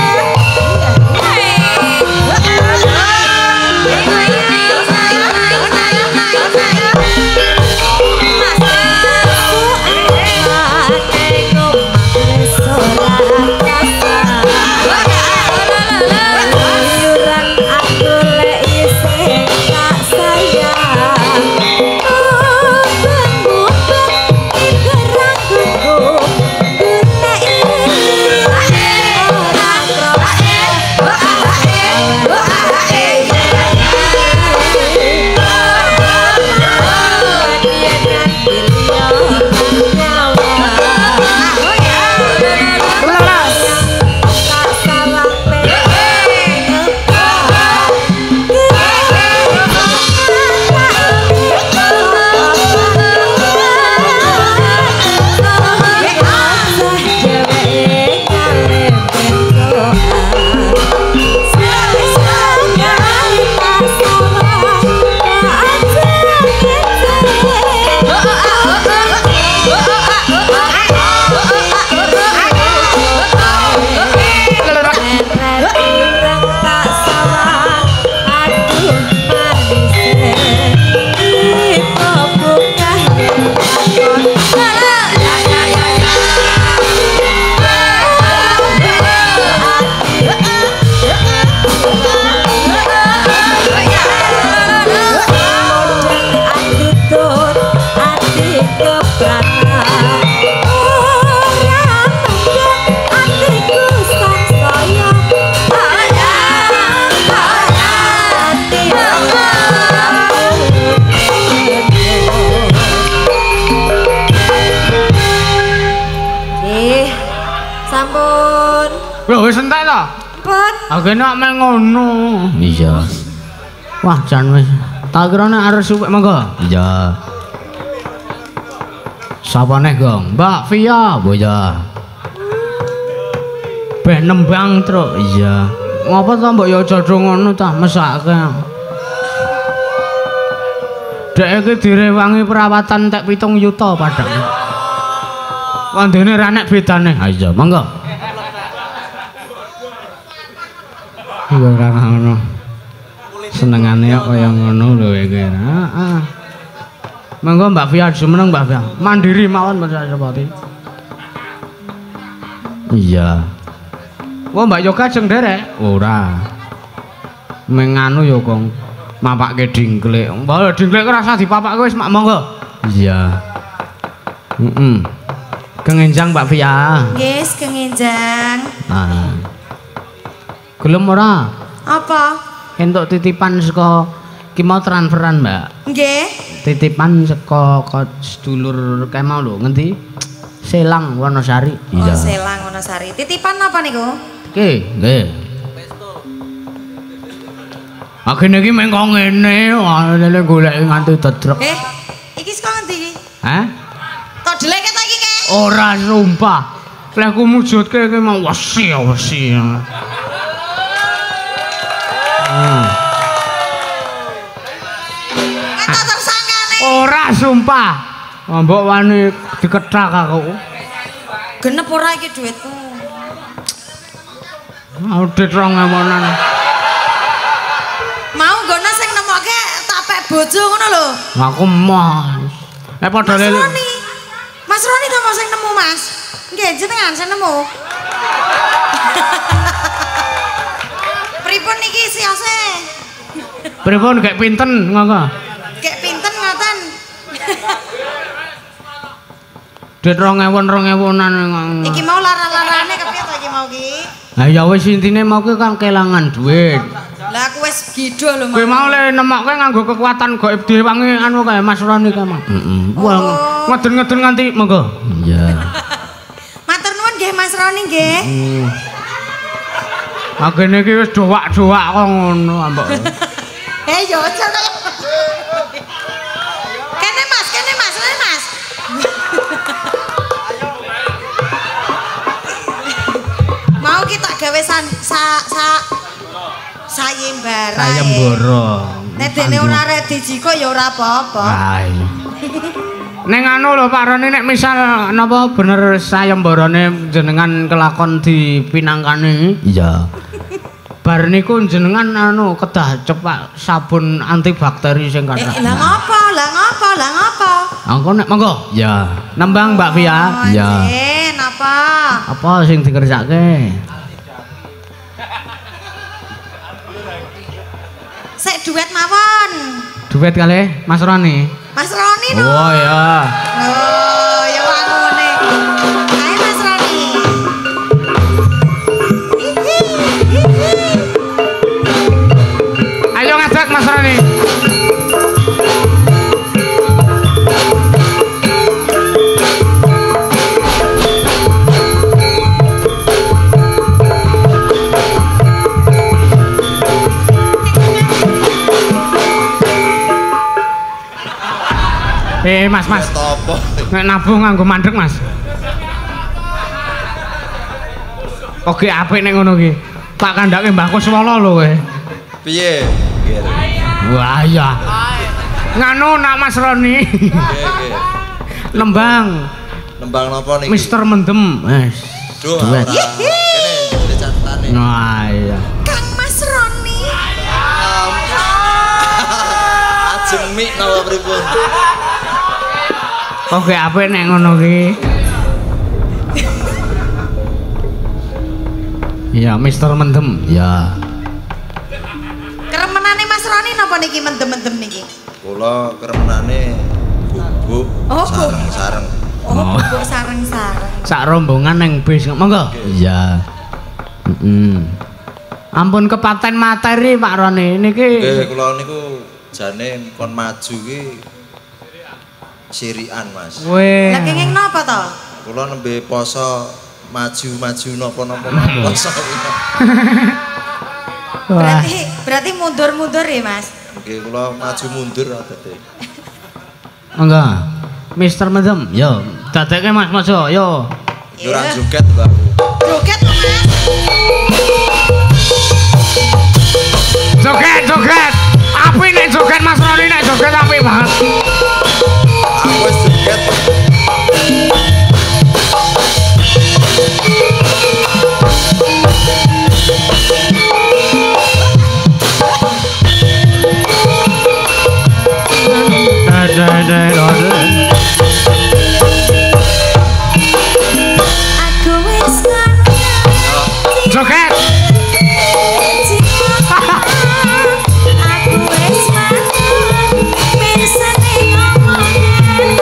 Wis entek to? Pun. Agene mek ngono. Iya. Wah, jan wis. Tak kira nek arep suwek monggo. Iya. Sapa neh, Gong? Mbak Via, oh iya. Beh nembang truk. Iya. Ngapa to mbok ya aja ngono ta, mesake. Dek iki direwangi perawatan tek pitung yuta padhang. Wandene ra nek bedane. Ha iya, monggo. Iya ora ngono. Senengane kaya ngono lho iki. Heeh. Monggo Mbak Via jumeneng Mbak Via. Mandiri mawon Mas Sepati. Iya. Wah Mbak Yoga jeng derek? Ora. Menganu ya Kong. Mapakke dingklek. Mbak dingklek rasa dipapakke wis mak monggo. Iya. Heeh. Kengenjang Mbak Via. Nggih, kengenjang. Ah. Gelem ora? Apa? Entuk titipan saka ki mau transferan, Mbak. Nggih. Titipan saka sedulur kae mau lho, ngendi? Selang Wonosari. Iya. Oh, Selang Wonosari. Titipan apa niku? Nggih, nggih. Agene iki mengko ngene, lele goleki nganti dedrek. Eh, iki saka ngendi iki? Hah? Tok deleke ta iki, Kek? Ora sumpah. Lek ku mujudke iki mau wesi, wesi. Hmm. Kata tersangkane. Ora sumpah. Mbok wani dikethak aku. Genep ora iki dhuwitku? Audit rong ewonan. Mau nggono sing nemokke tak pek bojo ngono lho. Aku mah. Eh padha Mas lele. Roni. Mas Roni to sing nemu, Mas. Nggih, jenengan sing nemu. Pripun niki siase? Pripun gek pinten ngono? Gek pinten ngoten? Dit rong ewon rong ewonan. Iki mau lara-larane kepiye to iki mau ki? Lah ya wis intine mau ki kan kelangan duit. Lah aku wis gido lho, Kowe mau le nemokke nganggo kekuatan gaib diwangi anu kae Mas Roni kae mah. Heeh. Wah, ngeden-ngeden nganti monggo. Iya. Matur nuwun nggih Mas Roni nggih. Agene iki wis dowak-dowak kok ngono ambek. Eh yo aja kaya. Kene Mas, kene Mas, kene Mas. Mau kita gawe san sa sa sayembara. Sayembara. Nek dene ora redi jiko ya ora apa-apa. Ah iya. Neng anu lho Pak Roni nek misal napa bener sayembarane jenengan kelakon dipinangkani. Iya. Bar niku jenengan anu kedah cepak sabun antibakteri sing kathah. Eh, lah ngapa? Lah ngapa? Lah ngapa? Angko nek monggo. Ya. Nembang Mbak Via. Iya. Eh, napa? Apa sing dikerjake? Sek duet mawon. Duet kali Mas Roni. Mas Roni no. Oh ya. Oh, ya ngene. Ayo Mas Roni. Ayo ngajak Mas Roni. Eh Mas Mas. Nek nabung nganggo mandek Mas. Oke apik nek ngono ki. Tak kandhake Mbah Kuswala lho kowe. Piye? Wah iya. Nganu nak Mas Roni. Nembang. Nembang napa niki? Mister Mendem. Wes. Duh. Duet. Kene catane. Nah iya. Kang Mas Roni. Ajeng mik napa pripun? Oke apik nek ngono ki. Iya, Mister Mendem. Ya. Keremenane Mas Roni napa niki mendem-mendem niki? Kula keremenane bubuk Oh, sareng-sareng. Oh, bubuk sareng-sareng. Sak rombongan nang bis. Monggo. Iya. Heeh. Ampun kepaten materi Pak Roni niki. Nggih, kula niku jane kon maju ki sirian Mas. Weh. Lah kenging napa to? Kula nembe poso maju-maju napa-napa poso. Berarti berarti mundur-mundur ya Mas. Nggih, kula maju mundur adate. Monggo. Mister Mendem, yo dadekke Mas Mas yo. Yo ora joget, Mbak. Joget Mas. Joget, joget. Api nek joget Mas Roni nek joget api banget. Aku wis joget. Da da da da. Aku wis Joget. Aku wis manut mirsani ngomongan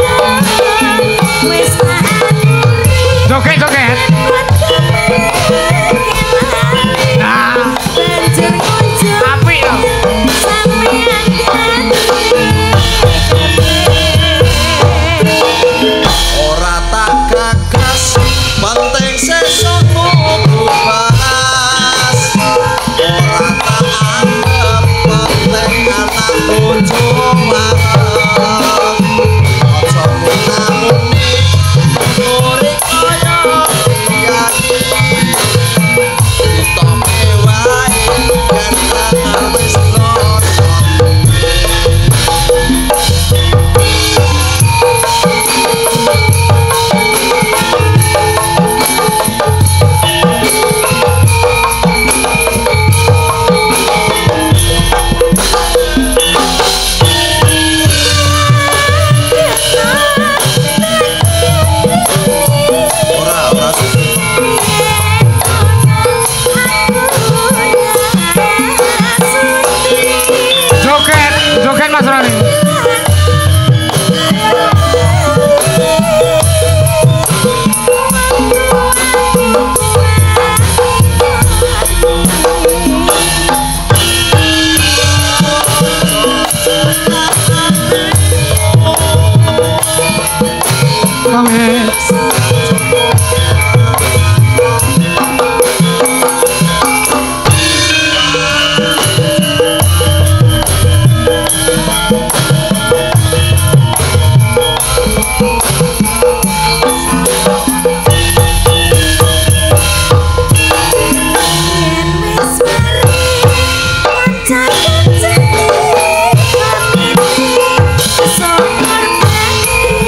wis aturi Joget, joget. Nah, banjur kunjuk api yo. sampeyan Ora tak gagas penting sesuk bahas. Ora tak anggap penting anak bojo wareng. Aja muni ora kaya liyane. Kita mewahi yen tangan wis loson. Ora, ora susu. Joget, joget Mas Roni. Sokor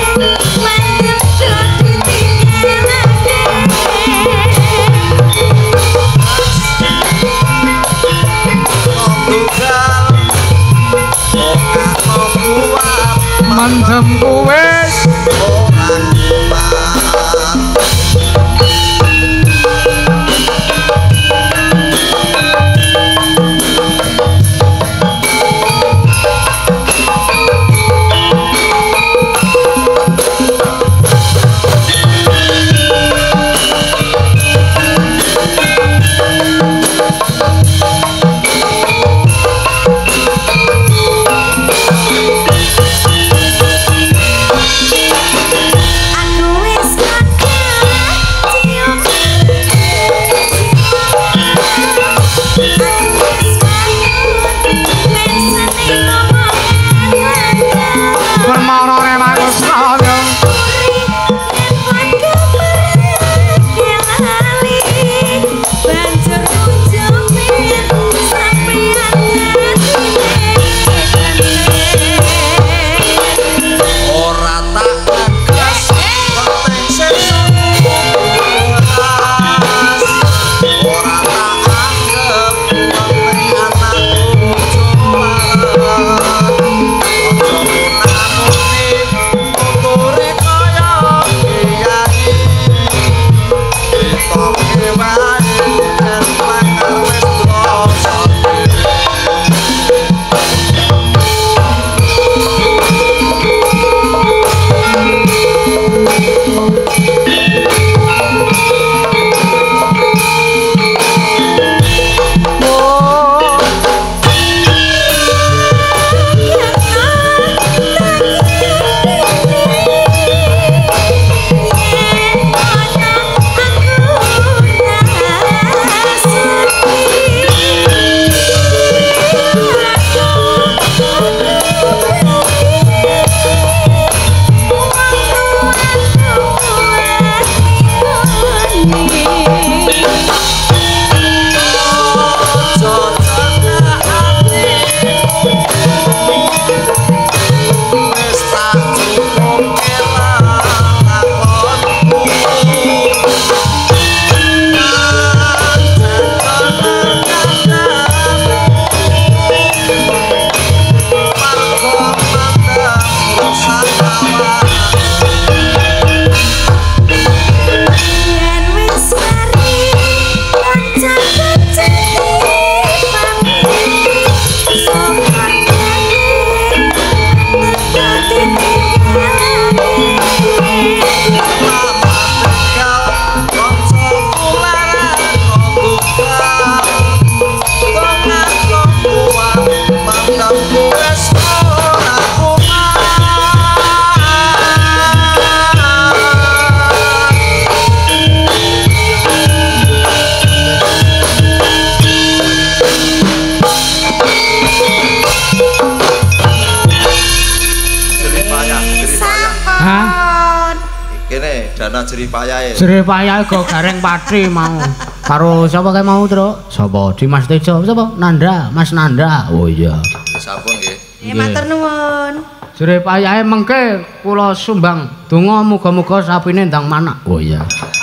kene dana jeripayahe. Jeripayahe go gareng pati mau. Karo sapa kae mau, Truk? Sapa? Dimas Tejo. Sapa? Nanda, Mas Nanda. Oh iya. Sampun nggih. Ya matur nuwun. Jeripayahe mengke kula sumbang donga muga-muga sapine ndang manak. Oh iya.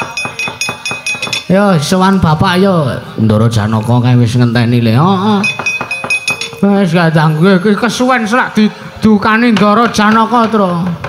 Yo sowan bapak yo Ndara Janaka kae wis ngenteni le. Heeh. Wis gak tangguh iki kesuwen selak didukani Ndara Janaka, Tru.